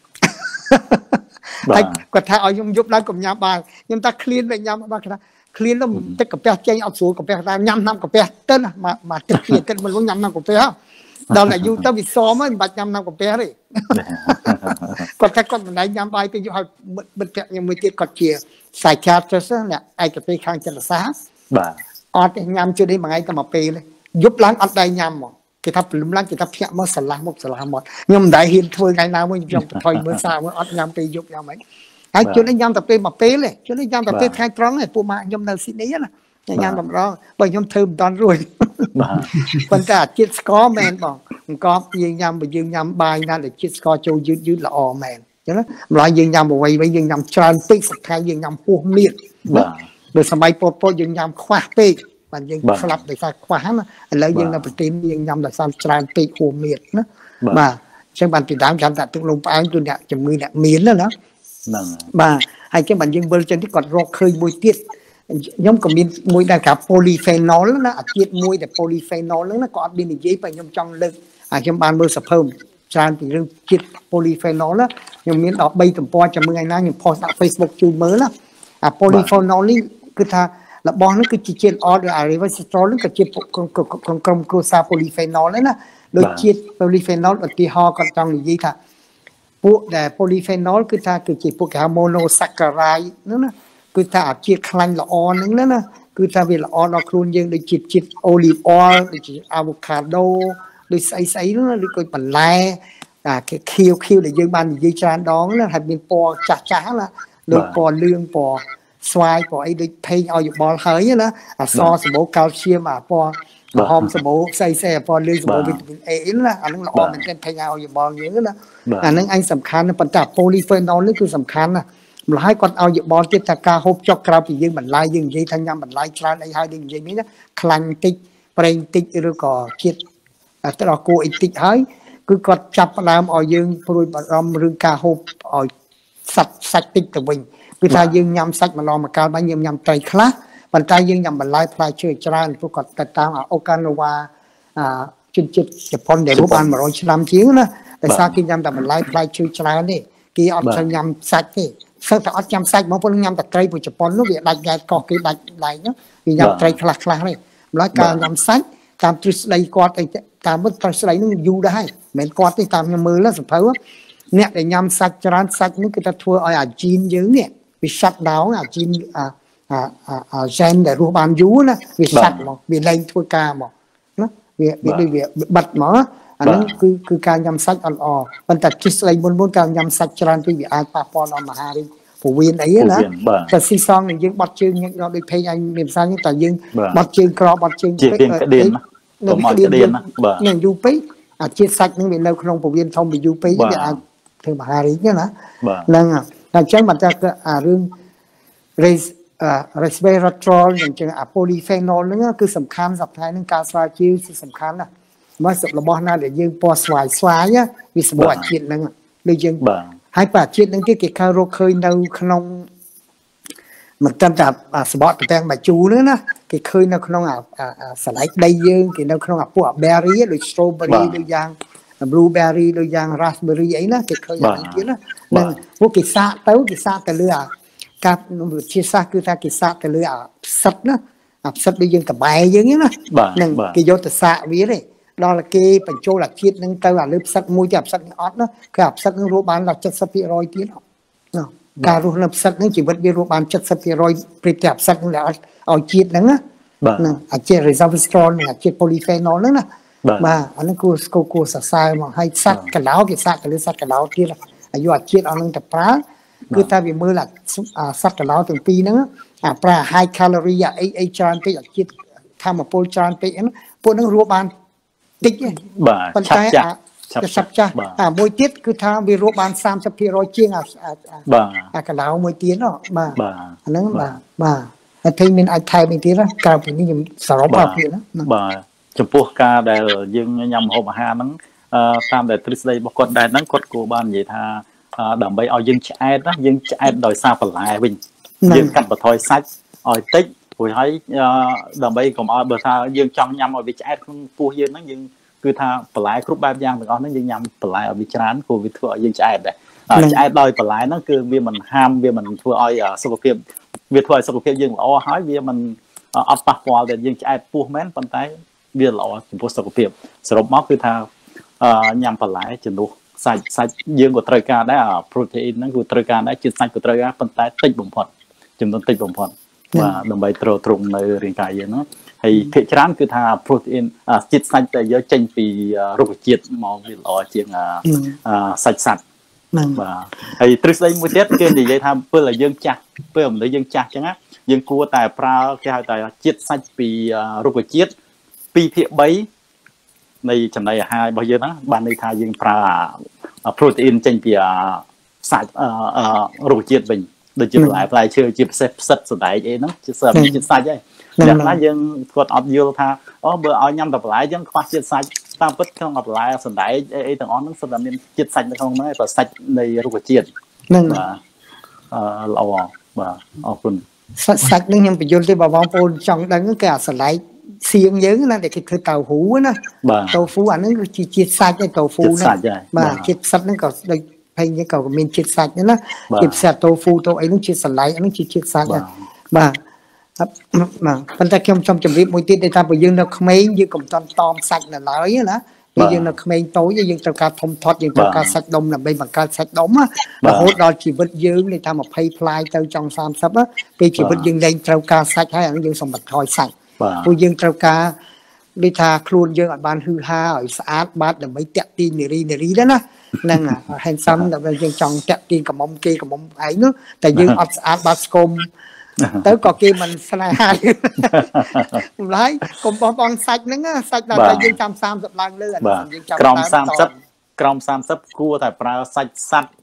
ហើយគាត់ថាឲ្យខ្ញុំយប់ឡើងកុំញ៉ាំបាយខ្ញុំថាឃ្លានតែញ៉ាំបាទគាត់ថាឃ្លានទៅទឹកកាពះចេញអត់ស្រួលកាពះថាញ៉ាំកាពះទៅណាមកទឹកទៀតទឹកមិនញ៉ាំកាពះដល់តែយូរទៅវាសមហើយមិនបាច់ញ៉ាំកាពះទេគាត់ថាគាត់មិនដែរញ៉ាំបាយទៅយូរហើយមិត្តភក្តិខ្ញុំមួយទៀតគាត់ជា psychiatrist អ្នកឯកទេសខាងចិត្តសាស្ត្របាទអត់ញ៉ាំជួយនេះមួយថ្ងៃតែមួយពេលយប់ឡើងអត់ដែរញ៉ាំហ្មងគេថាព្រលឹមឡើងគេថាភ្ញាក់មកស្រឡះមកខ្ញុំមិនដែរហ៊ានធ្វើថ្ងៃណាមួយខ្ញុំទៅថយមើលសារមើលអត់ញ៉ាំពេលយប់យ៉ាងម៉េចហើយជួយនេះញ៉ាំតែពេលមួយពេលទេជួយនេះញ៉ាំតែពេលថ្ងៃត្រង់ឯងពួកម៉ាក់ខ្ញុំនៅស៊ីដនីណាញ៉ាំតែម្ដងបើខ្ញុំធ្វើមិនតាន់រួចបាទប៉ុន្តែអាជាតិស្ករមែនបងអង្គយើងញ៉ាំបើយើងញ៉ាំបាយណាដែលជាតិស្ករចូលយឺតល្អមែនចឹងណាម្ល៉េះយើងញ៉ាំអ្វីយើងញ៉ាំច្រើនពេកសប្តាហ៍យើងញ៉ាំហួសមៀតបាទបើសម័យពលពតយើងញ៉ាំខ្វះពេកបាទយើងស្លាប់ដោយសារខ្វះណាឥឡូវយើងនៅប្រទេសយើងញ៉ាំដោយសារច្រើនពេកហួសមៀតណាបាទអញ្ចឹងបានពីដើមចាំតែទឹកលំផ្អែមគឺអ្នកជំងឺអ្នកមានណាហ្នឹងបាទហើយចឹងបានយើងវិលចឹងទីគាត់រកឃើញមួយទៀតខ្ញុំក៏មានមួយដែរថា polyphenol ណាអាជាតិមួយដែល polyphenol ហ្នឹងណាក៏អត់មាននិយាយតែខ្ញុំចង់លើកខ្ញុំបានមើលសភើច្រើនពីរឿងជាតិ polyphenol ណាខ្ញុំមានដល់3ទំព័រចាំមើលថ្ងៃណាខ្ញុំ post ដាក់ Facebook ជូនមើលណាអា polyphenol នេះគឺថារបស់នេះគឺជាជាតិល្អដោយ resveratrol នេះក៏ជាក្រុមគ្រួសារ polyphenol ដែរណាដូចជាតិ polyphenol ឧទាហរណ៍គាត់ចង់និយាយថាពួកដែល polyphenol គឺថាគឺជាពួកគេហៅ monosaccharide ហ្នឹងណាគឺថាអាជាតិខ្លាញ់ល្អហ្នឹងណាគឺថាវាល្អដល់ខ្លួនយើងដូចជាតិ olive oil ដូចជា avocado ដូចស្អីហ្នឹងឬក៏បន្លែគេខៀវដែលយើងបាននិយាយច្រើនដងណាហើយមានពណ៌ចាស់ណាដូចពណ៌លឿងពណ៌ស្វាយពណ៌អីដូចផេងឲ្យយោបល់ហើយណាអសសម្បូរកាល់ស្យូមពណ៌ក្រហមសម្បូរស្អីពណ៌លឿងសម្បូរវីតាមីន A ណាអាហ្នឹងល្អមែនទែនផេងឲ្យយោបល់យើងណាអាហ្នឹងអញសំខាន់ប៉ុន្តែ polyphenol នេះគឺសំខាន់ណាម្ល៉េះគាត់ឲ្យយោបល់ទៀតថាការហូបចុកក្រៅពីយើងបន្លែយើងនិយាយថាញ៉ាំបន្លែច្រើនអីហើយយើងនិយាយនេះណាខ្លាញ់តិចប្រេងតិចឬក៏ជាតិត្រគោអីតិចហើយគឺគាត់ចាប់ផ្ដើមឲ្យយើងព្រួយបារម្ភរឿងការហូបឲ្យសាច់តិចទៅវិញគឺថាយើងញ៉ាំសាច់ម្ដងម្កាលបានយើងញ៉ាំត្រីខ្លះប៉ុន្តែយើងញ៉ាំបន្លែផ្លែឈើច្រើនព្រោះគាត់ទៅតាមអូកាណូវ៉ាជនជាតិជប៉ុនដែលរស់បាន100ឆ្នាំជាងណាតែសារគេញ៉ាំតែបន្លែផ្លែឈើច្រើនទេគេអត់ចូលញ៉ាំសាច់ទេសឹកតែអត់ញ៉ាំសាច់បងប្អូនញ៉ាំតែត្រីពួកជប៉ុននោះវាដាច់កោះគេដាច់ឡែកហ្នឹងវាញ៉ាំត្រីខ្លះទេម្ល៉េះការញ៉ាំសាច់តាមទ្រឹស្ដីគាត់តាមមុខទ្រឹស្ដីហ្នឹងយូរដែរហើយមិនមែនគាត់ទេតាមខ្ញុំមើលសភៅអ្នកដែលញ៉ាំសាច់ច្រើនសាច់នេះគឺថាធ្វើឲ្យអាជីនយើងនេះវាshut downអាជីនgen ដែលរស់បានយូរណាវា shut មកវាលែងធ្វើការមកណាវាដូចវាបិទមកអាហ្នឹងគឺការញ៉ាំសាច់អត់ល្អប៉ុន្តែទ្រឹស្ដីមុនការញ៉ាំសាច់ច្រើនពេកវាអាចប៉ះពាល់ដល់មហារីកពោះវៀនអីណាតែស៊ីសងនឹងយើងបត់ជើងញឹកដល់ដូចពេកអញមានផ្សាយតែយើងបត់ជើងក្របបត់ជើងពេកក្តៀនណាមកក្តៀនណាបាទនឹងយូរពេកអាជាតិសាច់នឹងវានៅក្នុងពោះវៀនធំវាយូរពេកវាអាចធ្វើមហារីកណាហ្នឹងតែអញ្ចឹងបើតែអារឿង resveratrol អញ្ចឹងអា polyphenol ហ្នឹងគឺសំខាន់សប្តាហ៍ហ្នឹងការស្រាវជ្រាវគឺសំខាន់ណាមកសុខរបស់ណាដែលយើងពណ៌ស្វាយស្វាយវាសម្បូរអាជាតិហ្នឹងដូចយើងហើយប៉ាជាតិហ្នឹងទៀតគេខៅរកឃើញនៅក្នុងមិនត្រឹមតែសម្បត្តិប្រទាំងបាជូហ្នឹងណាគេឃើញនៅក្នុងសឡៃដីយើងគេនៅក្នុងពួក berry ដូច strawberry ដូចយ៉ាង blueberry ដូចយ៉ាង raspberry អីណាគេឃើញអានេះទៀតណានឹងពួកគេសាកទៅលើការវិទ្យាសាស្ត្រគឺថាគេសាកទៅលើផ្សិតណាផ្សិតដូចយើងតបែយើងណានឹងគេយកទៅសាកវាទេដល់គេបញ្ចូលអាជាតិនឹងទៅលើផ្សិតមួយទៀតផ្សិតអត់ណាគឺផ្សិតនឹងរស់បានដល់ 70% ទៀតការរស់នៅផ្សិតនឹងជីវិតវារស់បាន 70% ប្រៀបទៅផ្សិតនឹងឲ្យជាតិហ្នឹងណាអាជាតិ resveratrol និងអាជាតិ polyphenol ហ្នឹងណាបាទអាហ្នឹងគួរសរសើរមកឲ្យសត្វកឡោគេសាកទៅលើសត្វកឡោទៀតអាយុអាជាតិអស់នឹងទៅប្រើគឺថាវាមើលសត្វកឡោទាំងពីរហ្នឹងប្រើ high calorie អីច្រើនពេកអាជាតិធម្មពលច្រើនពេកហ្នឹងពួកហ្នឹងរស់បានតិចទេប៉ុន្តែឆាប់ចាស់មួយទៀតគឺថាវារស់បាន 30% ជាងអាកឡោមួយទៀតបាទអាហ្នឹងបាទហើយថៃមានអាចថែមអីទៀតក្រៅពីនេះខ្ញុំសរុបមកទៀតណាបាទចំពោះការដែលយើងញ៉ាំម្ហូបអាហារហ្នឹងតាមដែលទ្រឹស្ដីរបស់គាត់ដែរហ្នឹងគាត់គួរបាននិយាយថាដើម្បីឲ្យយើងឆ្អែតណាយើងឆ្អែតដោយសារបន្លែវិញយើងកាត់បន្ថយសាច់ឲ្យតិចព្រោះហើយដើម្បីកុំឲ្យបើថាយើងចង់ញ៉ាំឲ្យវាឆ្អែតក្នុងពោះយើងហ្នឹងយើងគឺថាបន្លែគ្រប់បែបយ៉ាងទាំងអស់ហ្នឹងយើងញ៉ាំបន្លែឲ្យវាច្រើនព្រោះវាធ្វើឲ្យយើងឆ្អែតដែរឆ្អែតដោយបន្លែហ្នឹងគឺវាមិនហាមវាមិនធ្វើឲ្យសុខភាពវាធ្វើឲ្យសុខភាពយើងល្អហើយវាមិនអត់ប៉ះពាល់ដល់យើងឆ្អែតពោះមែនប៉ុន្តែវាល្អចំពោះសុខភាពសរុបមកគឺថាញ៉ាំបន្លែជំនួសសាច់យើងក៏ត្រូវការដែរprotein ហ្នឹងគឺត្រូវការដែរជាតិសាច់ក៏ត្រូវការប៉ុន្តែតិចបំផុតចំនួនតិចបំផុតបាទដើម្បីទ្រទ្រង់នៅរាងកាយយើងហ្នឹងហើយភាគច្រើនគឺថា protein ជាតិសាច់ដែលយកចេញពីរុក្ខជាតិមកវាល្អជាងសាច់សត្វហ្នឹងបាទហើយទ្រឹស្ដីមួយទៀតគេនិយាយថាពេលដែលយើងចាស់ពេលមនុស្សយើងចាស់អញ្ចឹងយើងគួរតែប្រើគេហៅថាជាតិសាច់ពីរុក្ខជាតិ 2/3 នៃចំណីអាហាររបស់យើងហ្នឹងបានន័យថាយើងប្រើ protein ចេញពីសាច់រុក្ខជាតិវិញដូចជាបន្លែផ្លែឈើជាពិសេសផ្សិតសណ្តែកអីហ្នឹងជាសើបជាតិសាច់ហើយអ្នកខ្លះយើងគាត់អត់យល់ថាបើឲ្យញ៉ាំតែបន្លែយើងខ្វះជាតិសាច់តាមពិតក្នុងបន្លែសណ្តែកអីទាំងអស់ហ្នឹងសុទ្ធតែមានជាតិសាច់នៅក្នុងហ្នឹងតែសាច់នៃរុក្ខជាតិហ្នឹងល្អបាទអរគុណសាច់ហ្នឹងខ្ញុំបញ្យល់ទេបងប្អូនចង់ដឹងគឺអាសឡែកសៀងយើងណាដែលគេធ្វើតៅហ៊ូណាតៅហ្វូអាហ្នឹងគឺជាជាតិសាច់ឯតៅហ្វូហ្នឹងបាទជាតិផ្សិតហ្នឹងក៏ដូចភ័យនេះក៏មានជាតិសាច់ណាជាពិសេសតៅហ្វូតៅអីហ្នឹងជាសឡែកហ្នឹងជាជាតិសាច់បាទប៉ុន្តែខ្ញុំចង់ជម្រាបមួយទៀតថាបើយើងនៅក្មេងយើងកុំតន់តមសាច់នៅឡើយណាពេលយើងនៅក្មេងតូចយើងត្រូវការធំធាត់យើងត្រូវការសាច់ដុំដើម្បីបង្កើតសាច់ដុំរហូតដល់ជីវិតយើងលេខថា20ផ្លាយទៅចង់30ពេលជីវិតយើងលែងត្រូវការសាច់ហើយអានេះយើងសូមបន្ថយសាច់ព្រោះយើងត្រូវការដូចថាខ្លួនយើងឲ្យបានហឺហាឲ្យស្អាតបាតដើម្បីតាក់ទាញនារីដែរណាហ្នឹងហេតុសំដើម្បីយើងចង់តាក់ទាញកំមុំគេកំមុំឯងនោះតែយើងអត់ស្អាតបាតស្គមទៅក៏គេមិនស្នេហាម្ល៉េះកុំបោះបង់សាច់ហ្នឹងសាច់ដល់តែយើងចាំ30ឡើងលើយើងចាំក្រោម30គួរតែប្រើសាច់សត្វ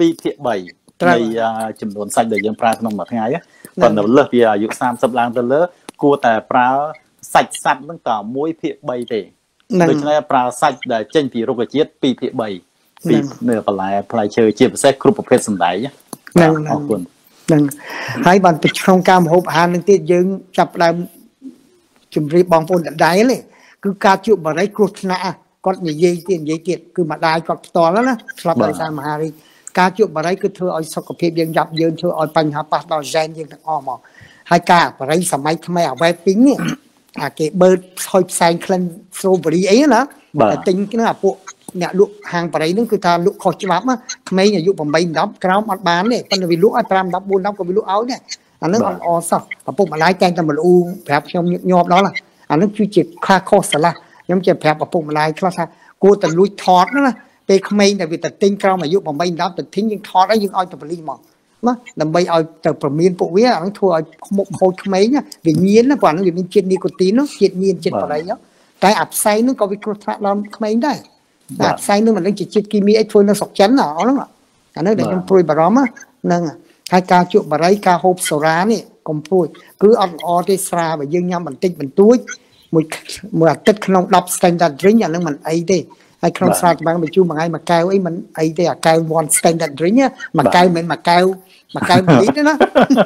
2/3 នៃចំនួនសាច់ដែលយើងប្រើក្នុងមួយថ្ងៃប៉ុន្តែលើសពីអាយុ30ឡើងទៅលើគួរតែប្រើសាច់សត្វហ្នឹងតែ 1/3 ទេដូច្នេះប្រើសាច់ដែលចេញពីរុក្ខជាតិ 2/3 ពីនៅបន្លែផ្លែឈើជាពិសេសគ្រប់ប្រភេទសណ្តែកហ្នឹងអរគុណហ្នឹងហើយបានទៅក្នុងការម្ហូបអាហារនឹងទៀតយើងចាប់ផ្ដើមជម្រាបបងប្អូនដដែលគឺការជួបបរិយគ្រោះថ្នាក់គាត់និយាយទៀតគឺម្ដាយគាត់ផ្ទាល់ណាស្លាប់ដោយសារមហារីកការជួបបរិយគឺធ្វើឲ្យសុខភាពយើងយ៉ាប់យើងធ្វើឲ្យបញ្ហាប៉ះដល់ហ្សែនយើងទាំងអស់មកហើយការបរិយសម័យថ្មីអាវ៉េពីងនេះគេបើកហុយផ្សែងក្លិន strawberry អីណាតែទិញហ្នឹងអាពួកអ្នកលក់ហាងបរិយហ្នឹងគឺថាលក់ខុសច្បាប់ក្មេងអាយុ8 10ក្រោមអត់បានទេប៉ុន្តែវាលក់ឲ្យ5 10 4 10ក៏វាលក់ឲ្យដែរអាហ្នឹងអត់ល្អសោះឪពុកម្ដាយតែងតែមកលូប្រាប់ខ្ញុំញាប់ដល់អាហ្នឹងគឺជាខាខុសស្រឡះខ្ញុំជាប្រាប់ឪពុកម្ដាយខ្លះថាគួរតែលួចថតណាពេលក្មេងតែវាទៅទិញក្រោមអាយុ8 10ទៅទិញយើងថតឲ្យយើងឲ្យទៅបលីមកណាដើម្បីឲ្យទៅប្រមានពួកវាអាហ្នឹងធ្វើឲ្យមុខហូចក្មេងវាញៀនណាព្រោះអាហ្នឹងវាមានជាតិនីកូទីននោះជាតិញៀនជាតិបរិយតែអាផ្សែងហ្នឹងក៏វាគ្រោះថ្នាក់ដល់ក្មេងដែរតែផ្សែងនឹងមិនដឹងជាជាតិគីមីអីធ្វើនៅស្រុកចិនហ្នឹងអានោះដែលខ្ញុំព្រួយបារម្ភហ្នឹងហើយការជក់បារីការហូបសូរ៉ានេះកុំព្រួយគឺអត់ល្អទេស្រាបើយើងញ៉ាំបន្តិចបន្តួចមួយអាទិត្យក្នុង10 standard drink អាហ្នឹងមិនអីទេហើយក្នុងស្រាច្បាំងបញ្ជូរមួយថ្ងៃមួយកែវអីមិនអីទេអាកែវ one standard drink មួយកែវមិនមួយកែវ1លីត្រទេណា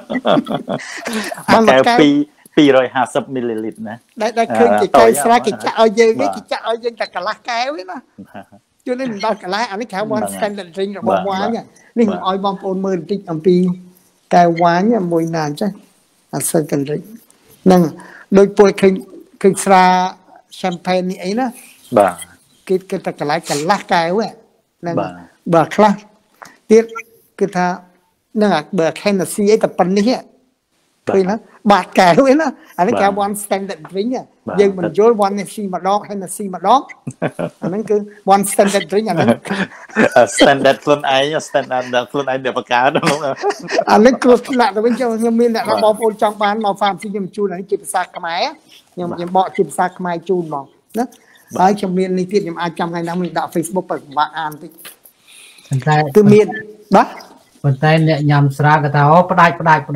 មួយកែវ250 មីលីលីត្រណាដែលឃើញគេកែវស្រាគេចាក់ឲ្យយើងនេះគេចាក់ឲ្យយើងតែកន្លះកែវទេណាជួននេះមិនដល់កន្លះអានេះគេហៅ one standard drink របស់វ៉ាញនេះខ្ញុំឲ្យបងប្អូនមើលបន្តិចអំពីកែវវ៉ាញមួយណាអញ្ចឹងអា secondary ហ្នឹងដូចពួកឃើញស្រា champagne នេះអីណាបាទគេតែកន្លែងកន្លះកែវហ្នឹងបើខ្លះទៀតគឺថាហ្នឹងបើ Hennessy អីតែប៉ុណ្្នេះឃើញណាបាត់កែវឯណាអានេះគេ one standard drink យើងមិនយល់ one Hennessy ម្ដង Hennessy ម្ដងអាហ្នឹងគឺ one standard drink អាហ្នឹង standard ខ្លួនឯង standard ខ្លួនឯងដែលបង្កើតហ្នឹងអានេះគ្រោះថ្នាក់ទៅវិញខ្ញុំមានអ្នកបងប្អូនចង់បានមក farm ខ្ញុំជូនអានេះជាភាសាខ្មែរខ្ញុំបកជាភាសាខ្មែរជូនមកណាហើយខ្ញុំមាននេះទៀតខ្ញុំអាចចាំថ្ងៃណាមួយដាក់ Facebook បើពិបាកអានតិចតែគឺមានបាទប៉ុន្តែអ្នកញ៉ាំស្រាគេថាអូផ្ដាច់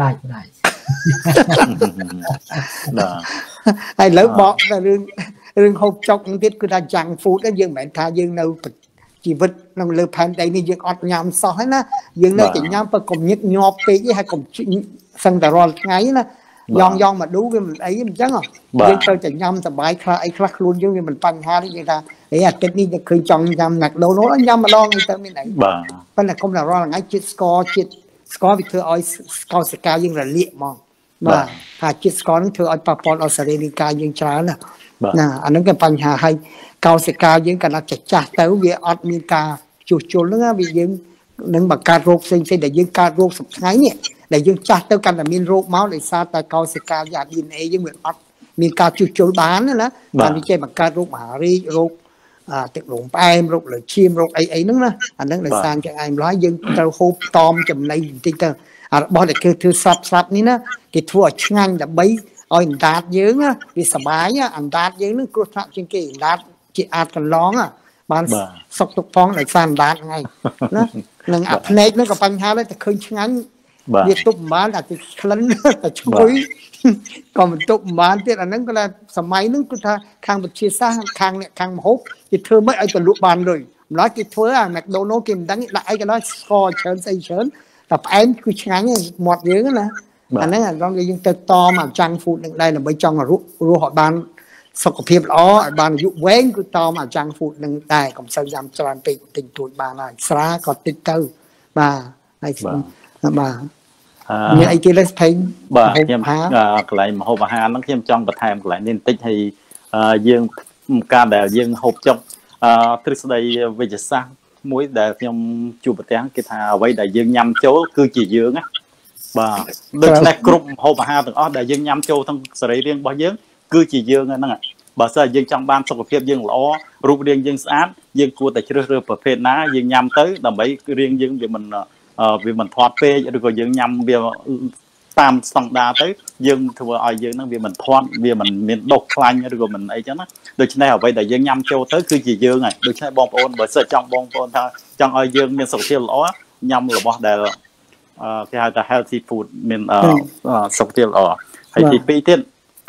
ហើយលើបកតែរឿងហូបចុកនឹងទៀតគឺថា junk food យើងមិនមែនថាយើងនៅជីវិតក្នុងលើផែនដីនេះយើងអត់ញ៉ាំសោះហ្នឹងណាយើងនៅតែញ៉ាំបើកុំញឹកញាប់ពេកហើយកុំសឹងតែរាល់ថ្ងៃណាយ៉ងមកឌូវាមិនអីអញ្ចឹងយើងត្រូវតែញ៉ាំសបាយខ្លះអីខ្លះខ្លួនយើងវាមិនបញ្ហាទេយើងថាអាទិត្យនេះឃើញចង់ញ៉ាំ McDonald ញ៉ាំម្ដងអីទៅមានអីបាទប៉ុន្តែកុំតែរាល់ថ្ងៃជាតិស្ករវាធ្វើឲ្យកោសិកាយើងរលាកហ្មងបាទថាជាតិស្ករនឹងធ្វើឲ្យប៉ះពាល់ដល់សរីរាង្គកាយយើងច្រើនណាអាហ្នឹងគឺបញ្ហាហើយកោសិកាយើងកាលណាចាស់ទៅវាអត់មានការជួសជុលហ្នឹងវាយើងនឹងបង្កើតរោគផ្សេងដែលយើងកើតរោគសប្តាហ៍នេះដែលយើងចាស់ទៅកាន់តែមានរោគមកដោយសារតែកោសិកាយ៉ា DNA យើងវាអត់មានការជួសជុលបានណាតែវាចេះបង្កើតរោគមហារីករោគទឹកនោមផ្អែមរោគលើឈាមរោគអីហ្នឹងណាអាហ្នឹងដោយសារចឹងឯងម្ល៉េះយើងត្រូវហូបតមចំណីបន្តិចទៅរបស់ដែលគឺធ្វើស្រាប់នេះណាគេធ្វើឲ្យឆ្ងាញ់ដើម្បីឲ្យអណ្ដាតយើងវាសុបាយអណ្ដាតយើងនឹងគ្រោះថ្នាក់ជាងគេអណ្ដាតជាអាចកន្លងបានសុខទុក្ខផងដោយសារអណ្ដាតហ្នឹងណានឹងអាភ្នែកហ្នឹងក៏បញ្ហាដែរតែឃើញឆ្ងាញ់វាទប់មិនបានតែក្លិនតែឈ្ងុយក៏មិនទប់មិនបានទៀតអាហ្នឹងគាត់ថាសម័យហ្នឹងគឺថាខាងវិទ្យាសាស្ត្រខាងម្ហូបគេធ្វើមិនឲ្យទៅលក់បានលុយម្ល៉េះគេធ្វើអា McDonald គេមិនដឹងដាក់អីក៏ដោយស្ករច្រើនស្អីច្រើនតែផ្អែមគឺឆ្ងាញ់មាត់យើងណាអាហ្នឹងអារម្មណ៍យើងទៅតមក junk food នឹងដែរដើម្បីចង់រស់ឲ្យបានសុខភាពល្អឲ្យបានអាយុវែងគឺតមក junk food នឹងដែរកុំសូវញ៉ាំច្រើនពេកតិចតួចបានហើយស្រាក៏តិចទៅបាទហើយបាទមានអីគេលេសថេងបាទខ្ញុំកន្លែងម្ហូបអាហារហ្នឹងខ្ញុំចង់បន្ថែមកន្លែងនេះបន្តិចហើយយើងការដែលយើងហូបចុកទ្រឹស្ដីវិទ្យាសាស្ត្រមួយដែលខ្ញុំជួបប្រទះគេថាអ្វីដែលយើងញ៉ាំចូលគឺជាយើងណាបាទដូច្នេះគ្រប់ម្ហូបអាហារទាំងអស់ដែលយើងញ៉ាំចូលក្នុងសរីរាង្គរបស់យើងគឺជាយើងហ្នឹងបើសិនយើងចង់បានសុខភាពយើងល្អរូបរាងយើងស្អាតយើងគួរតែជ្រើសរើសប្រភេទណាយើងញ៉ាំទៅដើម្បីរាងយើងវាមិនធាត់ពេកឬក៏យើងញ៉ាំវាតាមស្តង់ដារទៅយើងធ្វើឲ្យយើងហ្នឹងវាមិនធាត់វាមិនមានដុសខ្លាញ់ឬក៏មិនអីចឹងណាដូច្នេះអ្វីដែលយើងញ៉ាំចូលទៅគឺជាយើងហើយដូច្នេះបងប្អូនបើសិនចង់បងប្អូនថាចង់ឲ្យយើងមានសុខភាពល្អញ៉ាំរបស់ដែលគេហៅថា healthy food មានសុខភាពល្អហើយទី2ទៀត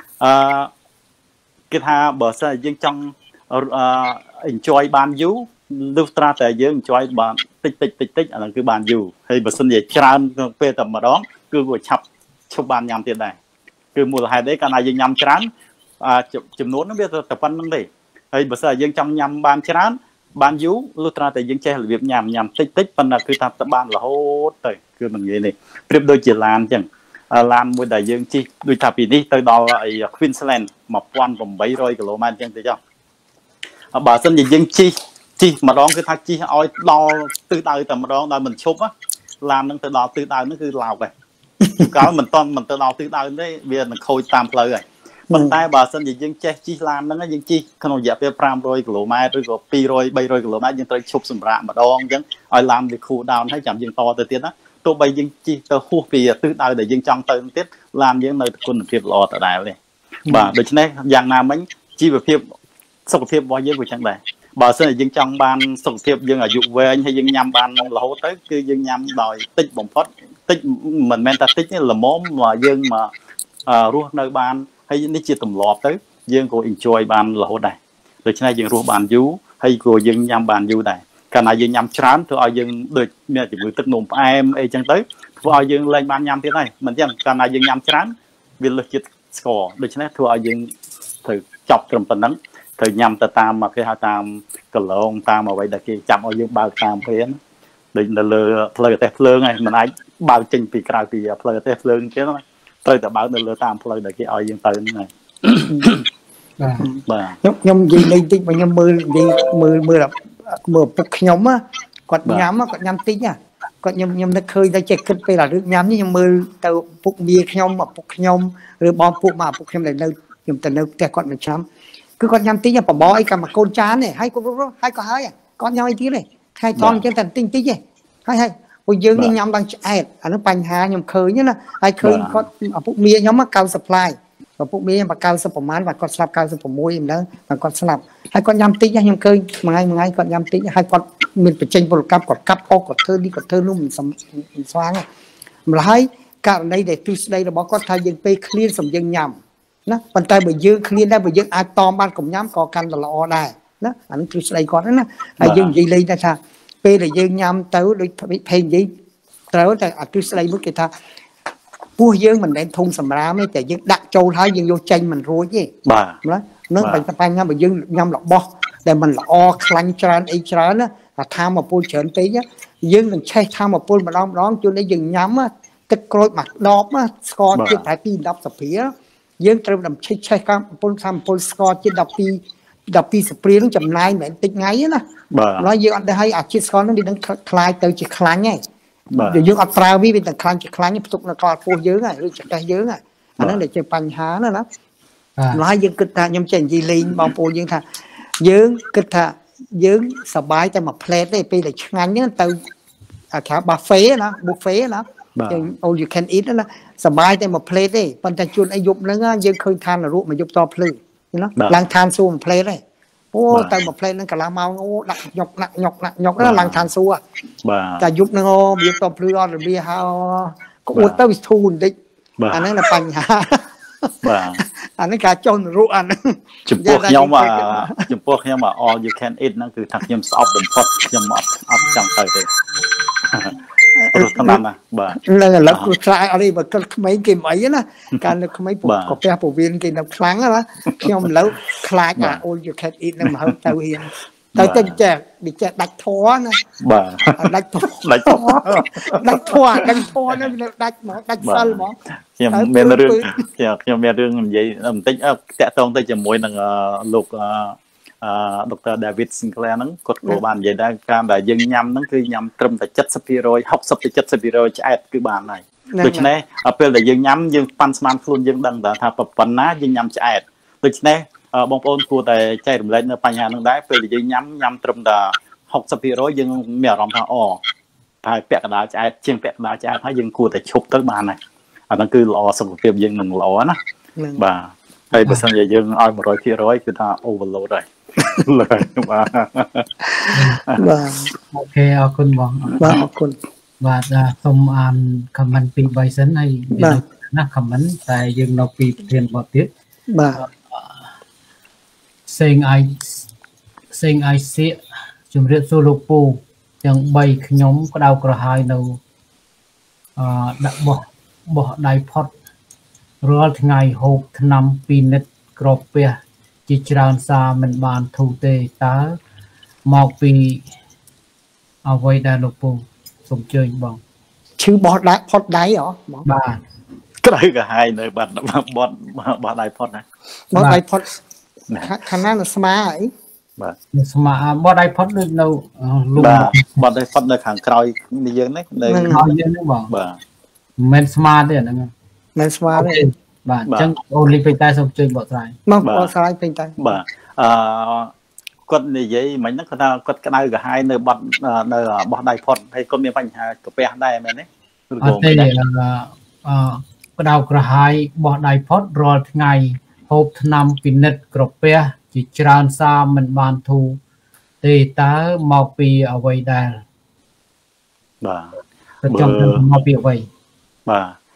គេថាបើសិនយើងចង់ enjoy បានយូរលុះត្រាតែយើង enjoy បានតិចអាហ្នឹងគឺបានយូរហើយបើសិនជាច្រើនពេលតែម្ដងគឺវាឆាប់ឈប់បានញ៉ាំទៀតដែរគឺមូលហេតុអីកាលណាយើងញ៉ាំច្រើនចំនួនហ្នឹងវាតែប៉ុណ្្នឹងទេហើយបើសិនយើងចង់ញ៉ាំបានច្រើនបានយូរលុះត្រាតែយើងចេះរបៀបញ៉ាំតិចប៉ុន្តែគឺថាបានរហូតទៅគឺមិនងាយទេប្រៀបដូចជាឡានអញ្ចឹងឡានមួយដែលយើងជិះដូចថាពីនេះទៅដល់Queensland 1800 គីឡូម៉ែត្រអញ្ចឹងទៅចុះបើសិនជាយើងជិះម្ដងគឺថាជិះឲ្យដល់ទិសដៅតែម្ដងដោយមិនឈប់ឡាននឹងទៅដល់ទិសដៅហ្នឹងគឺឡោកហើយកាលមិនទៅដល់ទិសដៅទេវានឹងខូចតាមផ្លូវហើយប៉ុន្តែបើសិនជាយើងចេះជិះឡានហ្នឹងយើងជិះក្នុងរយៈពេល500 គីឡូម៉ែត្រឬក៏200 300 គីឡូម៉ែត្រយើងត្រូវឈប់សម្រាកម្ដងអញ្ចឹងឲ្យឡានវា cool down ហើយចាំយើងតទៅទៀតណាទោះបីយើងជិះទៅហួសពីទិសដៅដែលយើងចង់ទៅទៀតឡានយើងនៅគុណភាពល្អដដែលទេបាទដូច្នេះយ៉ាងណាមិញជីវភាពសុខភាពរបស់យើងវាចឹងដែរបើសិនជាយើងចង់បានសុខភាពយើងអាយុវែងហើយយើងញ៉ាំបានរហូតទៅគឺយើងញ៉ាំដោយតិចបំផុតតិចមិនមែនតែតិចទេល្មមមកយើងមករស់នៅបានហើយនេះជាទម្លាប់ទៅ dương cô enjoy ban là hốt này rồi cho nên dương ruột bàn dú hay cô dương nhâm bàn dú này cả này dương nhâm chán thôi ai dương được mẹ chỉ mới tức nôm em ấy chẳng tới thôi dương lên ban nhâm thế này mình chẳng cả này dương nhâm chán vì lực chít score rồi cho nên thôi ai dương thử chọc trầm phần nắng thử nhâm ta tam mà cái hai tam cờ lông tam mà vậy là kia chậm ai dương bao tam thế định là lừa lời tép lương này mình ai bao trình bị cào thì lời tép lương chứ nó tôi đã bảo lừa tam lời để cái ai dương tới này nhom gì đây tí mà nhom mưa đi mưa là mưa phục nhóm á còn nhám á còn nhám tí nha còn nhom nó khơi ra chạyขึ้นไปlà nước nhám nhưng mưa tàu phục bia nhóm mà phục nhóm rồi bom phục mà phục nhóm này nơi nhom từ nơiแต่ก่อนมันช้ำcứ con nhám tí nha bỏ bói cả mà côn chán này hay có hơi à con nhau tí này hai con trên thành tinh tí gì hay hồi dương đi nhom đang chạy nó bành hà nhom khơi nhá ai khơi con ở phục bia nhóm mà cao supply và phụ mi mà cao sốประมาณ và con slap cao số 6 đó và con slap hai con nhâm tí nhâm khơi ngày con nhâm tí hai con mình phải tranh một cặp con thơ luôn mình xoáng mà hai cả đây để tôi đây là bỏ con thay dương pe clear sầm dương nhâm nó bàn tay bởi dương clear đây bởi dương ai to ban cùng nhâm có căn là lo đây đó anh tôi đây có đó nè ai dương gì lên ra sao pe là dương nhâm tới để bị phèn gì tới tại tôi đây mới kêu taพวกយើងមិនដែលធុងសម្រាមទេតែយើងដាក់ចូលហើយយើងយកចេញមិនរួចទេបាទហ្នឹងបញ្ហាបើយើងញ៉ាំរបស់ដែលមិនល្អខ្លាញ់ច្រើនអីច្រើនណាថាមកពុលច្រើនពេកយើងនឹងឆេះថាមកពុលម្ដងជួននេះយើងញ៉ាំទឹកក្រូចមួយដបស្ករជាតិប្រហែល2 10 សព្រាយើងត្រូវតែឆេះកាំពុលថាមកពុលស្ករជាតិ12 សព្រានឹងចំណាយមិនតិចថ្ងៃណាបាទយើងអត់ដែរឲ្យអាជាតិស្ករនឹងវានឹងคล้ายទៅជាខ្លាញ់ហើយយើងអត់ប្រើវាតែខ្លាញ់ផ្ទុកនៅកលពោះយើងហើយឬចកេះយើងអាហ្នឹងដែលជាបញ្ហាណាម្ល៉េះយើងគិតថាខ្ញុំចេះនិយាយលេងបងប្អូនយើងថាយើងគិតថាយើងសប្បាយតែមួយផ្លែតទេពេលដែលឆ្ងាញ់ហ្នឹងទៅគេហៅ buffet ណា buffet ណាយើង all you can eat ណាសប្បាយតែមួយផ្លែតទេប៉ុន្តែជួនអីយប់ហ្នឹងយើងឃើញឋាននរកមកយប់តភ្លឺណាឡើងឋានសួរមួយផ្លែតទេអូទៅមួយផ្លែតហ្នឹងកន្លះម៉ោងអូដាក់ញុកណាឡើងឋានសួរបាទតែយប់ហ្នឹងវាតភ្លឺអត់របៀហើយក្អួតទៅវាធូរបន្តិចអាហ្នឹងlàបញ្ហាបាទអានេះការចុះនរកអាហ្នឹងចំពោះខ្ញុំall you can eat ហ្នឹងគឺថាខ្ញុំស្អប់បំផុតខ្ញុំអត់ចង់ទៅទេព្រោះតាមណាបាទនឹងឥឡូវខ្លាចអត់ទេបើគាត់ក្មេងគេមិនអីណាកាលនៅក្មេងក៏ផ្ទះពវៀនគេនៅខ្លាំងណាខ្ញុំឥឡូវខ្លាចអា all you can eat ហ្នឹងមកហើយទៅហ៊ានទៅចេះដាច់ធေါ်ណាបាទដាច់ធေါ်ហ្នឹងដាច់មកដាច់សិលហ្មងខ្ញុំមានរឿងនិយាយបន្តិចតាក់ទងទៅជាមួយនឹងលោកដុកទ័រ David Sinclair ហ្នឹងគាត់ក៏បាននិយាយដែរការដែលយើងញ៉ាំហ្នឹងគឺញ៉ាំត្រឹមតែ 70% 60 ទៅ 70% ឆ្អែតគឺបានហើយដូច្នេះពេលដែលយើងញ៉ាំយើងប៉ាន់ស្មានខ្លួនយើងដឹងថាប៉ុណ្ណាយើងញ៉ាំឆ្អែតដូច្នេះបងប្អូនគួរតែចែករំលែកនៅបញ្ហាហ្នឹងដែរពេលដែលយើងញ៉ាំត្រឹមតែ 60% យើងមានអារម្មណ៍ថាតែពាក់កណ្ដាលឆ្អែតជាងពាក់កណ្ដាលឆ្អែតហើយយើងគួរតែឈប់ទៅបានហើយអាហ្នឹងគឺល្អសុខភាពយើងនឹងល្អណាបាទហើយបើសិនជាយើងឲ្យ 100% គឺថា overload ហើយបាទអូខេអរគុណបងបាទអរគុណបាទសូមអាន comment ពី3សិនហើយណា comment តែយើងនៅពីប្រធានបទទៀតបាទ saying I see ជំរាបសួរលោកពូទាំង3ខ្ញុំក្តៅក្រហាយនៅដាក់បោះដៃផុតរាល់ថ្ងៃហូបថ្នាំពីនិតក្របពះជាច្រើនសារមិនបានធូរទេតើមកពីអ្វីដែលលោកពូសូមជើញបងឈឺបោះដៃផុតដៃហ៎បងបាទត្រូវក្រហាយនៅបាត់បោះដៃផុតណាបោះដៃផុតខាងណាស្មាអីបាទស្មាបោះដៃផុតដូចនៅលំបោះដៃផុតនៅខាងក្រោយនេះយើងនេះនៅក្រោយយើងនេះបងបាទមិនស្មាទេហ្នឹងមិនស្មាទេបាទអញ្ចឹងអូនលីពេញតែសូមជួយបកស្រាយមកបកស្រាយពេញតែបាទគាត់និយាយមិញហ្នឹងគាត់ថាគាត់ក្តៅក្រហាយនៅបោះដៃផុតហើយគាត់មានបញ្ហាកាពះដែរមែនទេអត់ទេក្តៅក្រហាយបោះដៃផុតរាល់ថ្ងៃហូបថ្នាំពិនិត្យក្រពះជាច្រើនសារមិនបានធូរទេតើមកពីអ្វីដែរបាទចង់មកពីអ្វីបាទ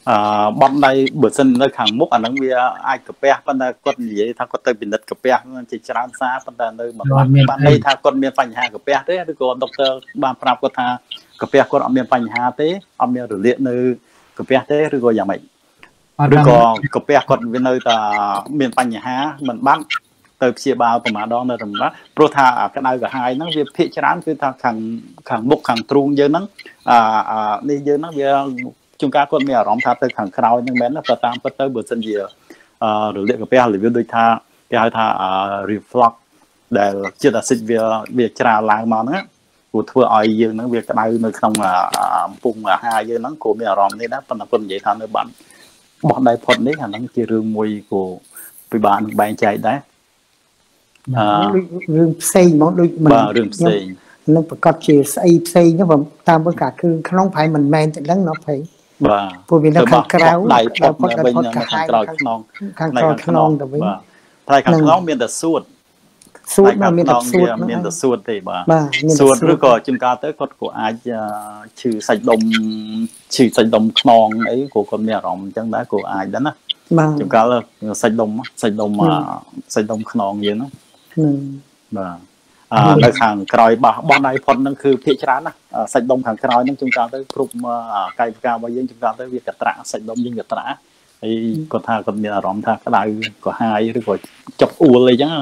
บอลในบทสนในขังมุกอันนั้นมีไอ้กระเปียปันได้ก็ใหญ่ถ้าก็เติมเป็นเด็ดกระเปียมันจะชราซาปันได้เลยบางในถ้าก็มีปัญหากระเปียเต้หรือก็ดรบางปราบก็ท่ากระเปียก็มีปัญหาเต้เอามีหรือเลี้ยในกระเปียเต้หรือก็อย่างไรหรือก็กระเปียก็เป็นในแต่มีปัญหาเหมือนบ้านเติมเชียบาวประมาณดองในตรงนั้นโปรธาก็ได้กับไฮนั่งเวียพิจารณาคือทางขังมุกขังตรุงเยอะนั่งนี่เยอะนั่งเวียจุงการคนมีอารมณ์ท่าเตยขังคราวยังแม้นแต่ตามเตยบทสัญญาหรือเรียกกับเปียหรือวิวโดยท่าเปียท่าreflux แต่เจตสิทธิ์เวียจราลางมาเนาะกูทั่วอ้อยยืนนั่งเวียกระไดในขนมปุ่งหายืนนั่งกูมีอารมณ์นี่นะเป็นคนใหญ่ท่านในบ้านบอกได้ผลนี้ค่ะนั่งจีเรื่องมวยกูไปบ้านใบใจได้เรื่องเซ็งมั้งโดยมันเรื่องเซ็งนั่นประกอบเชื่อไอ้เซ็งนี่ผมตามประกาศคือขนมไผ่มันแมนแต่แล้วเนาะไผ่ผู้เป็นนักขังกราวเราพอได้พอขังกราวขนองขนองแต่ว่าไทยขังขนองมีแต่สูตรมันมีแต่สูตรมีแต่สูตรได้บ่สูตรหรือก็จุนกาเตอร์ก็อาจจะชื่อใส่ดมขนองไอ้กูคนมีอารมณ์จังได้กูอาจได้นะจุนกาเลยใส่ดมขนองเยอะนะในขังกรอยบ่ในพอนั่นคือพิจารณาใส่ดมขังกรอยนั่นจุนกาเตอร์กลุ่มไก่กาไว้ยังจุนกาเตอร์วิกตระใส่ดมยิงกตระไอ้ก็ท่าคนมีอารมณ์ท่าก็ได้ก็หายหรือก็จบอู่เลยจัง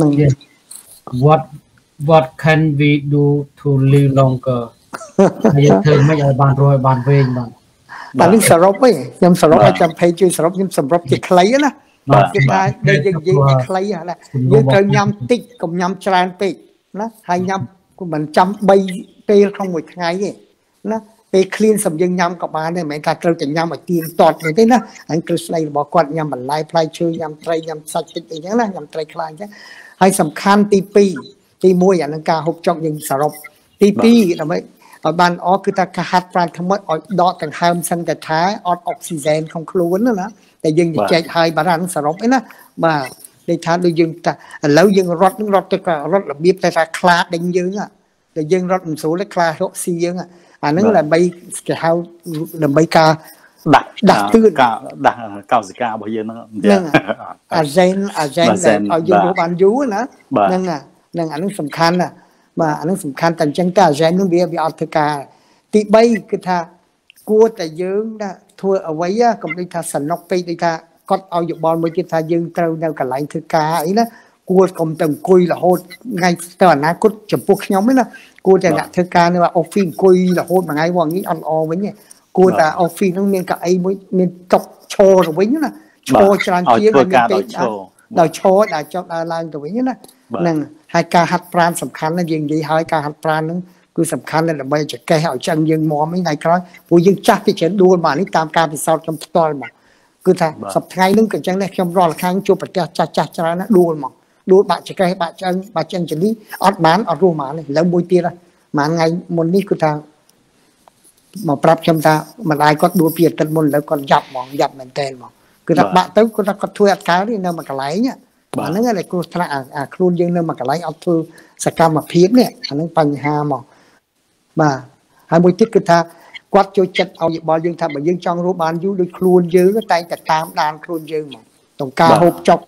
What can we do to live longer ยังเธอไม่อยากบานรวยบานเวงบานแต่เรื่องสรุปไม่ยังสรุปอาจารย์เพย์ช่วยสรุปยังสรุปจะใครนะคือได้ยังใครอะไรยังเธอยำติ๊กกับยำจานติ๊กนะให้ยำกูเหมือนจำใบเปย์ของหมดไงนะเปย์คลีนสมยังยำกับบ้านเนี่ยหมายถึงเราจะยำมาตีนตอดอย่างนี้นะอันคือสไลด์บอกก่อนยำมันลายพลายชื่อยำไตรยำสัตว์ติ๊กอย่างนี้นะยำไตรคลายใช่ให้สำคัญตีมวยอย่างนั้นการหกจอกยังสรุปตีทำไมบ้านอ๋อคือถ้าหัดปราณทั้งหมดออกดอกต่างหามสันแต่ท้ายออกซิเจนของครูนั่นนะแต่ยังจะแจกให้บารันสรุปไอ้นะมาในท้ายโดยยังแต่แล้วยังรถจะก็รถระเบียบแต่ถ้าคลาดดังยืงอ่ะแต่ยังรถมันสูงและคลาดรถซียืงอ่ะอันนั้นแหละใบจะเอาใบกาดักตื้นดัก99บ่ยืนนั่นอาเจนเอายืนรูปอันยูนะนั่นอันนั้นสำคัญนะมาอันนั้นสำคัญแต่จังกาเจนนู่นเบียอัตกาติใบคือถ้ากลัวแต่ยืงนะทัวเอาไว้ก็ไม่ถ้าสนกไปได้ถ้าก็เอาอยู่บอลไม่ถ้ายืงเต้าแนวกับไหลถือกาไอ้นะกลัวกลมเต็มกุยละโหดไงตอนนั้นก็จะพวกnhómนะกลัวแต่ละถือกาเนี่ยว่าออฟฟิศกุยละโหดมาไงว่างี้อ่อนๆไว้เนี่ยกูแต่ออฟฟิศต้องเรียนกับไอ้มีตกโชว์ตัวนี้นะโชว์จานเทียมมันเป็นดาวโชว์ดาวจอกดาวลางตัวนี้นะนั่นให้การหัดปราณสำคัญนะยังดีให้การหัดปราณนั้นคือสำคัญเลยใบจะแก้เอาจังยังมองไม่ได้ครับผู้ยังจักที่เขียนดูมานี่ตามการติดสอบจำตอนมาคือถ้าสับไงนึงกันจังเลยคำรอละครั้งจูบปัจจัยนะดูมาดูบาดจะแก้บาดจังจะนี้อัดมันอัดรูมาเลยแล้วมวยตีละมาไงมันนี่คือทางมาปรับชำตามาลายก็ดูเปลี่ยนกันหมดแล้วก็ยับเหมือนเต้นมองคือถ้าบะตู้ก็ถ้าก็ช่วยอัดการนี่เนื้อมันก็ไหลเนี่ยอันนั้นอะไรครูธนาครูยังเนื้อมันก็ไหลเอาตัวสกรรมมาพีบเนี่ยอันนั้นปัญหามองมาให้มวยทิศคือถ้ากวัดโจจัดเอาบอลยังทำแบบยังจ้องรูปบานยูโดยครูยื้อก็ใจแต่ตามดานครูยื้อมองตรงกาหกจบ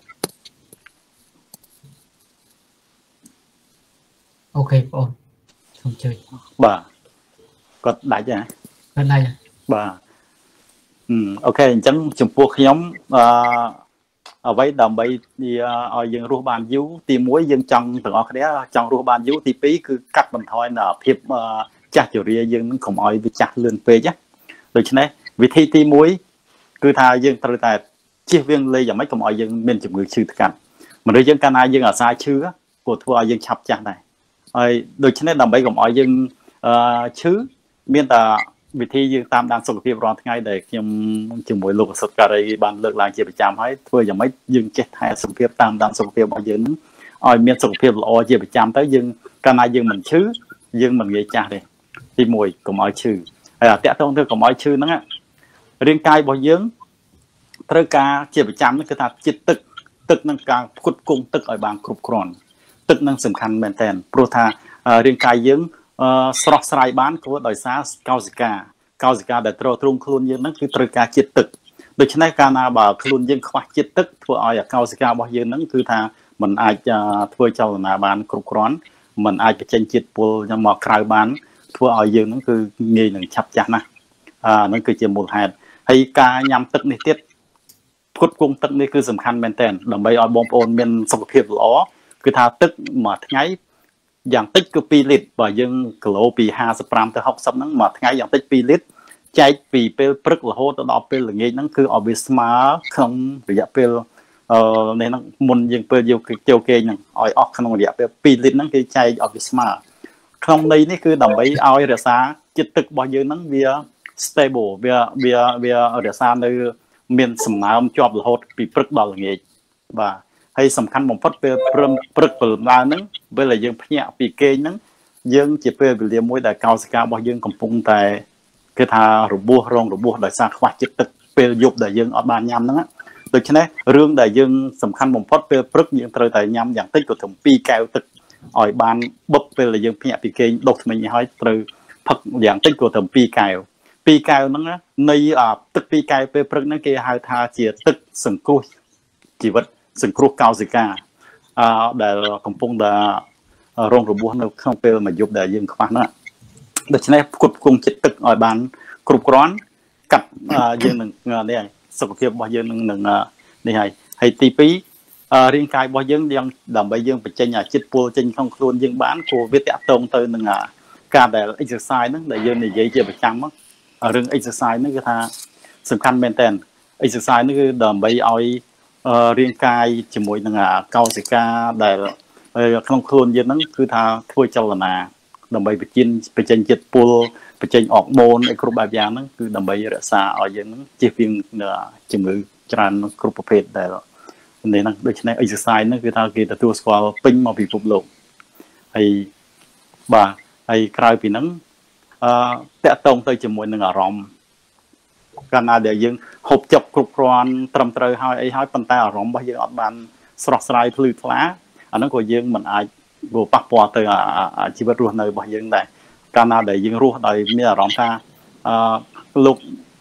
โอเคปอนชมเชยบ่าก็ได้ใช่ไหมได้บ่าโอเคจังจุ่มพวกnhómเอาไว้ดำไปเอายังรูปบานยูตีมวยยังจังถึงเอาแค่จังรูปบานยูตีปีคือกัดบันทอยน่ะเพียบจักจุเรียยังนั่งของอ้อยวิจักเลื่อนเปย์จ้ะโดยเฉพาะวิธีตีมวยคือทายังตระแต่เชี่ยวเวียงเลยอย่างไม่ของอ้อยยังเป็นจุ่มมือชื่อกันมันเลยยังการอายังสายชื่อกดทัวยังฉับจังได้โดยเฉพาะดำไปของอ้อยยังชื่อเมียนแต่วิธียังตามดันสุขภาพร้อนทั้งไงเด็กยังจุ่มมวยลูกสุดการีบันเลิกลางเจียบประจำให้ทัวยังไม่ยังเจ็ดหายสุขภาพตามดันสุขภาพอ้อยยังอ้อยเมียนสุขภาพอ้อยเจียบประจำแต่ยังการอายังเหมือนชื่อยังเหมือนไงจ้าเลยที่มวยของอ้อยชื่อแต่ต้องเธอของอ้อยชื่อนั่นอ่ะเรียนกายบ่ยังเธอกาเจียบประจำนั่นคือถ้าจิตตึกนั่งการขุดกุ้งตึกอ้อยบางครุบครอนตึกนั่งสำคัญเหมือนแต่โปรธาเรียนกายยังสระสายบ้านเขาโดยซาเกาสิกาកោសិកាដែលត្រូវទ្រង់ខ្លួនយើងហ្នឹងគឺត្រូវការជាតិទឹកដូច្នេះកាលណាបើខ្លួនយើងខ្វះជាតិទឹកធ្វើឲ្យកោសិការបស់យើងហ្នឹងគឺថាมันអាចធ្វើចលនាបានគ្រប់គ្រាន់มันអាចបញ្ចេញជាតិពុលមកក្រៅបានធ្វើឲ្យយើងហ្នឹងគឺងាយនឹងឆាប់ចាស់ណាស់ហ្នឹងគឺជាមូលហេតុហើយការញ៉ាំទឹកនេះទៀតផ្គត់ផ្គង់ទឹកនេះគឺសំខាន់មែនទែនដើម្បីឲ្យបងប្អូនមានសុខភាពល្អគឺថាទឹកមួយថ្ងៃយ៉ាងតិចគឺ2លីត្របើយើងគីឡូពី55ទៅ60ហ្នឹងមួយថ្ងៃយ៉ាងតិច2លីត្រចែកពីពេលព្រឹករហូតដល់ពេលល្ងាចហ្នឹងគឺឲ្យវាស្មើក្នុងរយៈពេលនេះហ្នឹងមុនយើងពេលយកចូលគេងហ្នឹងឲ្យអស់ក្នុងរយៈពេល2លីត្រហ្នឹងគេចែកឲ្យវាស្មើក្នុងន័យនេះគឺដើម្បីឲ្យរក្សាជាតិទឹករបស់យើងហ្នឹងវា stable វារក្សានៅមានសំណើមជាប់រហូតពីព្រឹកដល់ល្ងាចបាទហើយសំខាន់បំផុតពេលព្រឹកព្រលឹមឡើងហ្នឹងពេលដែលយើងភ្ញាក់ពីគេងហ្នឹងយើងជាពេលវេលាមួយដែលកោសិការបស់យើងកំពុងតែគឺថារបួសដោយសារខ្វះជាតិទឹកពេលយប់ដែលយើងអត់បានញ៉ាំហ្នឹងដូច្នេះរឿងដែលយើងសំខាន់បំផុតពេលព្រឹកយើងត្រូវតែញ៉ាំយ៉ាងតិចក៏ត្រឹម2កែវទឹកឲ្យបានបឹកពេលដែលយើងភ្ញាក់ពីគេងដុសធ្មេញឲ្យត្រូវផឹកយ៉ាងតិចក៏ត្រឹម2កែវហ្នឹងនៃទឹក2កែវពេលព្រឹកហ្នឹងគេហៅថាជាទឹកសង្គ្រោះជីវិតសង្គ្រោះកោសិកាដែលកំពុងតែរងរបួសនៅក្នុងពេលមួយយប់ដែលយើងខ្វះហ្នឹងដូច្នេះផ្គត់ផ្គង់ជាតិទឹកឲ្យបានគ្រប់គ្រាន់កាត់យើងនឹងនេះហើយសុខភាពរបស់យើងនឹងនេះហើយទី2រាងកាយរបស់យើងដើម្បីយើងបញ្ចេញជាតិពុលចេញក្នុងខ្លួនយើងបានព្រោះវាតាក់ទងទៅនឹងការដែល exercise ហ្នឹងដែលយើងនិយាយជាប្រចាំមករឿង exercise ហ្នឹងគឺថាសំខាន់មែនតើ exercise ហ្នឹងគឺដើម្បីឲ្យរាងកាយជាមួយនឹងកោសិកាដែលក្នុងខ្លួនយើងហ្នឹងគឺថាធ្វើចលនាដើម្បីបញ្ចេញជាតិពុលបញ្ចេញអរម៉ូនអីគ្រប់បែបយ៉ាងហ្នឹងគឺដើម្បីរក្សាឲ្យយើងហ្នឹងជៀសវាងជំងឺច្រើនគ្រប់ប្រភេទដែលនេះហ្នឹងដូច្នេះ exercise ហ្នឹងគឺថាគេទទួលស្គាល់ពេញមកពិភពលោកហើយបាទហើយក្រៅពីហ្នឹងតាក់ទងទៅជាមួយនឹងអារម្មណ៍កាលណាដែលយើងហូបចុកគ្រប់គ្រាន់ត្រឹមត្រូវហើយប៉ុន្តែអារម្មណ៍របស់យើងអត់បានស្រស់ស្រាយភ្លឺថ្លាអាហ្នឹងក៏យើងមិនអាចប៉ះពាល់ទៅជីវិតរស់នៅរបស់យើងដែរកាលណាដែលយើងរស់ដោយមានអារម្មណ៍ថាលោក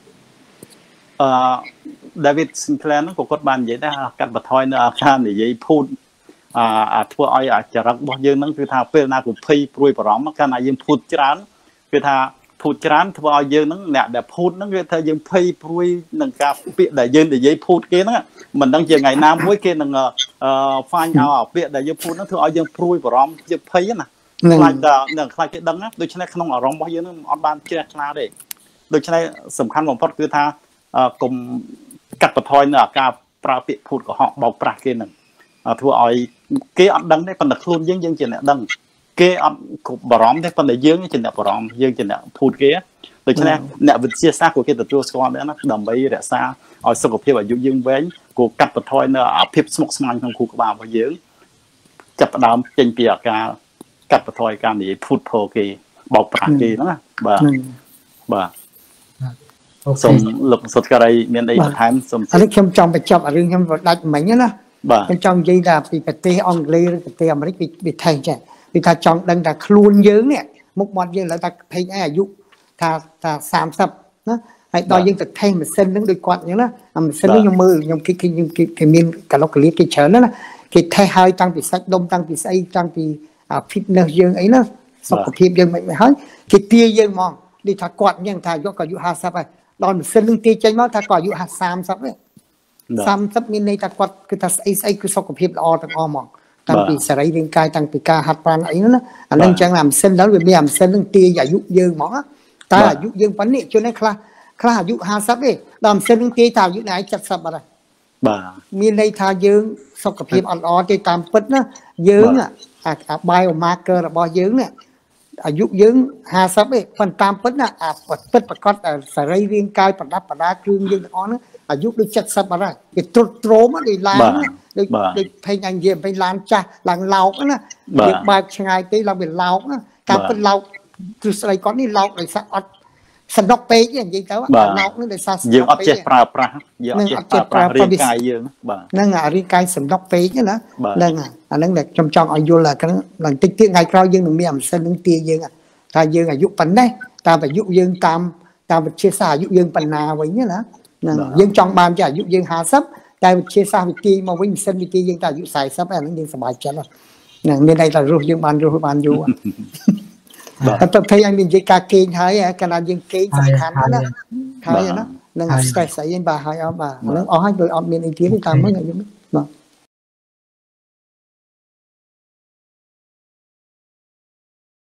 David Sinclair ហ្នឹងក៏គាត់បាននិយាយដែរកាត់បន្ថយនៅការនិយាយភូតធ្វើឲ្យចរិតរបស់យើងហ្នឹងគឺថាពេលណាក៏ភ័យព្រួយបារម្ភកាលណាយើងភូតច្រើនគឺថាភូតច្រើនធ្វើឲ្យយើងហ្នឹងអ្នកដែលភូតហ្នឹងគឺថាយើងភ័យព្រួយនឹងការពាក្យដែលយើងនិយាយភូតគេហ្នឹងមិនដឹងជាថ្ងៃណាមួយគេនឹងហ្វាញឲ្យពាក្យដែលយើងភូតហ្នឹងធ្វើឲ្យយើងព្រួយបារម្ភជាភ័យណាខ្លាចដល់ខ្លាចគេដឹងណាដូច្នេះក្នុងអារម្មណ៍របស់យើងហ្នឹងអត់បានជ្រះថ្លាទេដូច្នេះសំខាន់បំផុតគឺថាកុំកាត់បន្ថយនៅការប្រើពាក្យភូតកុហកបោកប្រាស់គេហ្នឹងធ្វើឲ្យគេអត់ដឹងទេប៉ុន្តែខ្លួនយើងជាអ្នកដឹងគេអត់គ្រប់បារម្ភទេប៉ុន្តែយើងជាអ្នកបារម្ភយើងជាអ្នកភូតគេដូច្នេះអ្នកវិទ្យាសាស្ត្រក៏គេទទួលស្គាល់ដែរណាដើម្បីរក្សាឲ្យសុខភាពអាយុយើងវែងក៏កាត់បន្ថយនៅភាពស្មុគស្មាញក្នុងខួរក្បាលរបស់យើងចាប់ផ្ដើមចេញពីអាការកាត់បន្ថយការនិយាយភូតភរគេបោកប្រាស់គេហ្នឹងណាបាទសូមលោកសុតការីមានអីបន្ថែមសូមអានេះខ្ញុំចង់បញ្ចប់រឿងខ្ញុំដាច់មិញណាខ្ញុំចង់និយាយថាពីប្រទេសអង់គ្លេសឬប្រទេសអាមេរិកវាថេចេះពីថាចង់ដឹងថាខ្លួនយើងនេះមុខមាត់យើងឡើយថាភេទអីអាយុថា30ណាហើយដល់យើងទៅថេម៉ាស៊ីនហ្នឹងដូចគាត់អញ្ចឹងណាអាម៉ាស៊ីននេះខ្ញុំមើលខ្ញុំគេមានកាឡូកាលីគេច្រើនណាគេថេឲ្យតាំងពីសាច់ដុំតាំងពីស្អីតាំងពី fitness យើងអីណាសុខភាពយើងមិនហើយគេទាយើងហ្មងនេះថាគាត់អញ្ចឹងថាយកក៏អាយុ50ហើយដល់ម៉ាស៊ីននឹងទាចេញមកថាក៏អាយុ30ទេ30មានន័យថាគាត់គឺថាស្អីគឺសុខភាពល្អទាំងអស់ហ្មងតាំងពីសរីរាង្គកាយតាំងពីការហាត់ប្រាណអីហ្នឹងណាអានឹងអញ្ចឹងអាម៉ាស៊ីនដល់វាមានអាម៉ាស៊ីននឹងទាអាយុយើងហ្មងតែអាយុយើងប៉ុណ្នេះជននេះខ្លះអាយុ50ទេដល់ម៉ាស៊ីននឹងទាថាអាយុណែ70បាត់ហើយបាទមានន័យថាយើងសុខភាពអត់ល្អទេតាមពិតណាយើងអា biomarker របស់យើងនេះអាយុយើង50ទេប៉ុន្តែតាមពិតណាពិតប្រកបសរីរាង្គកាយប្រដាប់ប្រដាគ្រឿងយើងទាំងអស់ហ្នឹងអាយុដូច70បាត់ហើយគេទ្រុឌទ្រោមដូចឡានដូចភេងអញនិយាយពេញឡានចាស់ឡើងឡោកណាយើងបើកឆ្ងាយពេកឡើងវាឡោកណាតាមពិតឡោកទ្រឹស្ដីគាត់នេះឡោកដោយសារអត់សំដុកពេកនិយាយទៅឡោកនេះដោយសារយើងអត់ចេះប្រើប្រាស់យើងអត់ចេះប្រើប្រាស់រាងកាយយើងបាទហ្នឹងអារាងកាយសំដុកពេកណាហ្នឹងអាហ្នឹងដែលខ្ញុំចង់ឲ្យយល់ហ្នឹងឡើងតិចទៀតថ្ងៃក្រោយយើងនឹងមានអាម៉ាស៊ីននឹងទាយើងថាយើងអាយុប៉ុណ្ណេះតាមអាយុយើងតាមតាមវិទ្យាសាស្ត្រអាយុយើងបណ្ណាវិញណាហ្នឹងយើងចង់បានជាអាយុយើង50តែវិទ្យាសាស្ត្រវិទ្យាមកវិញម៉ាស៊ីនវិទ្យាយើងតែអាយុ40អាហ្នឹងយើងសប្បាយចិត្តហ្នឹងមានន័យថារស់យើងបានយូរតែប្រភេទឲ្យមាននិយាយការគេងហើយកាលណាយើងគេងសំខាន់ណាហើយណានឹង stress អីបាទហើយអត់បាទហ្នឹងអស់ហើយដោយអត់មានអីទៀតតាមមើលខ្ញុំ